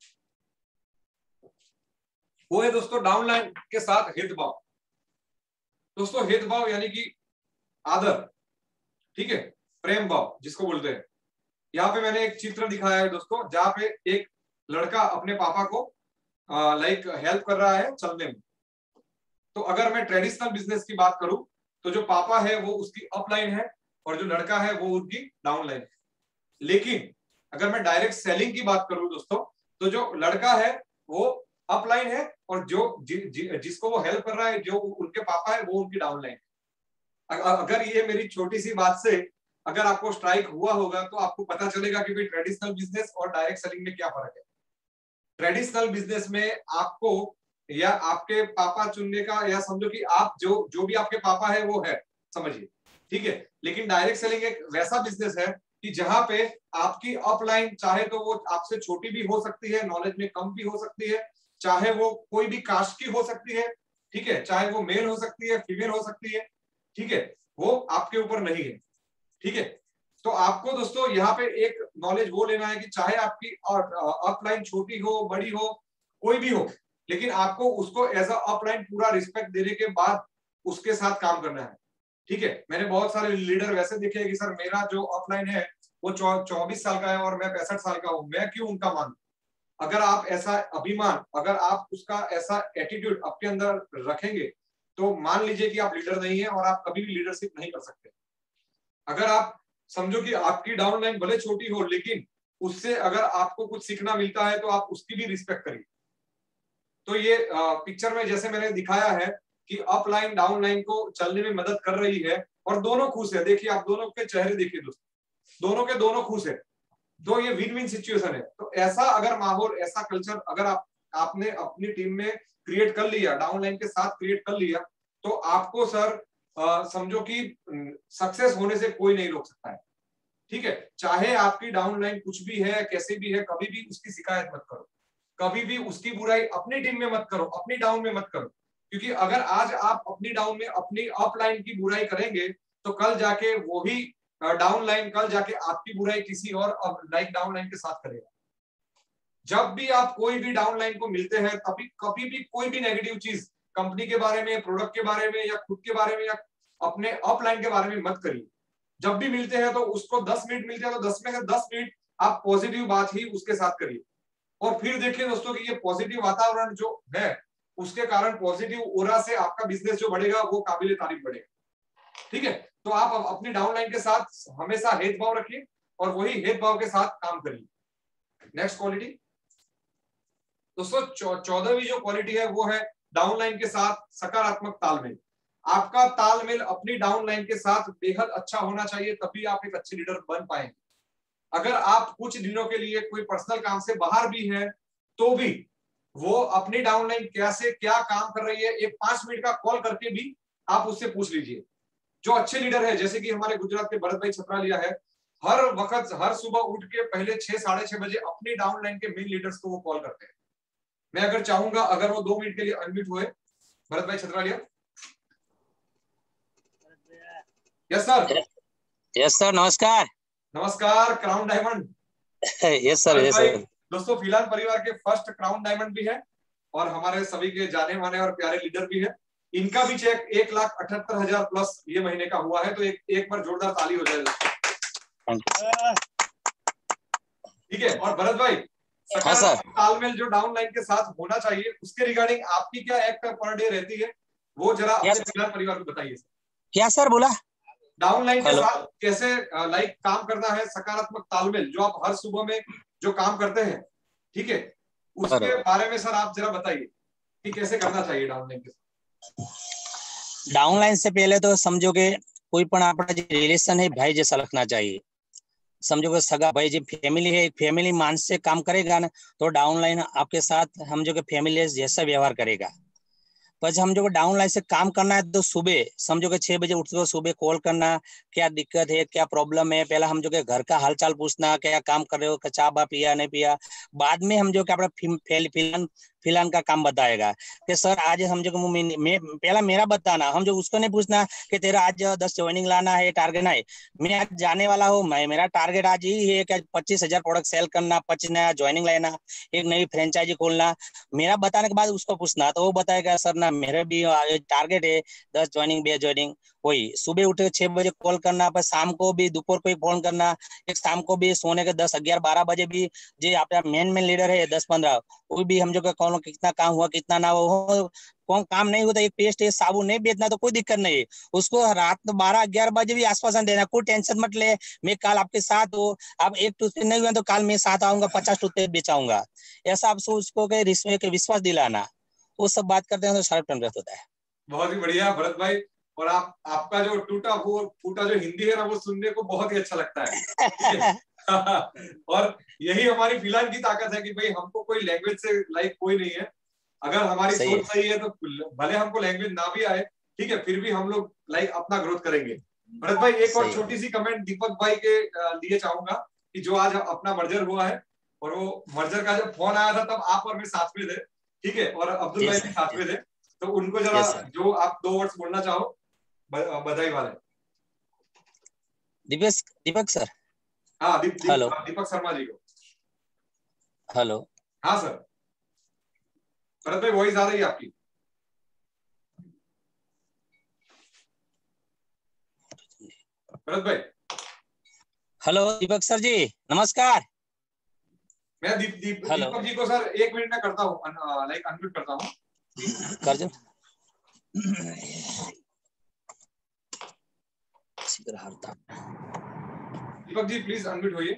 Speaker 1: वो है दोस्तों डाउनलाइन के साथ हितभाव। दोस्तों हितभाव यानी कि आदर, ठीक है, प्रेम भाव जिसको बोलते हैं। यहाँ पे मैंने एक चित्र दिखाया है दोस्तों, जहाँ पे एक लड़का अपने पापा को लाइक हेल्प कर रहा है चलने में। तो अगर मैं ट्रेडिशनल बिजनेस की बात करूं तो जो पापा है वो उसकी अपलाइन है और जो लड़का है वो उनकी डाउनलाइन है। लेकिन अगर मैं डायरेक्ट सेलिंग की बात करूं दोस्तों, तो जो लड़का है वो अपलाइन है और जो जि, जि, जिसको वो हेल्प कर रहा है, जो उनके पापा है, वो उनकी डाउनलाइन है। अगर ये मेरी छोटी सी बात से अगर आपको स्ट्राइक हुआ होगा तो आपको पता चलेगा कि भाई ट्रेडिशनल बिजनेस और डायरेक्ट सेलिंग में क्या फर्क है। ट्रेडिशनल बिजनेस में आपको या आपके पापा चुनने का, या समझो कि आप जो जो भी आपके पापा है वो है, समझिए, ठीक है। लेकिन डायरेक्ट सेलिंग एक वैसा बिजनेस है कि जहां पे आपकी अपलाइन चाहे तो वो आपसे छोटी भी हो सकती है, नॉलेज में कम भी हो सकती है, चाहे वो कोई भी कास्ट की हो सकती है, ठीक है, चाहे वो मेल हो सकती है, फीमेल हो सकती है, ठीक है, वो आपके ऊपर नहीं है, ठीक है। तो आपको दोस्तों यहाँ पे एक नॉलेज वो लेना है कि चाहे आपकी अपलाइन छोटी हो, बड़ी हो, कोई भी हो, लेकिन आपको उसको एज अ अपलाइन पूरा रिस्पेक्ट देने के बाद उसके साथ काम करना है, ठीक है। मैंने बहुत सारे लीडर वैसे देखे हैं कि सर मेरा जो अपलाइन है वो चौबीस साल का है और मैं पैंसठ साल का हूं, मैं क्यों उनका मानूं। अगर आप ऐसा अभिमान, अगर आप उसका ऐसा एटीट्यूड आपके अंदर रखेंगे तो मान लीजिए कि आप लीडर नहीं है और आप कभी भी लीडरशिप नहीं कर सकते। अगर आप समझो कि आपकी डाउनलाइन भले छोटी हो, लेकिन उससे अगर आपको कुछ सीखना मिलता है तो आप उसकी भी रिस्पेक्ट करिए। तो ये पिक्चर में जैसे मैंने दिखाया है कि अपलाइन डाउनलाइन को चलने में मदद कर रही है और दोनों खुश है। देखिए आप दोनों के चेहरे देखिए दोस्तों, दोनों के दोनों खुश है, तो ये विन विन सिचुएशन है। तो ऐसा अगर माहौल, ऐसा कल्चर अगर आप आपने अपनी टीम में क्रिएट कर लिया, डाउनलाइन के साथ क्रिएट कर लिया, तो आपको सर समझो कि सक्सेस होने से कोई नहीं रोक सकता है, ठीक है। चाहे आपकी डाउनलाइन कुछ भी है, कैसे भी है, कभी भी उसकी शिकायत मत करो, कभी भी उसकी बुराई अपनी टीम में मत करो, अपनी डाउन में मत करो, क्योंकि अगर आज आप अपनी डाउन में अपनी अपलाइन की बुराई करेंगे तो कल जाके वो ही डाउनलाइन कल जाके आपकी बुराई किसी और लाइक डाउनलाइन के साथ करेगा। जब भी आप कोई भी डाउनलाइन को मिलते हैं तभी कभी भी कोई भी नेगेटिव चीज कंपनी के बारे में, प्रोडक्ट के बारे में, या खुद के बारे में, या अपने अपलाइन के बारे में मत करिए। जब भी मिलते हैं तो उसको दस मिनट मिलते हैं तो दस में से दस मिनट आप पॉजिटिव बात ही उसके साथ करिए। और फिर देखिए दोस्तों कि ये पॉजिटिव वातावरण जो है उसके कारण पॉजिटिव ओरा से आपका बिजनेस जो बढ़ेगा वो काबिल तारीफ बढ़ेगा, ठीक है। तो आप अपनी डाउनलाइन के साथ हमेशा हेदभाव रखिए और वही हेदभाव के साथ काम करिए। नेक्स्ट क्वालिटी दोस्तों, चौदहवीं जो क्वालिटी है वो है डाउनलाइन के साथ सकारात्मक तालमेल। आपका तालमेल अपनी डाउनलाइन के साथ बेहद अच्छा होना चाहिए, तभी आप एक अच्छे लीडर बन पाएंगे। अगर आप कुछ दिनों के लिए कोई पर्सनल काम से बाहर भी हैं तो भी वो अपनी डाउनलाइन कैसे क्या काम कर रही है, एक पांच मिनट का कॉल करके भी आप उससे पूछ लीजिए। जो अच्छे लीडर है, जैसे कि हमारे गुजरात के भरत भाई छत्रालिया है, हर वक्त हर सुबह उठ के पहले छह साढ़े छह बजे अपनी डाउनलाइन के मेन लीडर्स को वो कॉल करते हैं। मैं अगर चाहूंगा अगर वो दो मिनट के लिए अनम्यूट हुए, भरत भाई Chhatralia. Yes sir.
Speaker 9: Yes sir, नमस्कार।
Speaker 1: नमस्कार, crown diamond.
Speaker 9: Yes sir, yes sir.
Speaker 1: दोस्तों फिलहाल परिवार के फर्स्ट क्राउन डायमंड भी है और हमारे सभी के जाने माने और प्यारे लीडर भी है। इनका भी चेक एक लाख अठहत्तर हजार प्लस ये महीने का हुआ है, तो एक एक बार जोरदार ताली हो जाए, ठीक है। और भरत भाई, सकारात्मक तालमेल जो डाउनलाइन के साथ होना चाहिए उसके रिगार्डिंग आपकी क्या एक्ट पर डे रहती है, वो जरा अपने फिलहाल परिवार को बताइए।
Speaker 9: क्या सर बोला?
Speaker 1: डाउनलाइन के साथ कैसे लाइक काम करना है, सकारात्मक तालमेल जो आप हर सुबह में जो काम करते हैं, ठीक है, उसके बारे में सर आप जरा बताइए कि कैसे करना चाहिए डाउनलाइन के साथ।
Speaker 9: डाउनलाइन से पहले तो समझो कि कोई पण आपड़ा जो रिलेशन है भाई जैसा रखना चाहिए। समझो कि सगा भाई जो फैमिली है, एक फैमिली मान से काम करेगा ना तो डाउनलाइन आपके साथ हम जो कि फैमिली जैसा व्यवहार करेगा। पर हम जो डाउनलाइन से काम करना है तो सुबह समझो कि छह बजे उठ के सुबह कॉल करना, क्या दिक्कत है, क्या प्रॉब्लम है, पहला हम जो कि घर का हालचाल पूछना, क्या काम कर रहे हो, चाय बा पिया नहीं पिया। बाद में हम जो कि अपना फिलहाल फिलहाल का काम बताएगा कि सर आज हम जो मैं पहला मेरा बताना, हम जो उसको नहीं पूछना कि तेरा आज दस ज्वाइनिंग लाना है, टारगेट नहीं। मैं आज जाने वाला हूँ, मैं मेरा टारगेट आज ही है कि पच्चीस हजार प्रोडक्ट सेल करना, पच्चीस नया ज्वाइनिंग लेना, एक नई फ्रेंचाइजी खोलना। मेरा बताने के बाद उसको पूछना तो वो बताएगा सर ना मेरे भी टारगेट है दस ज्वाइनिंग बीस ज्वाइनिंग। वही सुबह उठे छह बजे कॉल करना, पर शाम को भी दोपहर को फोन करना, एक शाम को भी सोने के दस ग्यारह बारह बजे भी जो आपका मेन मेन लीडर है दस पंद्रह वो भी हम जो कॉल मालूम कितना काम हुआ कितना ना हो, कौन काम नहीं होता, एक पेस्ट एक साबुन नहीं बेचना तो कोई दिक्कत नहीं है, उसको रात बारह ग्यारह बजे भी आश्वासन देना, कोई टेंशन मत ले, मैं कल आपके साथ हो, आप एक टूथपेस्ट नहीं हुआ तो कल मैं साथ आऊंगा, पचास टूथपेस्ट बेचाऊंगा, ऐसा आप उसको विश्वास दिलाना, वो सब बात करते हैं तो शार्प टर्न होता है।
Speaker 1: बहुत ही बढ़िया भरत भाई, और आप आपका जो टूटा वो फूटा जो हिंदी है ना वो सुनने को बहुत ही अच्छा लगता है। और यही हमारी फिलहाल की ताकत है कि भाई हमको कोई लैंग्वेज से लाइक कोई नहीं है, अगर हमारी सोच सही है तो भले हमको लैंग्वेज ना भी आए, ठीक है, फिर भी हम लोग लाइक अपना ग्रोथ करेंगे। भरत भाई एक और छोटी सी कमेंट दीपक भाई के लिए चाहूंगा कि जो आज अपना मर्जर हुआ है, और वो मर्जर का जब फोन आया था तब आप और मैं साथ में थे, ठीक है, और अब्दुल भाई भी साथ में थे, तो उनको जरा जो आप दो वर्ड्स बोलना चाहो बधाई वाले।
Speaker 9: दीपक दीपक सर।
Speaker 1: हाँ दीप, दीप, हेलो दीपक शर्मा जी को।
Speaker 9: हेलो।
Speaker 1: हाँ सर। भरत भाई वॉइस आ रही है आपकी? भरत भाई।
Speaker 9: हेलो दीपक सर जी नमस्कार।
Speaker 1: मैं दीप, दीप, दीपक जी को सर एक मिनट में करता हूँ, लाइक अनम्यूट करता हूँ।
Speaker 9: कर दो।
Speaker 1: दीपक जी प्लीज अनम्यूट होइए।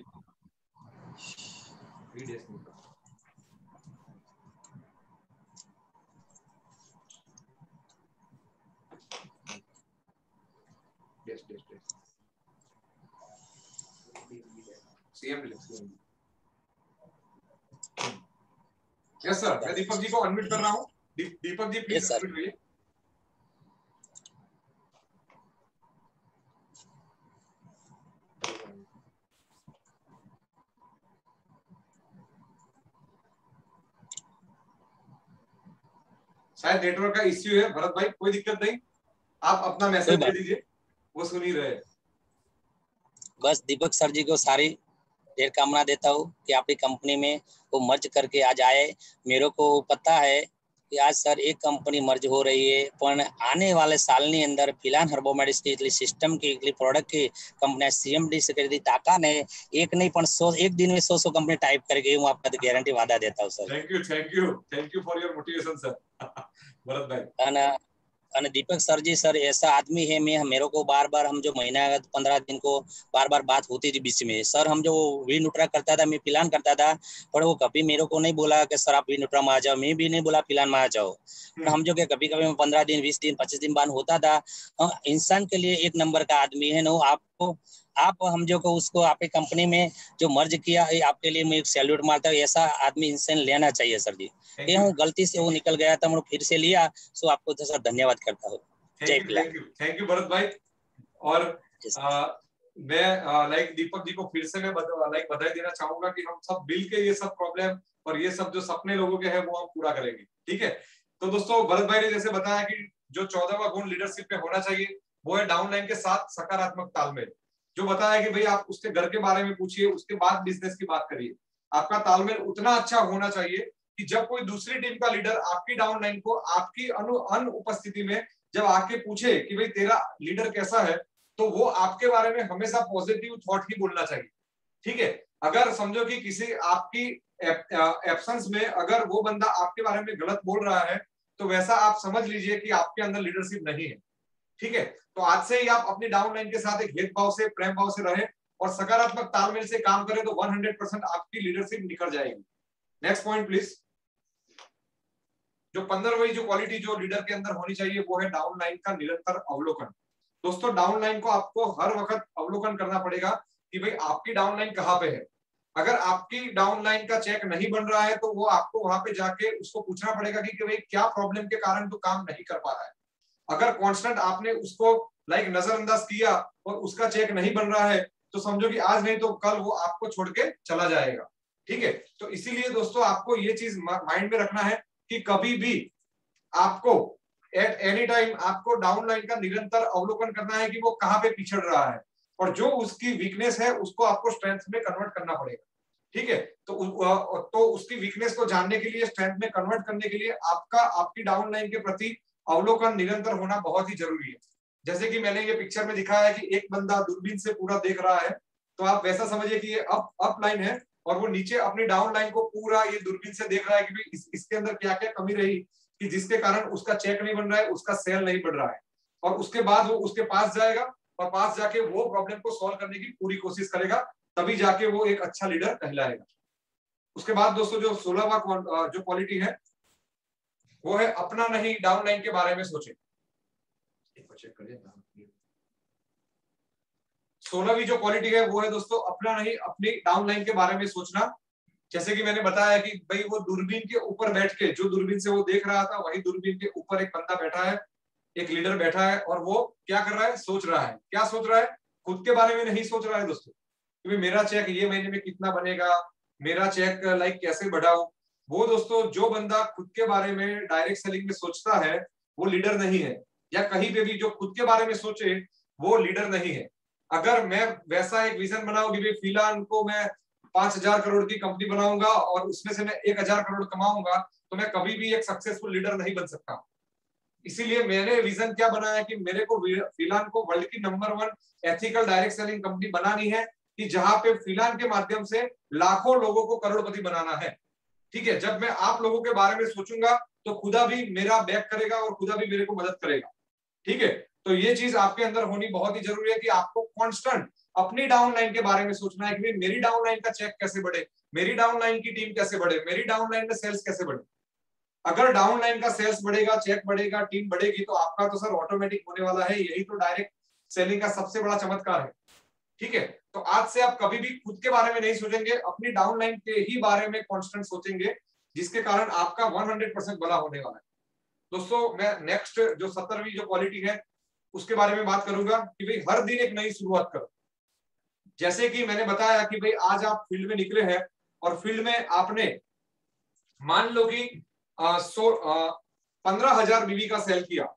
Speaker 1: Yes, yes, yes. CM yes sir, मैं दीपक जी को अनम्यूट कर रहा हूँ। दीपक जी प्लीज अनम्यूट होइए। शायद नेटवर्क का इश्यू है भरत भाई, कोई दिक्कत नहीं, आप अपना मैसेज दे दीजिए, वो सुन ही रहे।
Speaker 9: बस दीपक सर जी को सारी ढेर कामना देता हूँ कि आपकी कंपनी में वो मर्ज करके आज आए। मेरे को पता है कि आज सर एक कंपनी मर्ज हो रही है, पर आने वाले साल ની અંદર ફિલાન હર્બોમેડિક્સ की એટલી સિસ્ટમ की એટલી પ્રોડક્ટ की कंपनी सीएमडी से કરી दी તાકા ने एक नहीं પણ सौ एक दिन में सौ सौ कंपनी टाइप करके હું आपका तो गारंटी वादा देता हूँ सर।
Speaker 1: Thank you thank you thank you for your motivation sir Bharat भाई।
Speaker 9: અને અને दीपक सर जी सर ऐसा आदमी है, मैं मेरे को बार बार हम जो महीना पंद्रह दिन को बार बार बात होती थी बीच में, सर हम जो वी न्यूट्रा करता था मैं फिलान करता था, पर वो कभी मेरे को नहीं बोला कि सर आप वी न्यूट्रा में आ जाओ, मैं भी नहीं बोला फिलान में आ जाओ, पर हम जो कि कभी कभी पंद्रह दिन बीस दिन पच्चीस दिन बाद होता था। इंसान के लिए एक नंबर का आदमी है ना, आपको आप हम जो को उसको आपकी कंपनी में जो मर्ज किया है आपके लिए मैं एक सैल्यूट मारता हूँ, ऐसा आदमी इंसान लेना चाहिए सर जी। ये हूँ गलती से वो निकल गया था, फिर से लिया, सो आपको तो सर धन्यवाद करता हूँ।
Speaker 1: जय thank you thank you Bharat भाई। और आ, मैं लाइक दीपक जी को फिर से मैं लाइक बधाई देना चाहूंगा कि हम सब मिल के ये सब प्रॉब्लम और ये सब जो सपने लोगों के हैं वो हम पूरा करेंगे, ठीक है। तो दोस्तों भरत भाई ने जैसे बताया कि जो चौदहवां गुण लीडरशिप में होना चाहिए वो है डाउनलाइन के साथ सकारात्मक तालमेल। जो बताया कि भाई आप उसके घर के बारे में पूछिए, उसके बाद बिजनेस की बात करिए। आपका तालमेल उतना अच्छा होना चाहिए कि जब कोई दूसरी टीम का लीडर आपकी डाउनलाइन को आपकी अनु अनुपस्थिति में जब आके पूछे कि भाई तेरा लीडर कैसा है, तो वो आपके बारे में हमेशा पॉजिटिव थॉट ही बोलना चाहिए, ठीक है। अगर समझो कि किसी आपकी एब्सेंस में अगर वो बंदा आपके बारे में गलत बोल रहा है, तो वैसा आप समझ लीजिए कि आपके अंदर लीडरशिप नहीं है, ठीक है। तो आज से ही आप अपनी डाउनलाइन के साथ एक भेदभाव से प्रेम भाव से रहे और सकारात्मक तालमेल से काम करें तो सौ परसेंट आपकी लीडरशिप निकल जाएगी। Next point please. जो पंद्रहवीं जो क्वालिटी जो लीडर के अंदर होनी चाहिए वो है डाउनलाइन का निरंतर अवलोकन। दोस्तों डाउनलाइन को आपको हर वक्त अवलोकन करना पड़ेगा कि भाई आपकी डाउनलाइन कहाँ पे है। अगर आपकी डाउनलाइन का चेक नहीं बन रहा है तो वो आपको वहां पे जाके उसको पूछना पड़ेगा कि भाई क्या प्रॉब्लम के कारण तो काम नहीं कर पा रहा है। अगर कांस्टेंट आपने उसको लाइक नजरअंदाज किया और उसका चेक नहीं बन रहा है तो समझो कि आज नहीं तो कल वो आपको छोड़ के चला जाएगा, ठीक है। तो इसीलिए दोस्तों आपको ये चीज माइंड में रखना है कि कभी भी आपको एट एनी टाइम आपको डाउनलाइन का निरंतर अवलोकन करना है कि वो कहाँ पे पिछड़ रहा है और जो उसकी वीकनेस है उसको आपको स्ट्रेंथ में कन्वर्ट करना पड़ेगा, ठीक है। तो तो उसकी वीकनेस को जानने के लिए स्ट्रेंथ में कन्वर्ट करने के लिए आपका आपकी डाउनलाइन के प्रति अवलोकन निरंतर होना बहुत ही जरूरी है। जैसे कि मैंने ये पिक्चर में दिखाया है कि एक बंदा दूरबीन से पूरा देख रहा है, तो आप वैसा समझिए कि ये अप अप लाइन है और वो नीचे अपनी डाउन लाइन को पूरा ये दूरबीन से देख रहा है कि भाई इस, इसके अंदर क्या क्या कमी रही कि जिसके कारण उसका चेक नहीं बन रहा है, उसका सेल नहीं बढ़ रहा है, और उसके बाद वो उसके पास जाएगा और पास जाके वो प्रॉब्लम को सॉल्व करने की पूरी कोशिश करेगा, तभी जाके वो एक अच्छा लीडर कहलाएगा। उसके बाद दोस्तों जो सोलहवां जो क्वालिटी है वो है अपना नहीं डाउन लाइन के बारे में सोचे। चेक करिए, सोलहवीं जो क्वालिटी है वो है दोस्तों अपना नहीं अपनी डाउन लाइन के बारे में सोचना। जैसे कि मैंने बताया कि भाई वो दूरबीन के ऊपर बैठ के, जो दूरबीन से वो देख रहा था वही दूरबीन के ऊपर एक बंदा बैठा है, एक लीडर बैठा है, और वो क्या कर रहा है, सोच रहा है। क्या सोच रहा है? खुद के बारे में नहीं सोच रहा है दोस्तों कि भाई मेरा चेक ये महीने में कितना बनेगा, मेरा चेक लाइक कैसे बढ़ाऊं। वो दोस्तों जो बंदा खुद के बारे में डायरेक्ट सेलिंग में सोचता है वो लीडर नहीं है, या कहीं पे भी जो खुद के बारे में सोचे वो लीडर नहीं है। अगर मैं वैसा एक विजन बनाऊं कि भाई फिलहाल को मैं पांच हजार करोड़ की कंपनी बनाऊंगा और उसमें से मैं एक हजार करोड़ कमाऊंगा, तो मैं कभी भी एक सक्सेसफुल लीडर नहीं बन सकता। इसीलिए मैंने विजन क्या बनाया कि मेरे को फिलहाल को वर्ल्ड की number one ethical direct selling company बनानी है, कि जहां पे फिलहाल के माध्यम से लाखों लोगों को करोड़पति बनाना है। ठीक है, जब मैं आप लोगों के बारे में सोचूंगा तो खुदा भी मेरा बैक करेगा और खुदा भी मेरे को मदद करेगा। ठीक है, तो ये चीज आपके अंदर होनी बहुत ही जरूरी है कि आपको कांस्टेंट अपनी डाउन लाइन के बारे में सोचना है कि मेरी डाउन लाइन का चेक कैसे बढ़े, मेरी डाउन लाइन की टीम कैसे बढ़े, मेरी डाउन लाइन में सेल्स कैसे बढ़े। अगर डाउन लाइन का सेल्स बढ़ेगा, चेक बढ़ेगा, टीम बढ़ेगी, तो आपका तो सर ऑटोमेटिक होने वाला है। यही तो डायरेक्ट सेलिंग का सबसे बड़ा चमत्कार है। ठीक है, तो आज से आप कभी भी खुद के बारे में नहीं सोचेंगे, अपनी डाउन लाइन के ही बारे में कांस्टेंट सोचेंगे, जिसके कारण आपका एक सौ परसेंट भला होने वाला है। दोस्तों मैं नेक्स्ट जो सत्तरवीं जो क्वालिटी है उसके बारे में बात करूंगा कि भाई हर दिन एक नई शुरुआत करो। जैसे कि मैंने बताया कि भाई आज आप फील्ड में निकले हैं और फील्ड में आपने मान लो कि सो पंद्रह हजार बीवी का सेल किया,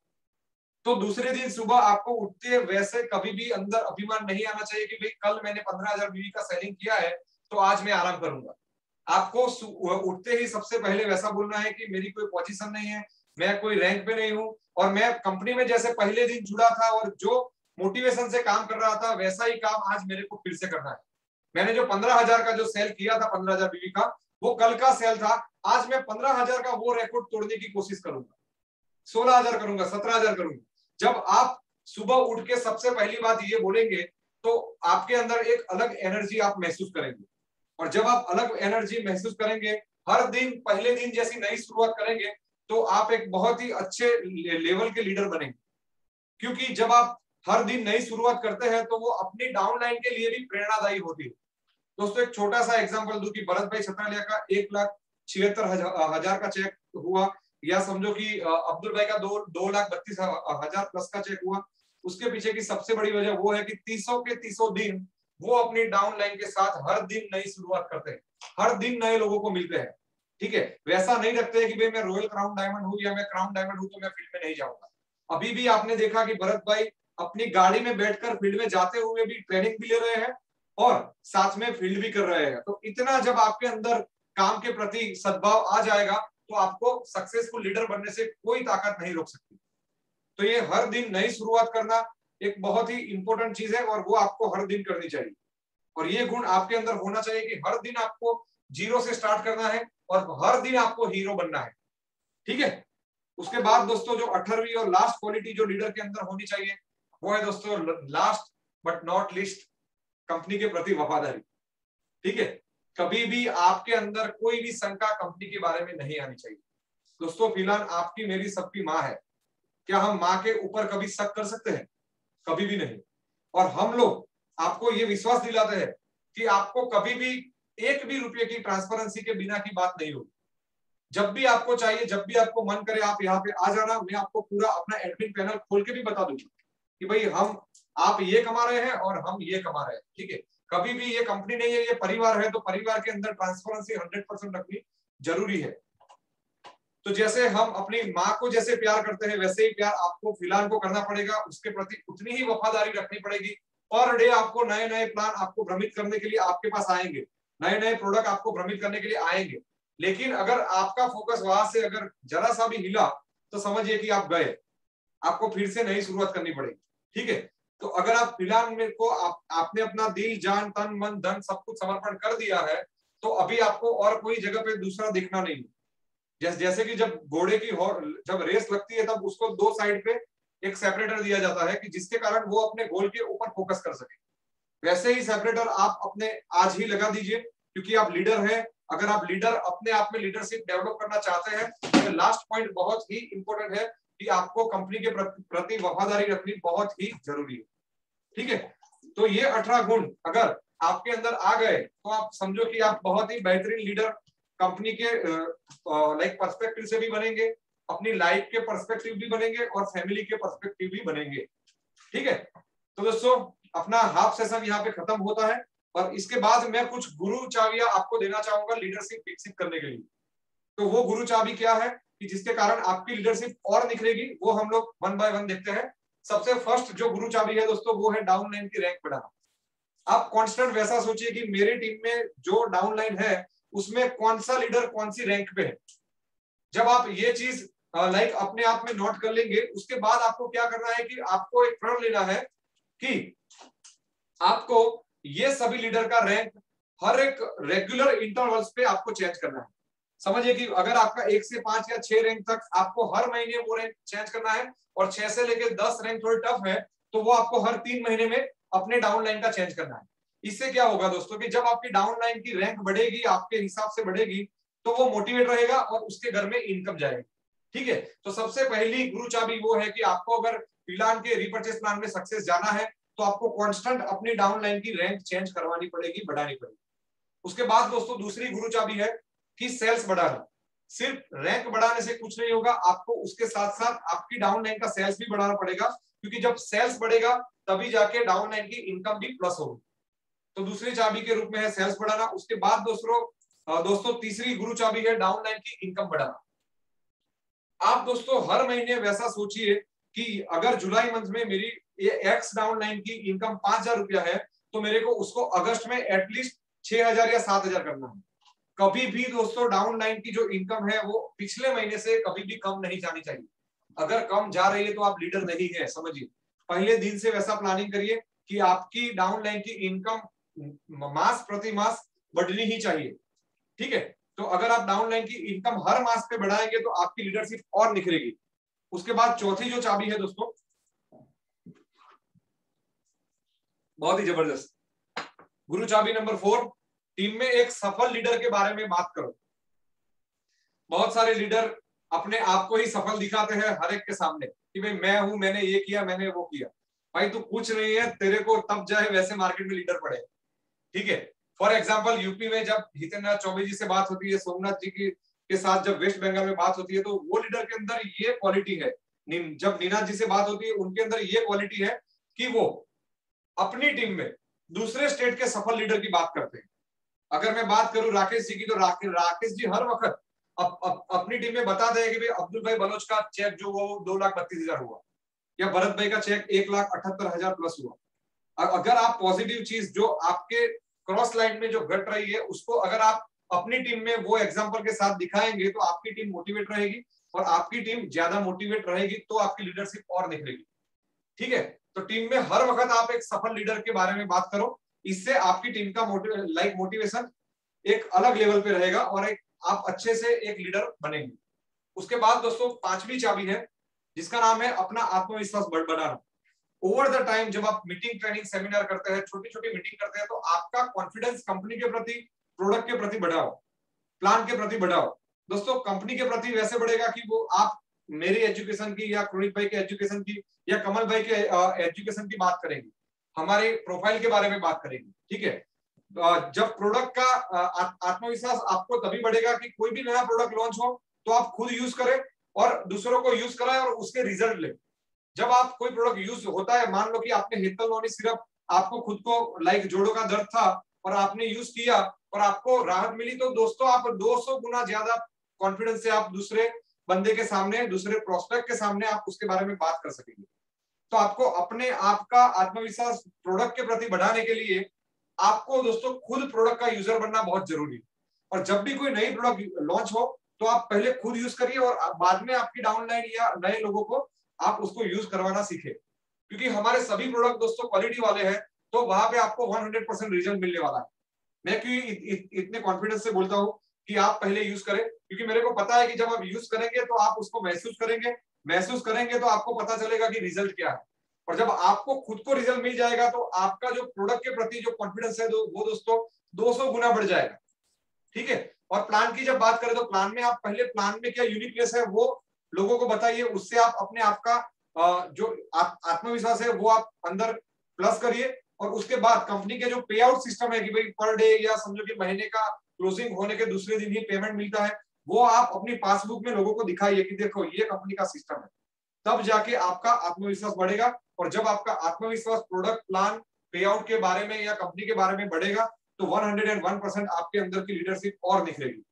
Speaker 1: तो दूसरे दिन सुबह आपको उठते वैसे कभी भी अंदर अभिमान नहीं आना चाहिए कि भाई कल मैंने पंद्रह हजार बीवी का सेलिंग किया है तो आज मैं आराम करूंगा। आपको उठते ही सबसे पहले वैसा बोलना है कि मेरी कोई पोजीशन नहीं है, मैं कोई रैंक पे नहीं हूं, और मैं कंपनी में जैसे पहले दिन जुड़ा था और जो मोटिवेशन से काम कर रहा था वैसा ही काम आज मेरे को फिर से करना है। मैंने जो पंद्रह हजार का जो सेल किया था पंद्रह हजार बीवी का, वो कल का सेल था, आज मैं पंद्रह हजार का वो रिकॉर्ड तोड़ने की कोशिश करूंगा, सोलह हजार करूंगा, सत्रह हजार करूंगा। जब आप सुबह उठ के सबसे पहली बात ये बोलेंगे तो आपके अंदर एक अलग एनर्जी आप महसूस करेंगे, और जब आप अलग एनर्जी महसूस करेंगे, हर दिन पहले दिन जैसी नई शुरुआत करेंगे, तो आप एक बहुत ही अच्छे लेवल के लीडर बनेंगे। क्योंकि जब आप हर दिन नई शुरुआत करते हैं तो वो अपनी डाउन लाइन के लिए भी प्रेरणादायी होती है। दोस्तों एक छोटा सा एग्जांपल दूं कि भरत भाई छतरालिया का एक लाख छिहत्तर हजार का चेक हुआ, या समझो कि अब्दुल भाई का दो दो लाख बत्तीस हजार प्लस का चेक हुआ। उसके पीछे की सबसे बड़ी वजह वो है कि तीसों के तीसों दिन वो अपनी डाउन लाइन के साथ हर दिन नई शुरुआत करते हैं, हर दिन नए लोगों को मिलते हैं। ठीक है, वैसा नहीं रखते कि भाई मैं रॉयल क्राउन डायमंड हूं या मैं क्राउन डायमंड हूं तो मैं फील्ड में नहीं जाऊंगा। अभी भी आपने देखा कि भरत भाई अपनी गाड़ी में बैठकर फील्ड में जाते हुए भी ट्रेनिंग भी ले रहे हैं और साथ में फील्ड भी कर रहे हैं। तो इतना जब आपके अंदर काम के प्रति सद्भाव आ जाएगा तो आपको सक्सेसफुल लीडर बनने से कोई ताकत नहीं रोक सकती। तो ये हर दिन नई शुरुआत करना एक बहुत ही इंपॉर्टेंट चीज है और वो आपको हर दिन करनी चाहिए। और ये गुण आपके अंदर होना चाहिए कि हर दिन आपको जीरो से स्टार्ट करना है और हर दिन आपको हीरो बनना है। ठीक है, उसके बाद दोस्तों जो अठारहवीं और लास्ट क्वालिटी जो लीडर के अंदर होनी चाहिए वो है दोस्तों last but not least, company के प्रति वफादारी। ठीक है, कभी भी आपके अंदर कोई भी शंका कंपनी के बारे में नहीं आनी चाहिए। दोस्तों फिलहाल आपकी मेरी सबकी माँ है, क्या हम माँ के ऊपर कभी शक कर सकते हैं? कभी भी नहीं। और हम लोग आपको ये विश्वास दिलाते हैं कि आपको कभी भी एक भी रुपये की ट्रांसपेरेंसी के बिना की बात नहीं होगी। जब भी आपको चाहिए, जब भी आपको मन करे, आप यहाँ पे आ जाना, मैं आपको पूरा अपना एडमिन पैनल खोल के भी बता दूंगा कि भाई हम आप ये कमा रहे हैं और हम ये कमा रहे हैं। ठीक है, कभी भी ये कंपनी नहीं है, ये परिवार है, तो परिवार के अंदर ट्रांसपेरेंसी हंड्रेड परसेंट रखनी जरूरी है। तो जैसे हम अपनी माँ को जैसे प्यार करते हैं वैसे ही प्यार आपको फिलहाल को करना पड़ेगा, उसके प्रति उतनी ही वफादारी रखनी पड़ेगी। पर डे आपको नए नए प्लान आपको भ्रमित करने के लिए आपके पास आएंगे, नए नए प्रोडक्ट आपको भ्रमित करने के लिए आएंगे, लेकिन अगर आपका फोकस वहां से अगर जरा सा भी हिला तो समझिए कि आप गए, आपको फिर से नई शुरुआत करनी पड़ेगी। ठीक है, तो अगर आप फिलहाल में को आप, आपने अपना दिल जान तन मन धन सब कुछ समर्पण कर दिया है तो अभी आपको और कोई जगह पे दूसरा देखना नहीं है। जैसे जैसे कि जब घोड़े की जब रेस लगती है तब उसको दो साइड पे एक सेपरेटर दिया जाता है कि जिसके कारण वो अपने गोल के ऊपर फोकस कर सके। वैसे ही सेपरेटर आप अपने आज ही लगा दीजिए, क्योंकि आप लीडर हैं। अगर आप लीडर अपने आप में लीडरशिप डेवलप करना चाहते हैं तो लास्ट पॉइंट बहुत ही इंपॉर्टेंट है कि आपको कंपनी के प्रति वफादारी रखनी बहुत ही जरूरी है। ठीक है, तो ये अठारह गुण अगर आपके अंदर आ गए तो आप समझो कि आप बहुत ही बेहतरीन लीडर कंपनी के लाइक पर्सपेक्टिव से भी बनेंगे, अपनी लाइफ के पर्सपेक्टिव भी बनेंगे और फैमिली के पर्सपेक्टिव भी बनेंगे। ठीक है, तो दोस्तों अपना हाफ सेशन यहाँ पे खत्म होता है और इसके बाद मैं कुछ गुरु चाबियां आपको देना चाहूंगा लीडरशिप विकसित करने के लिए। तो वो गुरु चाबी क्या है कि जिसके कारण आपकी लीडरशिप और निखरेगी, वो हम लोग वन बाय वन देखते हैं। सबसे फर्स्ट जो गुरु चाबी है दोस्तों वो है डाउन लाइन की रैंक बढ़ाना। आप कांस्टेंट वैसा सोचिए कि मेरी टीम में जो डाउन लाइन है उसमें कौन सा लीडर कौन सी रैंक पे है। जब आप ये चीज लाइक अपने आप में नोट कर लेंगे, उसके बाद आपको क्या करना है कि आपको एक प्रण लेना है कि आपको ये सभी लीडर का रैंक हर एक रेगुलर इंटरवल्स पे आपको चेंज करना है। समझिए कि अगर आपका एक से पांच या छह रैंक तक आपको हर महीने वो रैंक चेंज करना है और छह से लेकर दस रैंक थोड़ी टफ है तो वो आपको हर तीन महीने में अपने डाउन लाइन का चेंज करना है। इससे क्या होगा दोस्तों कि जब आपकी डाउन लाइन की रैंक बढ़ेगी, आपके हिसाब से बढ़ेगी, तो वो मोटिवेट रहेगा और उसके घर में इनकम जाएगी। ठीक है, तो सबसे पहली गुरु चाबी वो है कि आपको अगर प्लान के रिपर्चेस प्लान में सक्सेस जाना है तो आपको कांस्टेंट अपनी डाउन लाइन की रैंक चेंज करवानी पड़ेगी, बढ़ानी पड़ेगी। उसके बाद दोस्तों दूसरी गुरु चाबी है कि सेल्स बढ़ाना। सिर्फ रैंक बढ़ाने से कुछ नहीं होगा, आपको उसके साथ साथ आपकी डाउन लाइन का सेल्स भी बढ़ाना पड़ेगा, क्योंकि जब सेल्स बढ़ेगा तभी जाके डाउन लाइन की इनकम भी प्लस होगी। तो दूसरी चाबी के रूप में है सेल्स बढ़ाना। उसके बाद दोस्तों दोस्तों तीसरी गुरु चाबी है डाउन लाइन की इनकम बढ़ाना। आप दोस्तों हर महीने वैसा सोचिए कि अगर जुलाई मंथ में मेरी ये एक्स डाउन लाइन की इनकम पांच हजार रुपया है तो मेरे को उसको अगस्त में एटलीस्ट छह हजार या सात हजार करना है। कभी भी दोस्तों डाउन लाइन की जो इनकम है वो पिछले महीने से कभी भी कम नहीं जानी चाहिए। अगर कम जा रही है तो आप लीडर नहीं है, समझिए। पहले दिन से वैसा प्लानिंग करिए कि आपकी डाउन लाइन की इनकम मास प्रति मास बढ़नी ही चाहिए। ठीक है, तो अगर आप डाउन लाइन की इनकम हर मास पे बढ़ाएंगे तो आपकी लीडरशिप और निखरेगी। उसके बाद चौथी जो चाबी है दोस्तों बहुत ही जबरदस्त गुरु चाबी नंबर फोर, टीम में एक सफल लीडर के बारे में बात करो। बहुत सारे लीडर अपने आप को ही सफल दिखाते हैं हर एक के सामने कि भाई मैं हूं, मैंने ये किया, मैंने वो किया। भाई तू कुछ नहीं है, तेरे को तब जाए वैसे मार्केट में लीडर पड़े। ठीक है, फॉर एग्जाम्पल यूपी में जब हितेंद्र चौबे जी से बात होती है, सोमनाथ जी की के साथ जब वेस्ट बंगाल में बात होती है, तो वो लीडर के अंदर ये क्वालिटी है। जब नीनाथ जी से बात होती है उनके अंदर ये क्वालिटी है कि वो अपनी टीम में दूसरे स्टेट के सफल लीडर की बात करते हैं। अगर मैं बात करूं राकेश जी की, तो राकेश राकेश जी हर वक्त अप, अप, अपनी टीम में बता दें कि भाई अब्दुल भाई बलोच का चेक जो हुआ वो दो लाख बत्तीस हजार हुआ, या भरत भाई का चेक एक लाख अठहत्तर हजार प्लस हुआ। अगर आप पॉजिटिव चीज जो आपके क्रॉस लाइन में जो घट रही है उसको अगर आप अपनी टीम में वो एग्जांपल के साथ दिखाएंगे तो आपकी टीम मोटिवेट रहेगी, और आपकी टीम ज्यादा मोटिवेट रहेगी तो आपकी लीडरशिप और निखरेगी। ठीक है, तो टीम में हर वक्त आप एक सफल लीडर के बारे में बात करो, इससे आपकी टीम का मोटिव लाइक मोटिवेशन एक अलग लेवल पे रहेगा और एक आप अच्छे से एक लीडर बनेंगे। उसके बाद दोस्तों पांचवी चाबी है जिसका नाम है अपना आत्मविश्वास बढ़ाना। ओवर द टाइम जब आप मीटिंग, ट्रेनिंग, सेमिनार करते हैं, छोटी छोटी मीटिंग करते हैं, तो आपका कॉन्फिडेंस कंपनी के प्रति, प्रोडक्ट के प्रति बढ़ाओ, प्लान के प्रति बढ़ाओ। दोस्तों कंपनी के प्रति वैसे बढ़ेगा कि वो आप मेरी एजुकेशन की या क्रोनिक भाई के एजुकेशन की या कमल भाई के एजुकेशन की बात करेंगे, हमारे प्रोफाइल के बारे में बात करेंगे। ठीक है, जब प्रोडक्ट का आत्मविश्वास आपको तभी बढ़ेगा कि कोई भी नया प्रोडक्ट लॉन्च हो तो आप खुद यूज करें और दूसरों को यूज कराएं और उसके रिजल्ट लें। जब आप कोई प्रोडक्ट यूज होता है, मान लो कि आपने हेतल नॉनी सिरप, आपको खुद को लाइक जोड़ों का दर्द था और आपने यूज किया और आपको राहत मिली, तो दोस्तों आप दो सौ गुना ज्यादा कॉन्फिडेंस से आप दूसरे बंदे के सामने, दूसरे प्रोस्पेक्ट के सामने आप उसके बारे में बात कर सकेंगे। तो आपको अपने आप का आत्मविश्वास प्रोडक्ट के प्रति बढ़ाने के लिए आपको दोस्तों खुद प्रोडक्ट का यूजर बनना बहुत जरूरी है। और जब भी कोई नई प्रोडक्ट लॉन्च हो तो आप पहले खुद यूज करिए और बाद में आपकी डाउनलाइन या नए लोगों को आप उसको यूज करवाना सीखे, क्योंकि हमारे सभी प्रोडक्ट दोस्तों क्वालिटी वाले हैं, तो वहां पे आपको सौ परसेंट रिजल्ट मिलने वाला है। मैं क्यों इत, इत, इतने कॉन्फिडेंस से बोलता हूँ कि आप पहले यूज करें, क्योंकि मेरे को पता है कि जब आप यूज करेंगे तो आप उसको महसूस करेंगे, महसूस करेंगे तो आपको पता चलेगा कि रिजल्ट क्या है, और जब आपको खुद को रिजल्ट मिल जाएगा तो आपका जो प्रोडक्ट के प्रति जो कॉन्फिडेंस है वो दोस्तों दो सौ गुना बढ़ जाएगा। ठीक है, और प्लान की जब बात करें तो प्लान में आप पहले प्लान में क्या यूनिकनेस है वो लोगों को बताइए, उससे आप अपने आप का जो आत्मविश्वास है वो आप अंदर प्लस करिए, और उसके बाद कंपनी के जो पे आउट सिस्टम है कि भाई पर डे या समझो कि महीने का क्लोजिंग होने के दूसरे दिन ही पेमेंट मिलता है, वो आप अपनी पासबुक में लोगों को दिखाइए कि देखो ये कंपनी का सिस्टम है, तब जाके आपका आत्मविश्वास बढ़ेगा। और जब आपका आत्मविश्वास प्रोडक्ट प्लान पे आउट के बारे में या कंपनी के बारे में बढ़ेगा तो एक सौ एक परसेंट आपके अंदर की लीडरशिप और निखरेगी।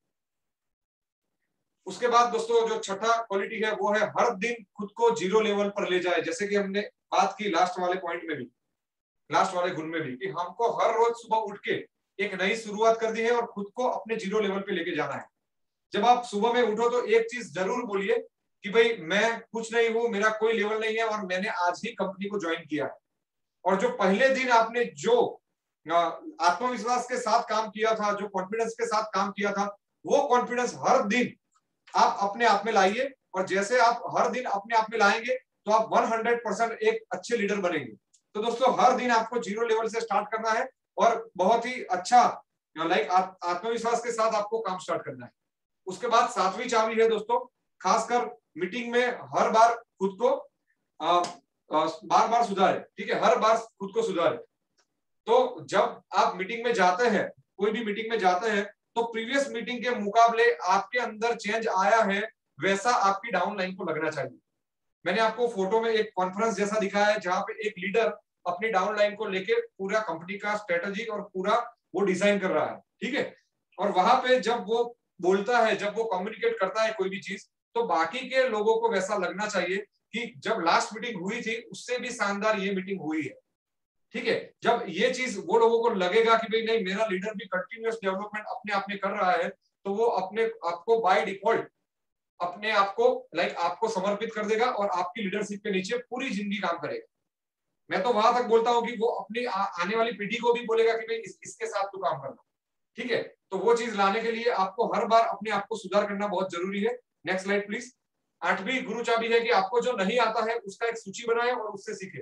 Speaker 1: उसके बाद दोस्तों जो छठा क्वालिटी है वो है हर दिन खुद को जीरो लेवल पर ले जाए, जैसे कि हमने बात की लास्ट वाले पॉइंट में भी, लास्ट वाले गुण में भी, कि हमको हर रोज सुबह उठ के एक नई शुरुआत कर दी है और खुद को अपने जीरो लेवल पे लेके जाना है। जब आप सुबह में उठो तो एक चीज जरूर बोलिए कि भाई मैं कुछ नहीं हूं, मेरा कोई लेवल नहीं है और मैंने आज ही कंपनी को ज्वाइन किया है। और जो पहले दिन आपने जो आत्मविश्वास के साथ काम किया था, जो कॉन्फिडेंस के साथ काम किया था, वो कॉन्फिडेंस हर दिन आप अपने आप में लाइए, और जैसे आप हर दिन अपने आप में लाएंगे तो आप सौ परसेंट एक अच्छे लीडर बनेंगे। तो दोस्तों हर दिन आपको जीरो लेवल से स्टार्ट करना है और बहुत ही अच्छा लाइक आत्मविश्वास के साथ आपको काम स्टार्ट करना है। उसके बाद सातवीं चाबी है दोस्तों, खासकर मीटिंग में हर बार खुद को आ, आ, बार बार सुधारे। ठीक है, हर बार खुद को सुधारे। तो जब आप मीटिंग में जाते हैं, कोई भी मीटिंग में जाते हैं, तो प्रीवियस मीटिंग के मुकाबले आपके अंदर चेंज आया है वैसा आपकी डाउन लाइन को लगना चाहिए। मैंने आपको फोटो में एक कॉन्फ्रेंस जैसा दिखाया है जहां पे एक लीडर अपनी डाउन लाइन को लेके पूरा कंपनी का स्ट्रेटेजी और पूरा वो डिजाइन कर रहा है। ठीक है, और वहां पे जब वो बोलता है, जब वो कम्युनिकेट करता है कोई भी चीज, तो बाकी के लोगों को वैसा लगना चाहिए कि जब लास्ट मीटिंग हुई थी उससे भी शानदार ये मीटिंग हुई है। ठीक है, जब ये चीज वो लोगों को लगेगा कि भाई नहीं मेरा लीडर भी कंटिन्यूअस डेवलपमेंट अपने आप में कर रहा है, तो वो अपने आपको बाय डिफॉल्ट अपने आप को लाइक आपको समर्पित कर देगा और आपकी लीडरशिप के नीचे पूरी जिंदगी काम करेगा। मैं तो वहां तक बोलता हूँ कि वो अपनी आ, आने वाली पीढ़ी को भी बोलेगा कि भाई इस, इसके साथ तू काम करना। ठीक है, तो वो चीज लाने के लिए आपको हर बार अपने आप को सुधार करना बहुत जरूरी है। Next slide please. आठवीं गुरु चाबी है कि आपको जो नहीं आता है उसका एक सूची बनाए और उससे सीखे।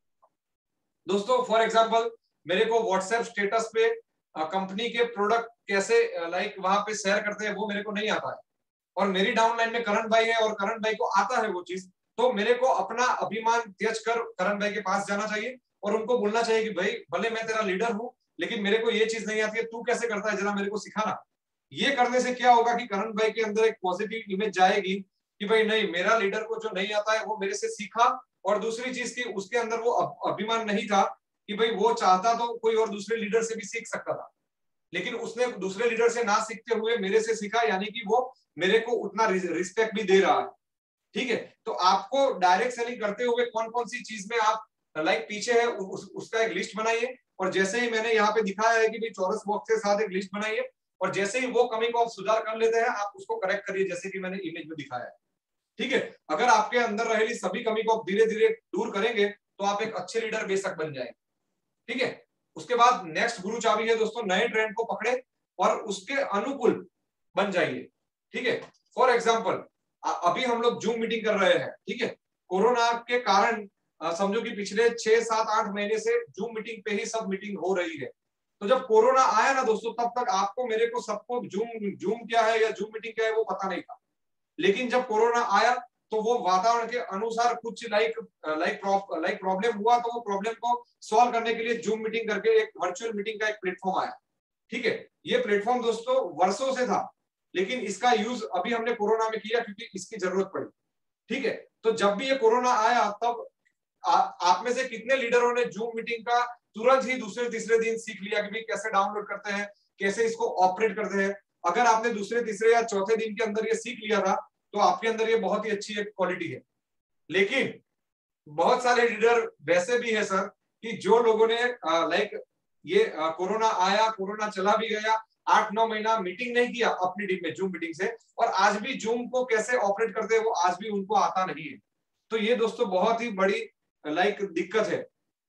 Speaker 1: दोस्तों फॉर एग्जांपल मेरे को व्हाट्सएप स्टेटस पे कंपनी के प्रोडक्ट कैसे लाइक वहां पे शेयर करते हैं वो मेरे को नहीं आता है, और मेरी डाउनलाइन में करण भाई है और करण भाई को आता है वो चीज, तो मेरे को अपना अभिमान त्याग कर करण भाई के पास जाना चाहिए और उनको बोलना चाहिए कि भाई भले मैं तेरा लीडर हूं लेकिन मेरे को ये चीज नहीं आती है, तू कैसे करता है जरा मेरे को सिखाना। ये करने से क्या होगा कि करण भाई के अंदर एक पॉजिटिव इमेज जाएगी कि भाई नहीं मेरा लीडर को जो नहीं आता है वो मेरे से सीखा, और दूसरी चीज की उसके अंदर वो अभिमान नहीं था कि भाई वो चाहता तो कोई और दूसरे लीडर से भी सीख सकता था, लेकिन उसने दूसरे लीडर से ना सीखते हुए मेरे से सीखा, यानी कि वो मेरे को उतना रिस्पेक्ट भी दे रहा है। ठीक है, तो आपको डायरेक्ट सेलिंग करते हुए कौन कौन सी चीज में आप लाइक पीछे है उस, उसका एक लिस्ट बनाइए, और जैसे ही मैंने यहाँ पे दिखाया है कि भाई चौरस बॉक्स के साथ एक लिस्ट बनाइए, और जैसे ही वो कमी को आप सुधार कर लेते हैं आप उसको करेक्ट करिए जैसे कि मैंने इमेज में दिखाया है। ठीक है, अगर आपके अंदर रहेली सभी कमी को आप धीरे धीरे दूर करेंगे तो आप एक अच्छे लीडर बेशक बन जाएंगे। ठीक है, उसके बाद नेक्स्ट गुरु चाबी है दोस्तों, नए ट्रेंड को पकड़े और उसके अनुकूल बन जाइए। ठीक है, फॉर एग्जाम्पल अभी हम लोग जूम मीटिंग कर रहे हैं। ठीक है, कोरोना के कारण समझो कि पिछले छह सात आठ महीने से जूम मीटिंग पे ही सब मीटिंग हो रही है। तो जब कोरोना आया ना दोस्तों, तब तक आपको मेरे को सबको जूम जूम क्या है या जूम मीटिंग क्या है वो पता नहीं था, लेकिन जब कोरोना आया तो वो वातावरण के अनुसार कुछ लाइक लाइक लाइक प्रॉब्लम हुआ, तो वो प्रॉब्लम को सॉल्व करने के लिए जूम मीटिंग करके एक वर्चुअल मीटिंग का एक प्लेटफॉर्म आया। ठीक है, ये प्लेटफॉर्म दोस्तों वर्षों से था, लेकिन इसका यूज अभी हमने कोरोना में किया क्योंकि इसकी जरूरत पड़ी। ठीक है, तो जब भी ये कोरोना आया तब आ, आप में से कितने लीडरों ने जूम मीटिंग का तुरंत ही दूसरे तीसरे दिन सीख लिया कि भाई कैसे डाउनलोड करते हैं, कैसे इसको ऑपरेट करते हैं। अगर आपने दूसरे तीसरे या चौथे दिन के अंदर ये सीख लिया था तो आपके अंदर ये बहुत ही अच्छी एक क्वालिटी है। लेकिन बहुत सारे लीडर वैसे भी है सर कि जो लोगों ने लाइक ये कोरोना आया, कोरोना चला भी गया, आठ नौ महीना मीटिंग नहीं किया अपनी टीम में जूम मीटिंग से, और आज भी जूम को कैसे ऑपरेट करते हैं वो आज भी उनको आता नहीं है। तो ये दोस्तों बहुत ही बड़ी लाइक दिक्कत है।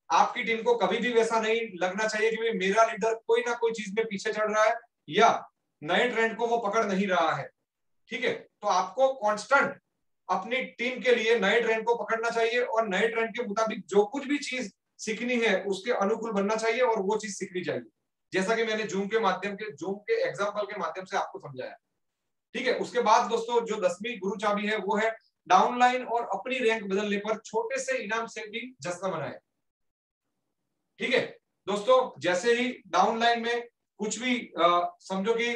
Speaker 1: आपकी टीम को कभी भी वैसा नहीं लगना चाहिए कि मेरा लीडर कोई ना कोई चीज में पीछे चढ़ रहा है या नए ट्रेंड को वो पकड़ नहीं रहा है। ठीक है, तो आपको कांस्टेंट अपनी टीम के लिए नए ट्रेंड को पकड़ना चाहिए और नए ट्रेंड के मुताबिक जो कुछ भी चीज सीखनी है उसके अनुकूल बनना चाहिए और वो चीज सीखनी चाहिए, जैसा कि मैंने जूम के माध्यम के जूम के एग्जांपल के माध्यम से आपको समझाया। ठीक है, उसके बाद दोस्तों जो दसवीं गुरु चाबी है वो है डाउनलाइन और अपनी रैंक बदलने पर छोटे से इनाम से भी जश्न मनाए। ठीक है दोस्तों, जैसे ही डाउनलाइन में कुछ भी समझो कि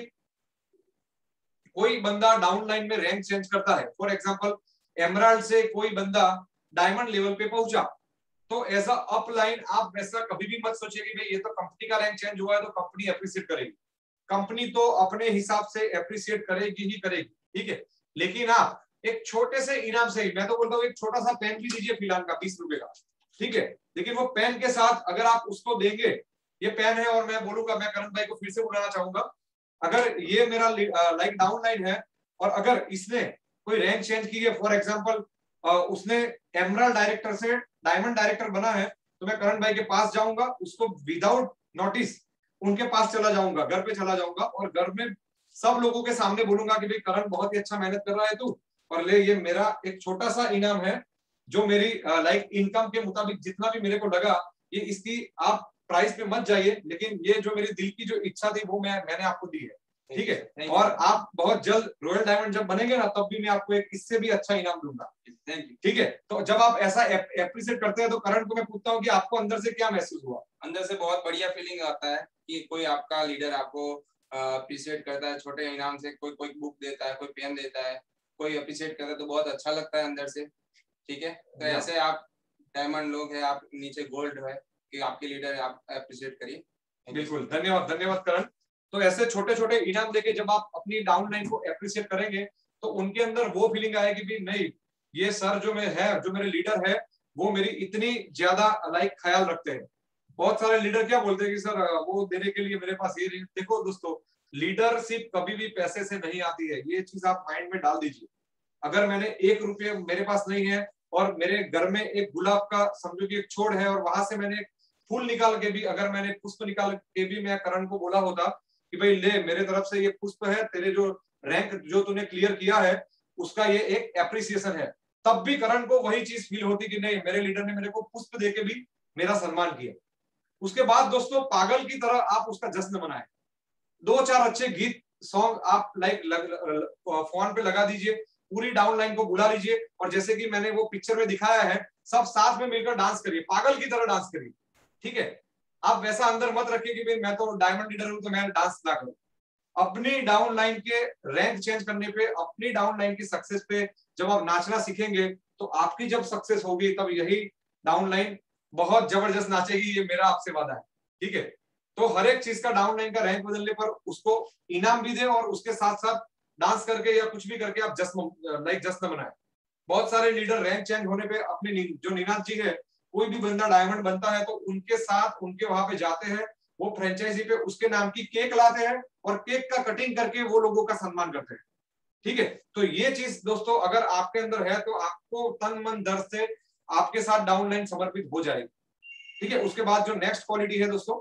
Speaker 1: कोई बंदा डाउनलाइन में रैंक चेंज करता है, फॉर एग्जांपल एमराल्ड से कोई बंदा डायमंड लेवल पे पहुंचा, तो एज अ अपलाइन आप वैसा कभी भी मत सोचिए कि भाई ये तो कंपनी का रैंक चेंज हुआ है तो कंपनी अप्रिशिएट करेगी। कंपनी तो अपने हिसाब से अप्रिशिएट करेगी ही करेगी। ठीक है, लेकिन आप एक छोटे से इनाम से ही, मैं तो बोलता हूँ एक छोटा सा पेन भी दीजिए फिलहाल का बीस रुपए का। ठीक है, लेकिन वो पेन के साथ अगर आप उसको देंगे, ये पेन है और मैं बोलूंगा, मैं करण भाई को फिर से बुलाना चाहूंगा, अगर ये मेरा लाइक डाउनलाइन है और अगर इसने कोई रैंक चेंज की है, फॉर एग्जांपल उसने एमराल्ड डायरेक्टर से डायमंड डायरेक्टर बना है, तो मैं करण भाई के पास जाऊंगा, उसको विदाउट नोटिस उनके पास चला जाऊंगा, घर पे चला जाऊंगा और घर में सब लोगों के सामने बोलूंगा कि भाई करण बहुत ही अच्छा मेहनत कर रहा है तू, और ले ये मेरा एक छोटा सा इनाम है जो मेरी लाइक इनकम के मुताबिक जितना भी मेरे को लगा, ये इसकी आप प्राइस पे मत जाइए, लेकिन ये जो मेरी दिल की जो इच्छा थी वो मैं मैंने आपको दी है। ठीक है, और आप बहुत जल्द रॉयल डायमंड जब बनेंगे ना, तब भी मैं आपको एक इससे भी अच्छा इनाम दूंगा। ठीक है, तो जब आप ऐसा एप्रिशिएट करते हैं तो करण को मैं पूछता हूँ कि आपको अंदर से क्या महसूस हुआ?
Speaker 8: अंदर से बहुत बढ़िया फीलिंग आता है कि कोई आपका लीडर आपको अप्रिशिएट करता है छोटे इनाम से, कोई कोई बुक देता है, कोई पेन देता है, कोई अप्रिशिएट करता है, तो बहुत अच्छा लगता है अंदर से। ठीक है, तो ऐसे आप डायमंड लोग हैं, आप नीचे गोल्ड है कि आपके लीडर आप अप्रिशिएट करिए।
Speaker 1: बिल्कुल, धन्यवाद धन्यवाद करण। तो ऐसे छोटे छोटे इनाम देके जब आप अपनी डाउनलाइन को अप्रिशिएट करेंगे तो उनके अंदर वो फीलिंग आएगी भी नहीं, ये सर जो मैं है, जो मेरे लीडर है, वो मेरी इतनी ज्यादा लाइक ख्याल रखते हैं। बहुत सारे लीडर क्या बोलते हैं कि सर वो देने के लिए मेरे पास ये नहीं। देखो दोस्तों, लीडरशिप कभी भी पैसे से नहीं आती है, ये चीज आप माइंड में डाल दीजिए। अगर मैंने एक रुपये मेरे पास नहीं है और मेरे घर में एक गुलाब का समझो कि एक छोड़ है और वहां से मैंने फूल निकाल के भी, अगर मैंने पुष्प निकाल के भी मैं करण को बोला होता कि भाई ले मेरे तरफ से ये पुष्प है, तेरे जो रैंक जो तूने क्लियर किया है उसका ये एक एप्रिसिएशन है, तब भी करण को वही चीज फील होती कि नहीं मेरे लीडर ने मेरे को पुष्प देके भी मेरा सम्मान किया। उसके बाद दोस्तों पागल की तरह आप उसका जश्न मनाएं। दो चार अच्छे गीत सॉन्ग आप लाइक फोन पे लगा दीजिए, पूरी डाउनलाइन को बुला लीजिए और जैसे कि मैंने वो पिक्चर में दिखाया है, सब साथ में मिलकर डांस करिए, पागल की तरह डांस करिए। ठीक है, आप वैसा अंदर मत रखिए कि भाई मैं तो डायमंड लीडर हूं तो मैं डांस ना करूं। अपनी डाउनलाइन के रैंक चेंज करने पे, अपनी डाउनलाइन की सक्सेस पे जब आप नाचना सीखेंगे तो आपकी जब सक्सेस होगी तब यही डाउनलाइन बहुत जबरदस्त नाचेगी, ये मेरा आपसे वादा है। ठीक है, तो हर एक चीज का डाउनलाइन का रैंक बदलने पर उसको इनाम भी दें और उसके साथ साथ डांस करके या कुछ भी करके आप जश्न लाइक जश्न मनाएं। बहुत सारे लीडर रैंक चेंज होने पे अपने जो निनाद जी है, कोई भी बंदा डायमंड बनता है तो उनके साथ उनके वहां पे जाते हैं, वो फ्रेंचाइजी पे उसके नाम की केक लाते हैं और केक का कटिंग करके वो लोगों का सम्मान करते हैं। ठीक है, तो ये चीज दोस्तों अगर आपके अंदर है तो आपको तन मन धन से आपके साथ डाउनलाइन समर्पित हो जाएगी। ठीक है, उसके बाद जो नेक्स्ट क्वालिटी है दोस्तों,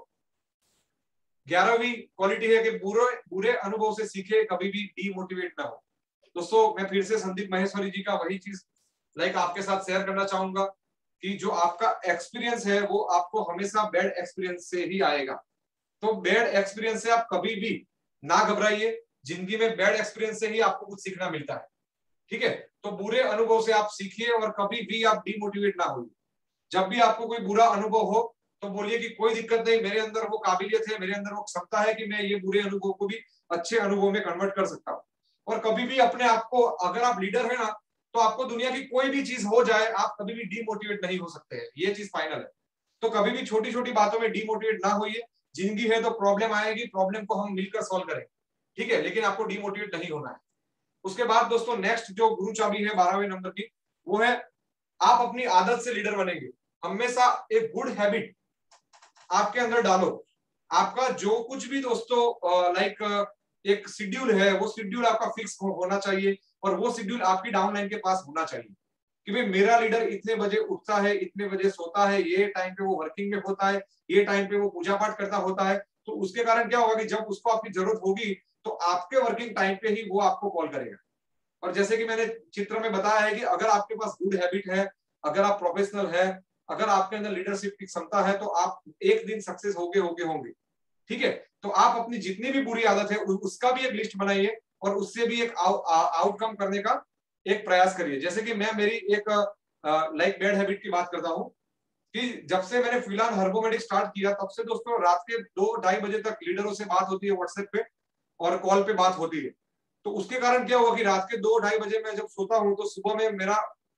Speaker 1: ग्यारहवीं क्वालिटी है कि बुरे बुरे अनुभव से सीखे, कभी भी डीमोटिवेट ना हो। दोस्तों मैं फिर से संदीप महेश्वरी जी का वही चीज लाइक आपके साथ शेयर करना चाहूंगा कि जो आपका एक्सपीरियंस है वो आपको हमेशा बैड एक्सपीरियंस से ही आएगा। तो बैड एक्सपीरियंस से आप कभी भी ना घबराइए, जिंदगी में बैड एक्सपीरियंस से ही आपको कुछ सीखना मिलता है। ठीक है, तो बुरे अनुभव से आप सीखिए और कभी भी आप डीमोटिवेट ना होइए। जब भी आपको कोई बुरा अनुभव हो तो बोलिए कि कोई दिक्कत नहीं, मेरे अंदर वो काबिलियत है, मेरे अंदर वो क्षमता है कि मैं ये बुरे अनुभव को भी अच्छे अनुभव में कन्वर्ट कर सकता हूँ। और कभी भी अपने आप को, अगर आप लीडर है ना, तो आपको दुनिया की कोई भी चीज हो जाए आप कभी भी डीमोटिवेट नहीं हो सकते हैं, ये चीज फाइनल है। तो कभी भी छोटी छोटी बातों में डीमोटिवेट ना होइए। जिंदगी है तो प्रॉब्लम आएगी, प्रॉब्लम को हम मिलकर सॉल्व करेंगे। ठीक है, लेकिन आपको डीमोटिवेट नहीं होना है। उसके बाद दोस्तों नेक्स्ट जो गुरु चाबी है बारहवें नंबर की, वो है आप अपनी आदत से लीडर बनेंगे। हमेशा एक गुड हैबिट आपके अंदर डालो। आपका जो कुछ भी दोस्तों लाइक एक शेड्यूल है, वो शेड्यूल आपका फिक्स हो, होना चाहिए और वो शेड्यूल आपकी डाउनलाइन के पास होना चाहिए। कि भाई मेरा लीडर इतने बजे उठता है, इतने बजे सोता है, ये टाइम पे वो वर्किंग में होता है, ये टाइम पे वो पूजा पाठ करता होता है, तो उसके कारण क्या होगा कि जब उसको आपकी जरूरत होगी तो आपके वर्किंग टाइम पे ही वो आपको कॉल करेगा। और जैसे कि मैंने चित्र में बताया है कि अगर आपके पास गुड हैबिट है, अगर आप प्रोफेशनल है, अगर आपके अंदर लीडरशिप की क्षमता है, तो आप एक दिन सक्सेस होगे होगे होंगे। ठीक है, तो आप अपनी जितनी भी बुरी आदत है उसका भी एक लिस्ट बनाइए और उससे भी एक आउटकम करने का एक प्रयास करिए। जैसे कि मैं मेरी एक लाइक बैड हैबिट की बात करता हूँ कि जब से मैंने फिलहाल हर्बोमेडिक स्टार्ट किया तब से दोस्तों रात के दो ढाई बजे तक लीडरों से बात होती है व्हाट्सएप पे और कॉल पे बात होती है। तो उसके कारण क्या हुआ कि रात के दो ढाई बजे मैं जब सोता हूँ तो सुबह में मेरा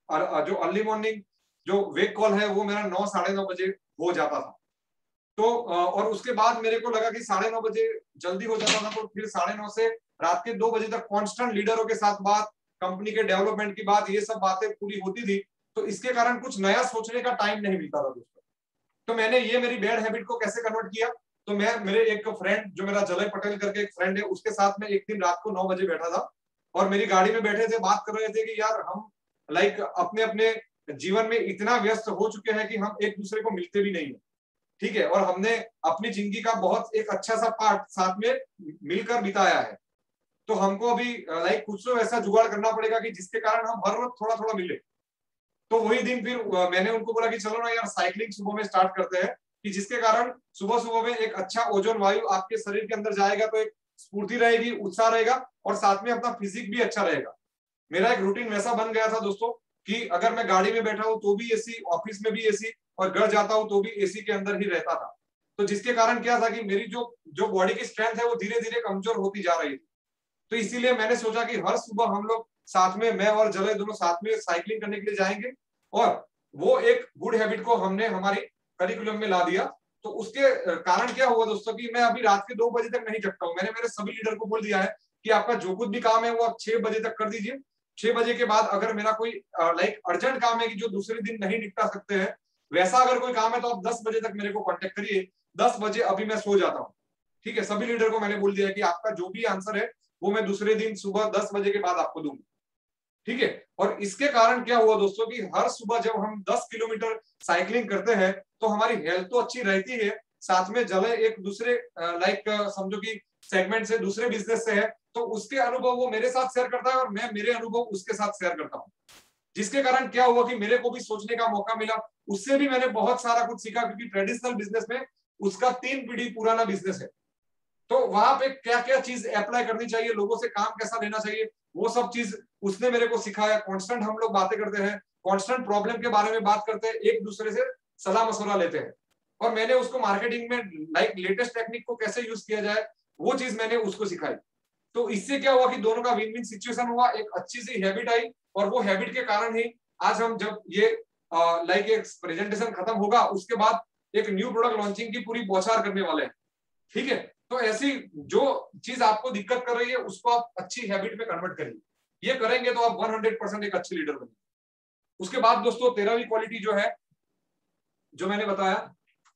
Speaker 1: जो अर्ली मॉर्निंग जो वेक कॉल है वो मेरा नौ साढ़े नौ बजे हो जाता था। तो और उसके बाद मेरे को लगा कि साढ़े नौ बजे जल्दी हो जाता था, तो फिर साढ़े नौ से रात के दो बजे तक कांस्टेंट लीडरों के साथ बात, कंपनी के डेवलपमेंट की बात, ये सब बातें पूरी होती थी। तो इसके कारण कुछ नया सोचने का टाइम नहीं मिलता था दोस्तों। तो मैंने ये मेरी बैड हैबिट को कैसे कन्वर्ट किया, तो मैं मेरे एक फ्रेंड जो मेरा जलय पटेल करके एक फ्रेंड है उसके साथ में एक दिन रात को नौ बजे बैठा था और मेरी गाड़ी में बैठे थे, बात कर रहे थे कि यार हम लाइक अपने अपने जीवन में इतना व्यस्त हो चुके हैं कि हम एक दूसरे को मिलते भी नहीं है। ठीक है, और हमने अपनी जिंदगी का बहुत एक अच्छा सा पार्ट साथ में मिलकर बिताया है, तो हमको अभी लाइक कुछ तो ऐसा जुगाड़ करना पड़ेगा कि जिसके कारण हम हर वक्त थोड़ा थोड़ा मिले। तो वही दिन फिर मैंने उनको बोला कि चलो ना यार साइकिलिंग सुबह में स्टार्ट करते हैं, कि जिसके कारण सुबह सुबह में एक अच्छा ओजोन वायु आपके शरीर के अंदर जाएगा, तो एक स्फूर्ति रहेगी, उत्साह रहेगा और साथ में अपना फिजिक भी अच्छा रहेगा। मेरा एक रूटीन वैसा बन गया था दोस्तों कि अगर मैं गाड़ी में बैठा हूं तो भी एसी, ऑफिस में भी एसी और घर जाता हूं तो भी एसी के अंदर ही रहता था। तो जिसके कारण क्या था कि मेरी जो जो बॉडी की स्ट्रेंथ है वो धीरे धीरे कमजोर होती जा रही थी। तो इसीलिए मैंने सोचा कि हर सुबह हम लोग साथ में, मैं और जलय दोनों साथ में साइकिलिंग करने के लिए जाएंगे और वो एक गुड हैबिट को हमने हमारी करिकुलम में ला दिया। तो उसके कारण क्या हुआ दोस्तों कि मैं अभी रात के दो बजे तक नहीं जगता हूँ। मैंने मेरे सभी लीडर को बोल दिया है कि आपका जो कुछ भी काम है वो आप छह बजे तक कर दीजिए। छह बजे के बाद अगर मेरा कोई लाइक अर्जेंट काम है कि जो दूसरे दिन नहीं निपटा सकते हैं, वैसा अगर कोई काम है तो आप दस बजे तक मेरे को कांटेक्ट करिए। दस बजे अभी मैं सो जाता हूँ। ठीक है, सभी लीडर को मैंने बोल दिया है कि आपका जो भी आंसर है वो मैं दूसरे दिन सुबह दस बजे के बाद आपको दूंगा। ठीक है, और इसके कारण क्या हुआ दोस्तों कि हर सुबह जब हम दस किलोमीटर साइकिलिंग करते हैं तो हमारी हेल्थ तो अच्छी रहती है, साथ में जलय एक दूसरे लाइक समझो कि सेगमेंट से, दूसरे बिजनेस से है, तो उसके अनुभव वो मेरे साथ शेयर करता है और मैं मेरे अनुभव उसके साथ शेयर करता हूँ। जिसके कारण क्या हुआ कि मेरे को भी सोचने का मौका मिला, उससे भी मैंने बहुत सारा कुछ सीखा, क्योंकि ट्रेडिशनल बिजनेस में उसका तीन पीढ़ी पुराना बिजनेस है। तो वहां पे क्या क्या चीज अप्लाई करनी चाहिए, लोगों से काम कैसा लेना चाहिए, वो सब चीज उसने मेरे को सिखाया। कांस्टेंट हम लोग बातें करते हैं, कांस्टेंट प्रॉब्लम के बारे में बात करते हैं, एक दूसरे से सलाह मशवरा लेते हैं। और मैंने उसको मार्केटिंग में लाइक लेटेस्ट टेक्निक को कैसे यूज किया जाए वो चीज मैंने उसको सिखाई। तो इससे क्या हुआ कि दोनों का विन विन सिचुएशन हुआ, एक अच्छी सी हैबिट आई और वो हैबिट के कारण ही आज हम जब ये लाइक एक प्रेजेंटेशन खत्म होगा उसके बाद एक न्यू प्रोडक्ट लॉन्चिंग की पूरी बौछार करने वाले हैं। ठीक है, तो ऐसी जो चीज आपको दिक्कत कर रही है उसको आप अच्छी हैबिट में कन्वर्ट करिए। ये करेंगे तो आप सौ परसेंट एक अच्छे लीडर बनेंगे। उसके बाद दोस्तों तेरहवीं क्वालिटी जो है, जो मैंने बताया,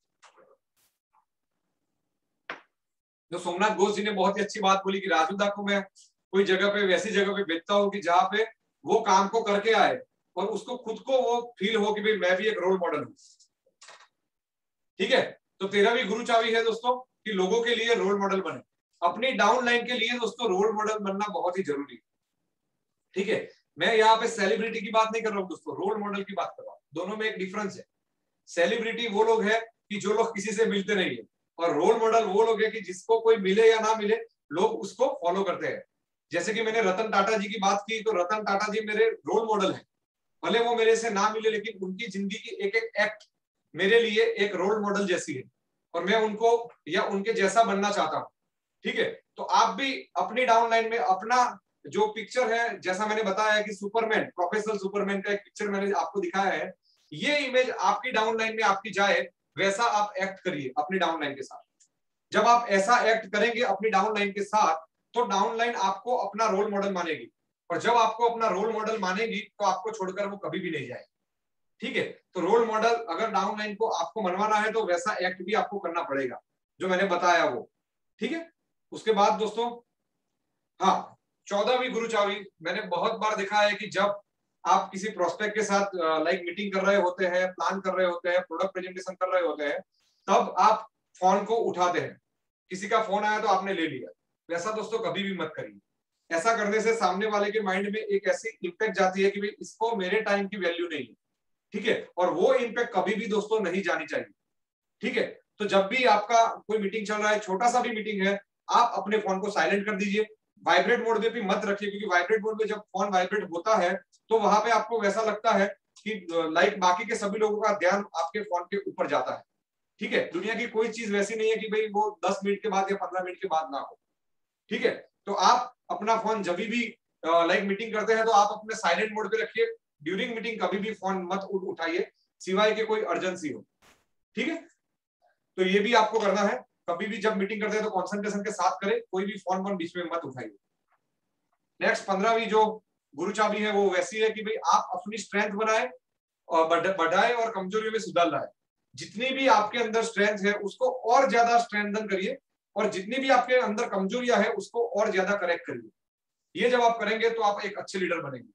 Speaker 1: जो सोमनाथ घोष जी ने बहुत ही अच्छी बात बोली कि राजू दा को मैं कोई जगह पे, वैसी जगह पे भेजता हूँ कि जहाँ पे वो काम को करके आए और उसको खुद को वो फील हो कि भाई मैं भी एक रोल मॉडल हूँ। ठीक है, तो तेरहवीं गुरु चाबी है दोस्तों कि लोगों के लिए रोल मॉडल बने। अपनी डाउन लाइन के लिए दोस्तों रोल मॉडल बनना बहुत ही जरूरी है। ठीक है, मैं यहाँ पे सेलिब्रिटी की बात नहीं कर रहा हूँ दोस्तों, रोल मॉडल की बात कर रहा हूँ। दोनों में एक डिफरेंस है। सेलिब्रिटी वो लोग है कि जो लोग किसी से मिलते नहीं है, और रोल मॉडल वो लोग है कि जिसको कोई मिले या ना मिले लोग उसको फॉलो करते हैं। जैसे कि मैंने रतन टाटा जी की बात की, तो रतन टाटा जी मेरे रोल मॉडल हैं। भले वो मेरे से ना मिले लेकिन उनकी जिंदगी की एक एक एक्ट मेरे लिए एक रोल मॉडल जैसी है और मैं उनको या उनके जैसा बनना चाहता हूँ। ठीक है, तो आप भी अपनी डाउन लाइन में अपना जो पिक्चर है, जैसा मैंने बताया कि सुपरमैन, प्रोफेशनल सुपरमैन का एक पिक्चर मैंने आपको दिखाया है, ये इमेज आपकी डाउन लाइन में आपकी जाए, वैसा आप एक्ट करिए अपनी डाउन लाइन के साथ। जब आप ऐसा एक्ट करेंगे अपनी डाउन लाइन के साथ तो डाउन लाइन आपको अपना रोल मॉडल मानेगी, और जब आपको अपना रोल मॉडल मानेगी तो आपको छोड़कर वो कभी भी नहीं जाएगी। ठीक है, तो रोल मॉडल अगर डाउन लाइन को आपको मनवाना है तो वैसा एक्ट भी आपको करना पड़ेगा जो मैंने बताया वो। ठीक है, उसके बाद दोस्तों, हाँ, चौदहवीं गुरु चाबी मैंने बहुत बार देखा है कि जब आप किसी प्रोस्पेक्ट के साथ लाइक मीटिंग कर रहे होते हैं, प्लान कर रहे होते हैं, प्रोडक्ट प्रेजेंटेशन कर रहे होते हैं, तब आप फोन को उठाते हैं, किसी का फोन आया तो आपने ले लिया। वैसा दोस्तों कभी भी मत करिए। ऐसा करने से सामने वाले के माइंड में एक ऐसी इंपैक्ट जाती है कि भाई इसको मेरे टाइम की वैल्यू नहीं है, ठीक है, और वो इंपैक्ट कभी भी दोस्तों नहीं जानी चाहिए, ठीक है। तो जब भी आपका कोई मीटिंग चल रहा है, छोटा सा भी मीटिंग है, आप अपने फोन को साइलेंट कर दीजिए, वाइब्रेट मोड पे भी मत रखिए, क्योंकि वाइब्रेट मोड में जब फोन वाइब्रेट होता है तो वहां पे आपको वैसा लगता है कि लाइक बाकी के सभी लोगों का ध्यान आपके फोन के ऊपर जाता है, ठीक है। दुनिया की कोई चीज वैसी नहीं है कि भाई वो दस मिनट के बाद या पंद्रह मिनट के बाद ना हो, ठीक है। तो आप अपना फोन जब भी लाइक मीटिंग करते हैं तो आप अपने साइलेंट मोड पे रखिए। ड्यूरिंग मीटिंग कभी भी फोन मत उठाइए सिवाय के कोई अर्जेंसी हो, ठीक है। तो ये भी आपको करना है, कभी भी जब मीटिंग करते हैं तो कंसंट्रेशन के साथ करें, कोई भी फोन फोन बीच में मत उठाइए। नेक्स्ट पंद्रहवीं जो गुरु चाबी है वो वैसी है कि भाई आप अपनी स्ट्रेंथ बनाए और बढ़ाए और कमजोरियों में सुधार लाए। जितनी भी आपके अंदर स्ट्रेंथ है उसको और ज्यादा स्ट्रेंथन करिए, और जितनी भी आपके अंदर कमजोरियां है उसको और ज्यादा करेक्ट करिए। ये जब आप करेंगे तो आप एक अच्छे लीडर बनेंगे।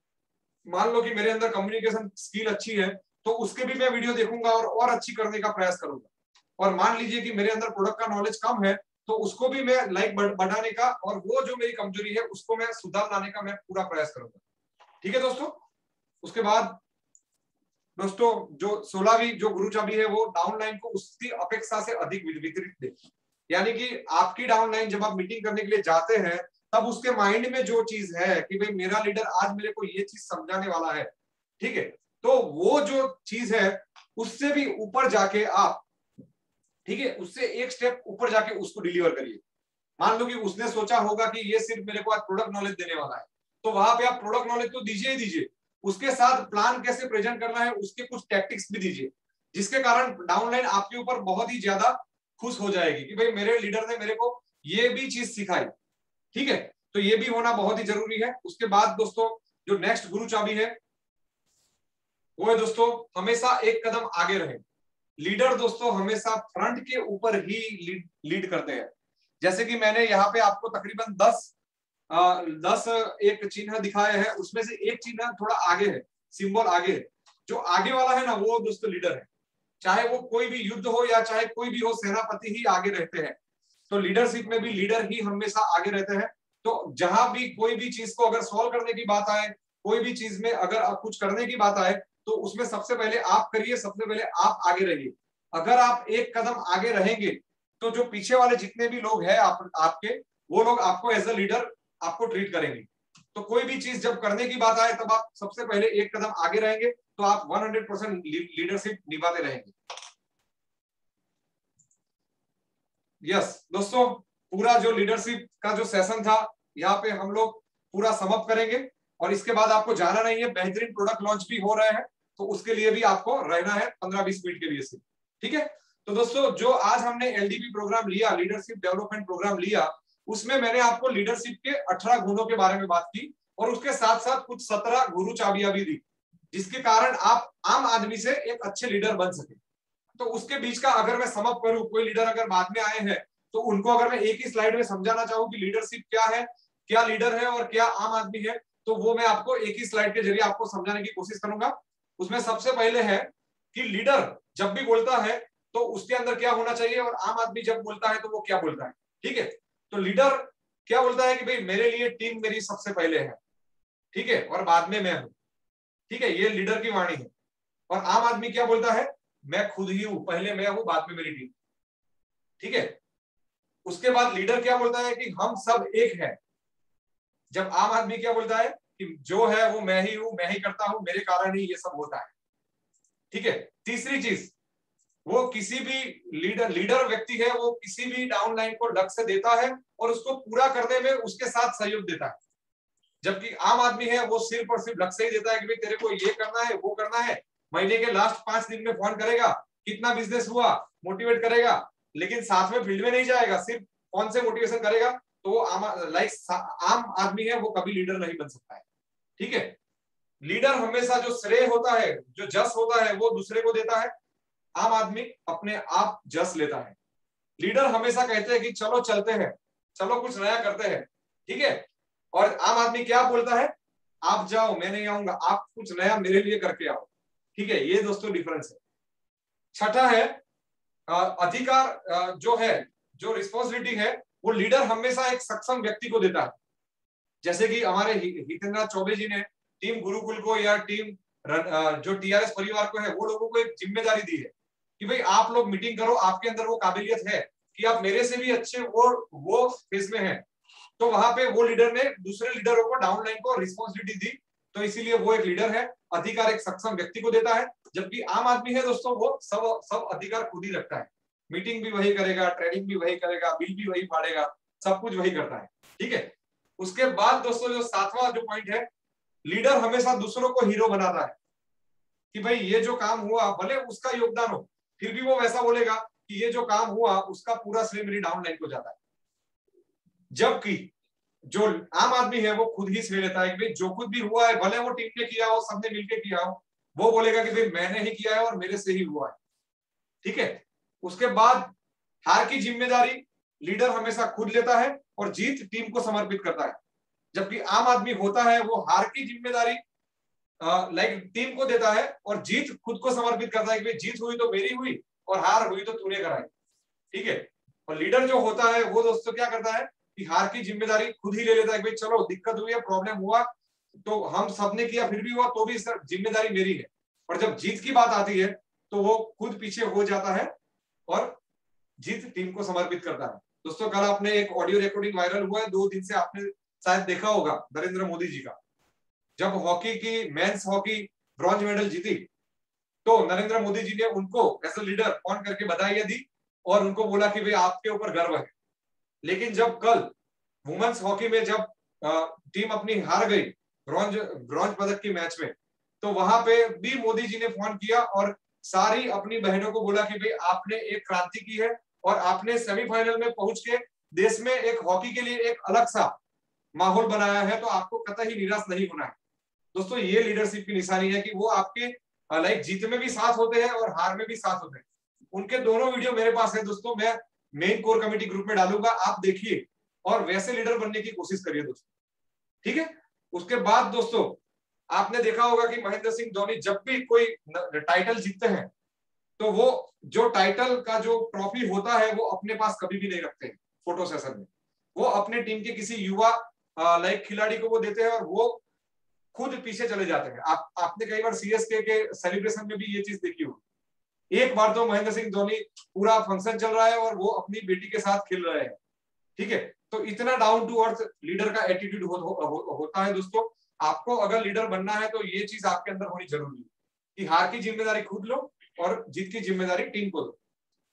Speaker 1: मान लो कि मेरे अंदर कम्युनिकेशन स्किल अच्छी है तो उसके भी मैं वीडियो देखूंगा और और अच्छी करने का प्रयास करूंगा। और मान लीजिए कि मेरे अंदर प्रोडक्ट का नॉलेज कम है तो उसको भी मैं लाइक बढ़ाने का और वो जो मेरी कमजोरी है उसको मैं सुधार लाने का मैं पूरा प्रयास करूंगा, ठीक है दोस्तों। उसके बाद दोस्तों जो सोलहवीं जो गुरु चाबी है वो डाउनलाइन को उसकी अपेक्षा से अधिक वितरित दे। यानी कि आपकी डाउनलाइन जब आप मीटिंग करने के लिए जाते हैं तब उसके माइंड में जो चीज है कि भाई मेरा लीडर आज मेरे को ये चीज समझाने वाला है, ठीक है, तो वो जो चीज है उससे भी ऊपर जाके आप, ठीक है, उससे एक स्टेप ऊपर जाके उसको डिलीवर करिए। मान लो कि उसने सोचा होगा कि ये सिर्फ मेरे को आज प्रोडक्ट नॉलेज देने वाला है, तो वहां पे आप प्रोडक्ट नॉलेज तो दीजिए ही दीजिए, उसके साथ प्लान कैसे प्रेजेंट करना है उसके कुछ टैक्टिक्स भी दीजिए, जिसके कारण डाउनलाइन आपके ऊपर बहुत ही ज्यादा खुश हो जाएगी कि भाई मेरे लीडर ने मेरे को ये भी चीज सिखाई, ठीक है। तो ये भी होना बहुत ही जरूरी है। उसके बाद दोस्तों जो नेक्स्ट गुरु चाबी है वो है दोस्तों हमेशा एक कदम आगे रहे। लीडर दोस्तों हमेशा फ्रंट के ऊपर ही लीड, लीड करते हैं। जैसे कि मैंने यहाँ पे आपको तकरीबन दस आ, दस एक चिन्ह दिखाए हैं, उसमें से एक चिन्ह थोड़ा आगे है, सिंबल आगे है। जो आगे वाला है ना वो दोस्तों लीडर है। चाहे वो कोई भी युद्ध हो या चाहे कोई भी हो, सेनापति ही आगे रहते हैं। तो लीडरशिप में भी लीडर ही हमेशा आगे रहते हैं। तो जहां भी कोई भी चीज को अगर सॉल्व करने की बात आए, कोई भी चीज में अगर कुछ करने की बात आए तो उसमें सबसे पहले आप करिए, सबसे पहले आप आगे रहिए। अगर आप एक कदम आगे रहेंगे तो जो पीछे वाले जितने भी लोग हैं आप, आपके वो लोग आपको एज अ लीडर आपको ट्रीट करेंगे। तो कोई भी चीज जब करने की बात आए तब आप सबसे पहले एक कदम आगे रहेंगे तो आप सौ परसेंट लीडरशिप निभाते रहेंगे। यस दोस्तों, पूरा जो लीडरशिप का जो सेशन था यहाँ पे हम लोग पूरा समाप्त करेंगे और इसके बाद आपको जाना नहीं है, बेहतरीन प्रोडक्ट लॉन्च भी हो रहे हैं तो उसके लिए भी आपको रहना है पंद्रह बीस मिनट के लिए से, ठीक है। तो दोस्तों जो आज हमने एलडीपी प्रोग्राम लिया, लीडरशिप डेवलपमेंट प्रोग्राम लिया, उसमें मैंने आपको लीडरशिप के अठारह गुणों के बारे में बात की और उसके साथ साथ कुछ सत्रह गुरु चाबियां भी दी, जिसके कारण आप आम आदमी से एक अच्छे लीडर बन सके। तो उसके बीच का अगर मैं समअप करूं, कोई लीडर अगर बाद में आए हैं तो उनको अगर मैं एक ही स्लाइड में समझाना चाहूँ कि लीडरशिप क्या है, क्या लीडर है और क्या आम आदमी है, तो वो मैं आपको एक ही स्लाइड के जरिए आपको समझाने की कोशिश करूंगा। उसमें सबसे पहले है कि लीडर जब भी बोलता है तो उसके अंदर क्या होना चाहिए और आम आदमी जब बोलता है तो वो क्या बोलता है, ठीक है। तो लीडर क्या बोलता है कि भाई मेरे लिए टीम मेरी सबसे पहले है, ठीक है, और बाद में मैं हूं, ठीक है, ये लीडर की वाणी है। और आम आदमी क्या बोलता है, मैं खुद ही हूं, पहले मैं हूं बाद में मेरी टीम, ठीक है। उसके बाद लीडर क्या बोलता है कि हम सब एक है, जब आम आदमी क्या बोलता है कि जो है वो मैं ही हूं, मैं ही करता हूं, मेरे कारण ही ये सब होता है, ठीक है। तीसरी चीज, वो किसी भी लीडर लीडर व्यक्ति है वो किसी भी डाउनलाइन को लक्ष्य देता है और उसको पूरा करने में उसके साथ सहयोग देता है। जबकि आम आदमी है वो सिर्फ और सिर्फ लक्ष्य ही देता है कि भाई तेरे को ये करना है वो करना है, महीने के लास्ट पांच दिन में फोन करेगा, कितना बिजनेस हुआ, मोटिवेट करेगा, लेकिन साथ में फील्ड में नहीं जाएगा, सिर्फ फोन से मोटिवेशन करेगा। तो वो आम लाइक आम आदमी है वो कभी लीडर नहीं बन सकता है, ठीक है। लीडर हमेशा जो श्रेय होता है, जो जस होता है वो दूसरे को देता है, आम आदमी अपने आप जस लेता है। लीडर हमेशा कहते हैं कि चलो चलते हैं, चलो कुछ नया करते हैं, ठीक है। और आम आदमी क्या बोलता है आप जाओ मैं नहीं आऊंगा, आप कुछ नया मेरे लिए करके आओ। ठीक है, ये दोस्तों डिफरेंस है। छठा है अधिकार जो है, जो रिस्पॉन्सिबिलिटी है वो लीडर हमेशा एक सक्षम व्यक्ति को देता है। जैसे कि हमारे हितेंद्र चौबे जी ने टीम गुरुकुल को या टीम जो टीआरएस परिवार को है वो लोगों को एक जिम्मेदारी दी है कि भाई आप लोग मीटिंग करो, आपके अंदर वो काबिलियत है कि आप मेरे से भी अच्छे वो वो फेज में हैं। तो वहां पे वो लीडर ने दूसरे लीडरों को डाउनलाइन को रिस्पॉन्सिबिलिटी दी, तो इसीलिए वो एक लीडर है। अधिकार एक सक्षम व्यक्ति को देता है, जबकि आम आदमी है दोस्तों वो सब सब अधिकार खुद ही रखता है। मीटिंग भी वही करेगा, ट्रेडिंग भी वही करेगा, बिल भी वही फाड़ेगा, सब कुछ वही करता है। ठीक है, उसके बाद दोस्तों जो सातवां जो पॉइंट है, लीडर हमेशा दूसरों को हीरो बनाता है कि भाई ये जो काम हुआ भले उसका योगदान हो, फिर भी वो वैसा बोलेगा कि ये जो काम हुआ उसका पूरा श्रेय मेरी डाउनलाइन को जाता है। जबकि जो आम आदमी है वो खुद ही श्रेय लेता है कि भाई जो कुछ भी हुआ है भले वो टीम ने किया हो, सबने मिलकर किया हो, वो बोलेगा कि भाई मैंने ही किया है और मेरे से ही हुआ है। ठीक है, उसके बाद हार की जिम्मेदारी लीडर हमेशा खुद लेता है और जीत टीम को समर्पित करता है। जबकि आम आदमी होता है वो हार की जिम्मेदारी लाइक टीम को देता है और जीत खुद को समर्पित करता है कि भाई जीत हुई तो मेरी हुई और हार हुई तो तूने कराई। ठीक है, और लीडर जो होता है वो दोस्तों क्या करता है कि हार की जिम्मेदारी खुद ही ले लेता है कि भाई चलो दिक्कत हुई है, प्रॉब्लम हुआ, तो हम सबने किया फिर भी हुआ तो भी सर जिम्मेदारी मेरी है। और जब जीत की बात आती है तो वो खुद पीछे हो जाता है और जीत टीम को समर्पित करता है। दोस्तों कल आपने एक ऑडियो रिकॉर्डिंग वायरल हुआ है, दो दिन से आपने शायद देखा होगा नरेंद्र मोदी जी का, जब हॉकी की मेंस हॉकी ब्रॉन्ज मेडल जीती तो नरेंद्र मोदी जी ने उनको एज ए लीडर फोन करके बधाई दी और उनको बोला कि भाई आपके ऊपर गर्व है। लेकिन जब कल वुमेन्स हॉकी में जब टीम अपनी हार गई ब्रॉन्ज ब्रॉन्ज पदक की मैच में, तो वहां पे भी मोदी जी ने फोन किया और सारी अपनी बहनों को बोला कि भाई आपने एक क्रांति की है और आपने सेमीफाइनल में पहुंच के देश में एक हॉकी के लिए एक अलग सा माहौल बनाया है, तो आपको कतई निराश नहीं होना है। दोस्तों ये लीडरशिप की निशानी है कि वो आपके लाइक जीत में भी साथ होते हैं और हार में भी साथ होते हैं। उनके दोनों वीडियो मेरे पास है दोस्तों, मैं मेन कोर कमेटी ग्रुप में डालूंगा, आप देखिए और वैसे लीडर बनने की कोशिश करिए दोस्तों। ठीक है, उसके बाद दोस्तों आपने देखा होगा कि महेंद्र सिंह धोनी जब भी कोई टाइटल जीतते हैं तो वो जो टाइटल का जो ट्रॉफी होता है वो अपने पास कभी भी नहीं रखते हैं फोटो सेशन में, वो अपने टीम के किसी युवा लाइक खिलाड़ी को वो देते हैं और वो खुद पीछे चले जाते हैं। आप आपने कई बार सीएसके के सेलिब्रेशन में भी ये चीज देखी होगी। एक बार तो महेंद्र सिंह धोनी पूरा फंक्शन चल रहा है और वो अपनी बेटी के साथ खेल रहे हैं। ठीक है, तो इतना डाउन टू अर्थ लीडर का एटीट्यूड हो, हो, हो, होता है दोस्तों। आपको अगर लीडर बनना है तो ये चीज आपके अंदर होनी जरूरी है कि हार की जिम्मेदारी खुद लो और जीत की जिम्मेदारी टीम को दो।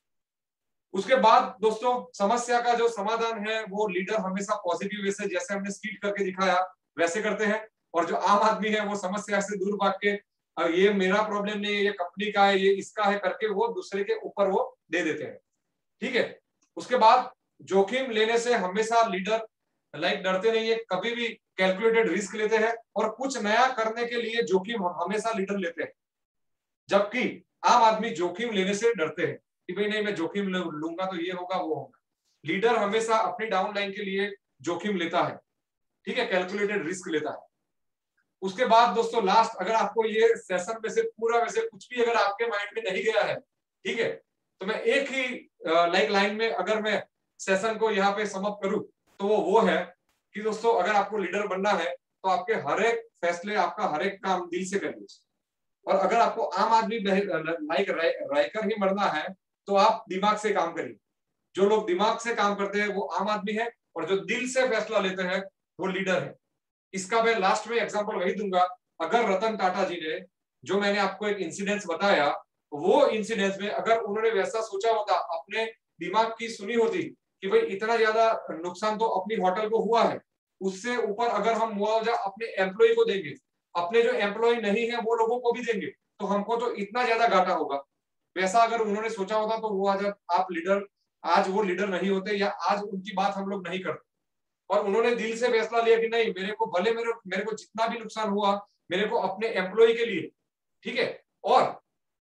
Speaker 1: उसके बाद दोस्तों समस्या का जो समाधान है वो लीडर हमेशा पॉजिटिव वे से, जैसे हमने स्पीड करके दिखाया वैसे करते हैं, और जो आम आदमी है वो समस्या से दूर भाग के ये मेरा प्रॉब्लम नहीं है, ये कंपनी का है, ये इसका है करके वो दूसरे के ऊपर वो दे देते हैं। ठीक है, उसके बाद जोखिम लेने से हमेशा लीडर लाइक डरते नहीं है, कभी भी कैलकुलेटेड रिस्क लेते हैं और कुछ नया करने के लिए जोखिम हमेशा लीडर लेते हैं। जबकि आम आदमी जोखिम लेने से डरते हैं कि भाई नहीं मैं जोखिम लूंगा तो ये होगा वो होगा। लीडर हमेशा अपनी डाउनलाइन के लिए जोखिम लेता है। ठीक है, कैलकुलेटेड रिस्क लेता है। उसके बाद दोस्तों लास्ट, अगर आपको ये सेशन में से पूरा वैसे कुछ भी अगर आपके माइंड में नहीं गया है, ठीक है, तो मैं एक ही लाइक लाइन में अगर मैं सेशन को यहाँ पे समअप करूं तो वो वो है कि दोस्तों अगर आपको लीडर बनना है तो आपके हर एक फैसले, आपका हर एक काम दिल से करिए। और अगर आपको आम आदमी लाइक रायकर ही मरना है तो आप दिमाग से काम करिए। जो लोग दिमाग से काम करते हैं वो आम आदमी है और जो दिल से फैसला लेते हैं वो लीडर है। इसका मैं लास्ट में एग्जांपल वही दूंगा, अगर रतन टाटा जी ने जो मैंने आपको एक इंसिडेंस बताया, वो इंसिडेंस में अगर उन्होंने वैसा सोचा होता, अपने दिमाग की सुनी होती कि भाई इतना ज्यादा नुकसान तो अपनी होटल को हुआ है, उससे ऊपर अगर हम मुआवजा अपने एम्प्लॉय को देंगे, अपने जो एम्प्लॉय नहीं है वो लोगों को भी देंगे, तो हमको तो इतना ज्यादा घाटा होगा। वैसा अगर उन्होंने सोचा होता तो वो आज आप लीडर आज वो लीडर नहीं होते या आज उनकी बात हम लोग नहीं करते। और उन्होंने दिल से फैसला लिया कि नहीं, मेरे को भले मेरे मेरे को जितना भी नुकसान हुआ मेरे को अपने एम्प्लॉय के लिए, ठीक है, और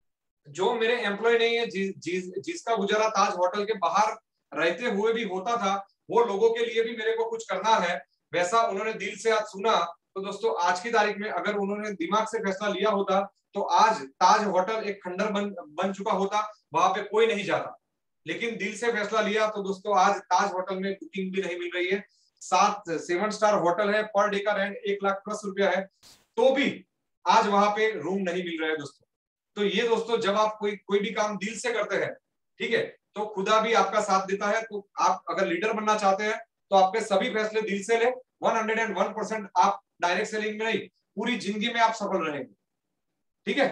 Speaker 1: जो मेरे एम्प्लॉय नहीं है जि, जि, जिसका गुजारा ताज होटल के बाहर रहते हुए भी होता था, वो लोगों के लिए भी मेरे को कुछ करना है। वैसा उन्होंने दिल से आज सुना तो दोस्तों आज की तारीख में अगर उन्होंने दिमाग से फैसला लिया होता तो आज ताज होटल एक खंडर बन बन चुका होता, वहां पे कोई नहीं जाता। लेकिन दिल से फैसला लिया तो दोस्तों आज ताज होटल में बुकिंग भी नहीं मिल रही है। सात सेवन स्टार होटल है, पर डे का रेंट एक लाख प्लस रुपया है, तो भी आज वहां पे रूम नहीं मिल रहा है दोस्तों। तो ये दोस्तों जब आप कोई कोई भी काम दिल से करते हैं, ठीक है, तो खुदा भी आपका साथ देता है। तो आप अगर लीडर बनना चाहते हैं तो आपके सभी फैसले दिल से ले, one hundred and one percent आप डायरेक्ट सेलिंग में नहीं, पूरी जिंदगी में आप सफल रहेंगे। ठीक है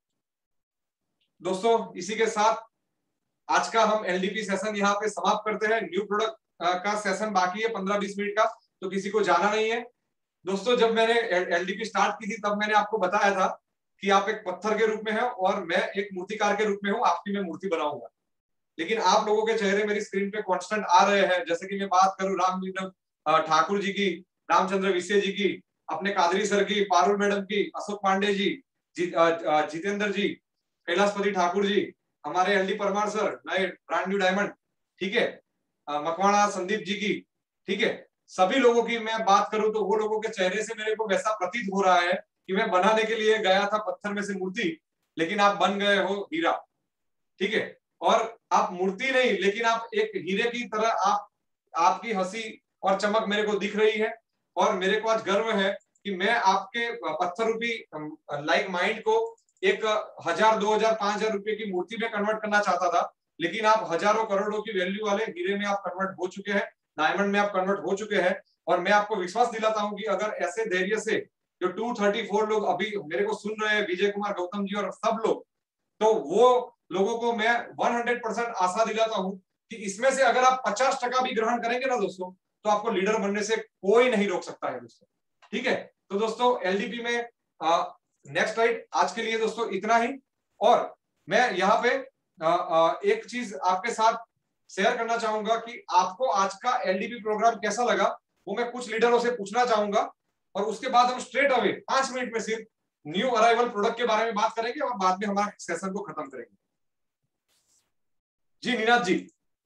Speaker 1: दोस्तों, इसी के साथ आज का हम एलडीपी सेशन यहाँ पे समाप्त करते हैं। न्यू प्रोडक्ट का सेशन बाकी है पंद्रह बीस मिनट का, तो किसी को जाना नहीं है। दोस्तों जब मैंने एलडीपी स्टार्ट की थी तब मैंने आपको बताया था कि आप एक पत्थर के रूप में हैं और मैं एक मूर्तिकार के रूप में हूं, आपकी मैं मूर्ति बनाऊंगा। लेकिन आप लोगों के चेहरे मेरी स्क्रीन पे कांस्टेंट आ रहे हैं। जैसे कि मैं बात करूं राम ठाकुर जी की, रामचंद्र विषय जी की, अपने कादरी सर की, पारुल मैडम की, अशोक पांडे जी, जी जितेंद्र जी, कैलाशपति ठाकुर जी, हमारे एल डी परमार सर, नए ब्रांड न्यू डायमंड, ठीक है, मकवाना संदीप जी की, ठीक है, सभी लोगों की मैं बात करूं तो वो लोगों के चेहरे से मेरे को वैसा प्रतीत हो रहा है कि मैं बनाने के लिए गया था पत्थर में से मूर्ति, लेकिन आप बन गए हो हीरा। ठीक है, और आप मूर्ति नहीं लेकिन आप एक हीरे की तरह, आप आपकी हंसी और चमक मेरे को दिख रही है। और मेरे को आज गर्व है कि मैं आपके पत्थर रूपी लाइक माइंड को एक हजार दो हजार पांच हजार रुपए की मूर्ति में कन्वर्ट करना चाहता था, लेकिन आप हजारों करोड़ों की वैल्यू वाले हीरे में आप कन्वर्ट हो चुके हैं, डायमंड में आप कन्वर्ट हो चुके हैं। और मैं आपको विश्वास दिलाता हूं कि अगर ऐसे धैर्य से जो दो सौ चौंतीस लोग अभी मेरे को सुन रहे हैं, विजय कुमार, गौतम जी और सब लोग, तो वो लोगों को मैं सौ परसेंट आशा दिलाता हूं कि इसमें से अगर आप पचास टका भी ग्रहण करेंगे ना दोस्तों, तो आपको लीडर बनने से कोई नहीं रोक सकता है दोस्तों। ठीक है, तो दोस्तों एलडीपी में नेक्स्ट राइट आज के लिए दोस्तों इतना ही। और मैं यहाँ पे आ, आ, एक चीज आपके साथ शेयर करना चाहूंगा कि आपको आज का एलडीपी प्रोग्राम कैसा लगा, वो मैं कुछ लीडरों से पूछना चाहूंगा। और उसके बाद हम स्ट्रेट अवे पांच मिनट में सिर्फ न्यू अराइवल प्रोडक्ट के बारे में बात करेंगे और बाद में हमारे सेशन को खत्म करेंगे। जी निनाद जी,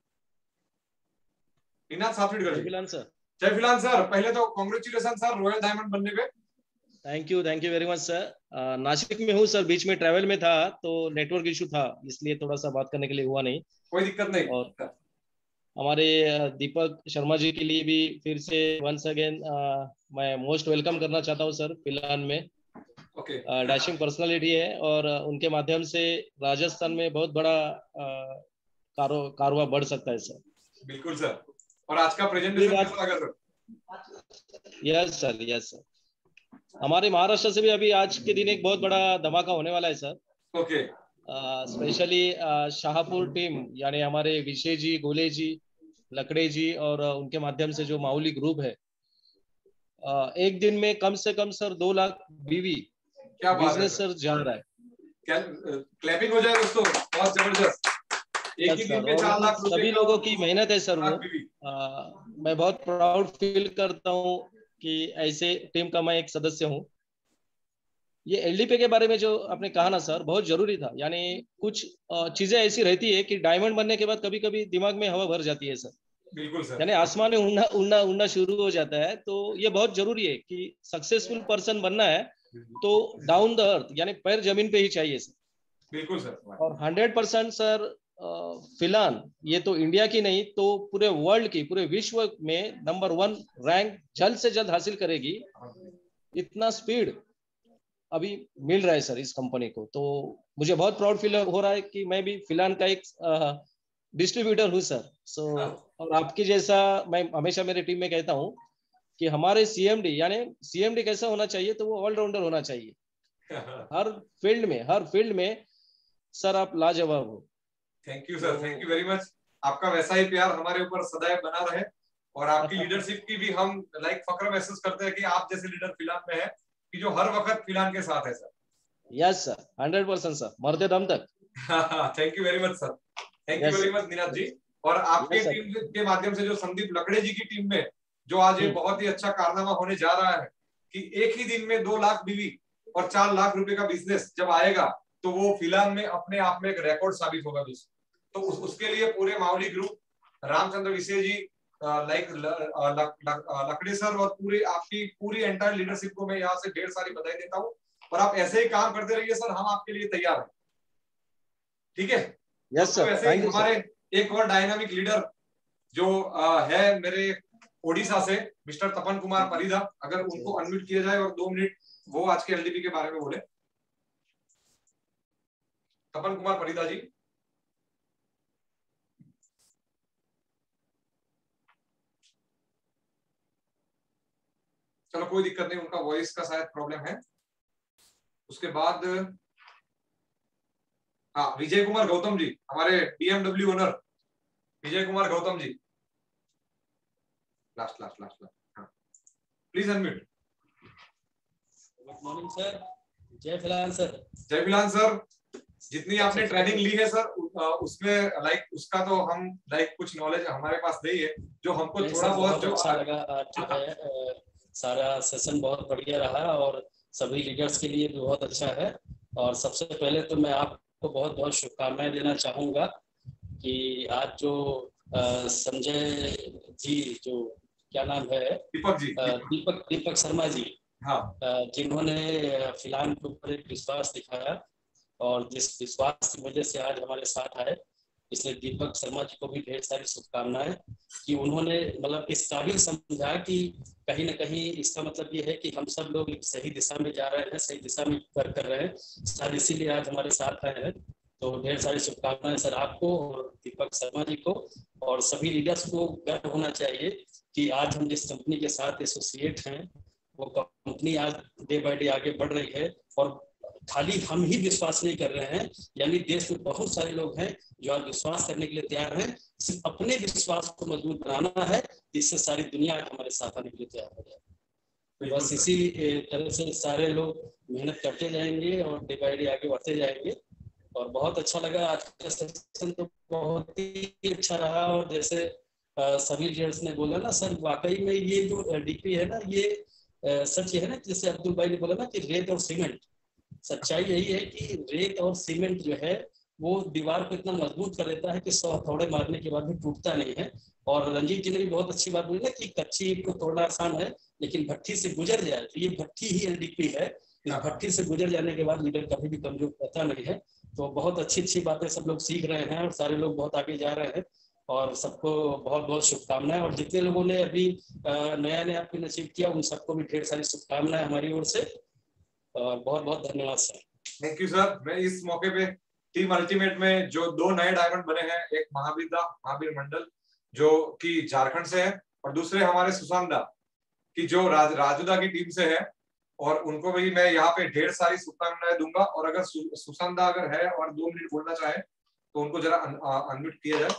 Speaker 1: निनाद साथ में
Speaker 10: जय फिलहाल सर।
Speaker 1: जय फिलहाल सर, पहले तो कांग्रेचुलेशन सर रॉयल डायमंड बनने पे।
Speaker 10: Thank you thank you very much sir. Nashik में हूँ सर, बीच में ट्रैवल में था तो नेटवर्क इशू था, इसलिए थोड़ा सा बात करने के लिए हुआ नहीं।
Speaker 1: कोई दिक्कत नहीं।
Speaker 10: और हमारे दीपक शर्मा जी के लिए भी फिर से वंस अगेन मैं मोस्ट वेलकम करना चाहता हूँ सर। फिलहाल में
Speaker 1: ओके
Speaker 10: डैशिंग पर्सनालिटी है और उनके माध्यम से राजस्थान में बहुत बड़ा कारो कारोबार बढ़ सकता है सर।
Speaker 1: बिल्कुल सर, और आज का प्रेजेंटेशन कैसा लगा sir?
Speaker 10: Yes sir yes sir, हमारे महाराष्ट्र से भी अभी आज के दिन एक बहुत बड़ा धमाका होने वाला है sir.
Speaker 1: Okay,
Speaker 10: specially Shahpur team यानी हमारे विशेष जी, गोले जी, लकड़े जी और uh, उनके माध्यम से जो माउली ग्रुप है, uh, एक दिन में कम से कम सर दो लाख बीवी
Speaker 1: क्या
Speaker 10: बिजनेस सर जा रहा है।
Speaker 1: क्या क्लैपिंग हो जाए दोस्तों, बहुत जबरदस्त। एक ही दिन में चार लाख
Speaker 10: सभी लोगों की मेहनत है सर वो। आ, मैं बहुत प्राउड फील करता हूँ कि ऐसे टीम का मैं एक सदस्य हूँ। ये एलडीपी के बारे में जो आपने कहा ना सर, बहुत जरूरी था। यानी कुछ चीजें ऐसी रहती है कि डायमंड बनने के बाद कभी कभी दिमाग में हवा भर जाती है सर।
Speaker 1: बिल्कुल सर,
Speaker 10: यानी आसमान में उड़ना उड़ना उड़ना शुरू हो जाता है। तो ये बहुत जरूरी है कि सक्सेसफुल पर्सन बनना है तो डाउन द अर्थ यानी पैर जमीन पे ही चाहिए सर।
Speaker 1: बिल्कुल सर,
Speaker 10: और हंड्रेड परसेंट सर फिलहाल ये तो इंडिया की नहीं तो पूरे वर्ल्ड की, पूरे विश्व में नंबर वन रैंक जल्द से जल्द हासिल करेगी। इतना स्पीड अभी मिल रहा है सर इस कंपनी को, तो मुझे बहुत प्राउड फील हो रहा है कि मैं भी फिलहाल का एक डिस्ट्रीब्यूटर हूँ सर। सो और आपकी जैसा मैं हमेशा मेरे टीम में कहता हूँ कि हमारे सीएमडी यानी सीएमडी कैसा होना चाहिए, तो वो ऑलराउंडर होना चाहिए हर फील्ड में, हर फील्ड में सर आप लाजवाब हो।
Speaker 1: Thank you sir, thank you very much. आपका वैसा ही प्यार हमारे ऊपर सदैव बना रहे और आपकी लीडरशिप की भी हम लाइक फक्र महसूस करते हैं कि आप जैसे लीडर फिलहाल में है कि जो हर वक्त फिलहाल के साथ है sir.
Speaker 10: Yes sir, hundred percent sir, मरते दम तक।
Speaker 1: Thank you very much sir, thank you very much Ninad ji. और आपके yes, टीम के माध्यम से जो संदीप लकड़े जी की टीम में जो आज एक बहुत ही अच्छा कारनामा होने जा रहा है कि एक ही दिन में दो लाख बीवी और चार लाख रुपए का बिजनेस जब आएगा तो वो फिलहाल में अपने आप में एक रिकॉर्ड साबित होगा दोस्तों। तो उस, उसके लिए पूरे माउली ग्रुप, रामचंद्र विषय जी, लाइक लकड़े सर और पूरी आपकी पूरी एंटायर लीडरशिप को मैं यहाँ से ढेर सारी बधाई देता हूँ, और आप ऐसे ही काम करते रहिए सर, हम आपके लिए तैयार हैं। ठीक है?
Speaker 10: यस सर,
Speaker 1: ऐसे ही हमारे एक और डायनामिक लीडर जो आ, है मेरे ओडिशा से मिस्टर तपन कुमार परिदा, अगर उनको अनम्यूट किया जाए और दो मिनट वो आज के एलडीपी के बारे में बोले। तपन कुमार परिदा जी। चलो कोई दिक्कत नहीं, उनका वॉइस का शायद प्रॉब्लम है। उसके बाद हाँ विजय कुमार गौतम जी, हमारे BMW owner Vijay Kumar Gautam ji, last last last last हाँ please unmute.
Speaker 11: Good morning sir. जय फिलहाल सर।
Speaker 1: जय फिलहाल सर। जितनी आपने ट्रेनिंग ली है सर उसमें लाइक उसका तो हम लाइक कुछ नॉलेज हमारे पास नहीं है, जो हमको थोड़ा बहुत जो
Speaker 11: अच्छा लगा जो है, सारा सेशन बहुत बढ़िया रहा और सभी लीडर्स के लिए भी बहुत अच्छा है। और सबसे पहले तो मैं आपको बहुत बहुत शुभकामनाएं देना चाहूँगा कि आज जो संजय जी, जो क्या नाम है,
Speaker 1: दीपक जी,
Speaker 11: दीपक दीपक शर्मा जी,
Speaker 1: हाँ,
Speaker 11: जिन्होंने फिलहाल के ऊपर एक विश्वास दिखाया और जिस विश्वास की वजह से आज हमारे साथ आए, इसलिए दीपक शर्मा जी को भी ढेर सारी शुभकामनाएं कि उन्होंने मतलब इस काबिल समझा कि कहीं ना कहीं इसका मतलब ये है कि हम सब लोग एक सही दिशा में जा रहे हैं, सही दिशा में कर कर रहे हैं सर, इसीलिए आज हमारे साथ आए हैं। तो ढेर सारी शुभकामनाएं सर आपको और दीपक शर्मा जी को, और सभी लीडर्स को गर्व होना चाहिए कि आज हम जिस कंपनी के साथ एसोसिएट हैं वो कंपनी आज डे बाय डे आगे बढ़ रही है। और खाली हम ही विश्वास नहीं कर रहे हैं, यानी देश में बहुत सारे लोग हैं जो आज विश्वास करने के लिए तैयार हैं, सिर्फ अपने विश्वास को मजबूत बनाना है, जिससे सारी दुनिया हमारे साथ आने के लिए तैयार हो जाए। बस इसी तरह से सारे लोग मेहनत करते जाएंगे और डे बाय डे आगे बढ़ते जाएंगे। और बहुत अच्छा लगा आज का सेशन, तो बहुत ही अच्छा रहा। और जैसे आ, सभी लीडर्स ने बोला ना सर, वाकई में ये जो डीपी है ना, ये आ, सच है ना, जैसे अब्दुल भाई ने बोला ना कि रेत और सीमेंट, सच्चाई यही है कि रेत और सीमेंट जो है वो दीवार को इतना मजबूत कर देता है कि सौ हथौड़े मारने के बाद भी टूटता नहीं है। और रंजीत जी ने भी बहुत अच्छी बात बोली ना कि कच्ची को तोड़ना आसान है, लेकिन भट्टी से गुजर जाए तो ये भट्टी ही एलडीपी है। इस भट्टी से गुजर जाने के बाद लीडर कभी भी कमजोर रहता नहीं है। तो बहुत अच्छी अच्छी बातें सब लोग सीख रहे हैं और सारे लोग बहुत आगे जा रहे हैं, और सबको बहुत बहुत शुभकामनाएं। और जितने लोगों ने अभी नया नया आपने नसीब किया उन सबको भी ढेर सारी शुभकामनाएं हमारी ओर से, और बहुत बहुत धन्यवाद सर।
Speaker 1: Thank you sir. मैं इस मौके पे टीम अल्टीमेट में जो दो नए डायमंड बने हैं, एक महावीर दा महावीर मंडल जो कि झारखंड से है, और दूसरे हमारे सुशांत दा की जो राज, राजूदा की टीम से है, और उनको भी मैं यहाँ पे ढेर सारी शुभकामनाएं दूंगा। और अगर सु, सुशांत दा अगर है और दो मिनट बोलना चाहे तो उनको जरा अनम्यूट किया जाए।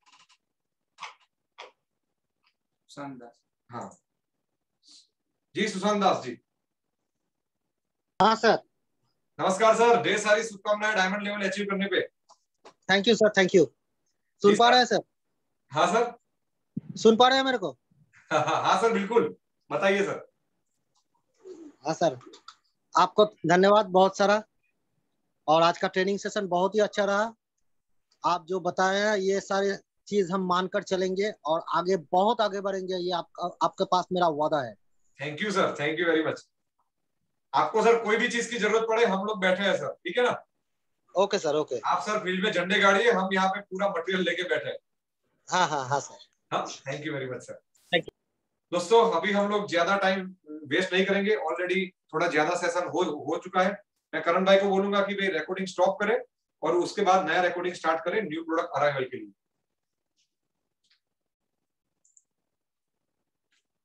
Speaker 1: सुशांत दास, हाँ जी, सुशांत दास जी।
Speaker 12: हाँ सर,
Speaker 1: नमस्कार सर, ढेर सारी शुभकामनाएं डायमंड लेवल अचीव करने पे।
Speaker 12: Thank you sir, thank you. सुन पा रहे हैं सर?
Speaker 1: हाँ सर,
Speaker 12: सुन पा रहे हैं मेरे को?
Speaker 1: हाँ, हाँ सर, बिल्कुल, बताइए सर।
Speaker 12: हाँ सर, आपको धन्यवाद बहुत सारा, और आज का ट्रेनिंग सेशन बहुत ही अच्छा रहा। आप जो बताए हैं ये सारी चीज हम मानकर चलेंगे और आगे बहुत आगे बढ़ेंगे, ये आप, आपके पास मेरा वादा है।
Speaker 1: Thank you sir, thank you very much. आपको सर कोई भी चीज की जरूरत पड़े हम लोग बैठे हैं सर, ठीक है ना?
Speaker 12: Okay sir, okay.
Speaker 1: आप सर फील्ड में झंडे गाड़िए, हम यहाँ पे पूरा मटेरियल लेके बैठे हैं।
Speaker 12: हाँ हाँ हाँ सर।
Speaker 1: हाँ, thank you very much sir.
Speaker 12: Thank you
Speaker 1: दोस्तों, अभी हम लोग ज्यादा टाइम वेस्ट नहीं करेंगे, ऑलरेडी थोड़ा ज्यादा सेशन हो हो चुका है। मैं करण भाई को बोलूंगा कि भाई रिकॉर्डिंग स्टॉप करें और उसके बाद नया रिकॉर्डिंग स्टार्ट करें न्यू प्रोडक्ट अराइवल के लिए।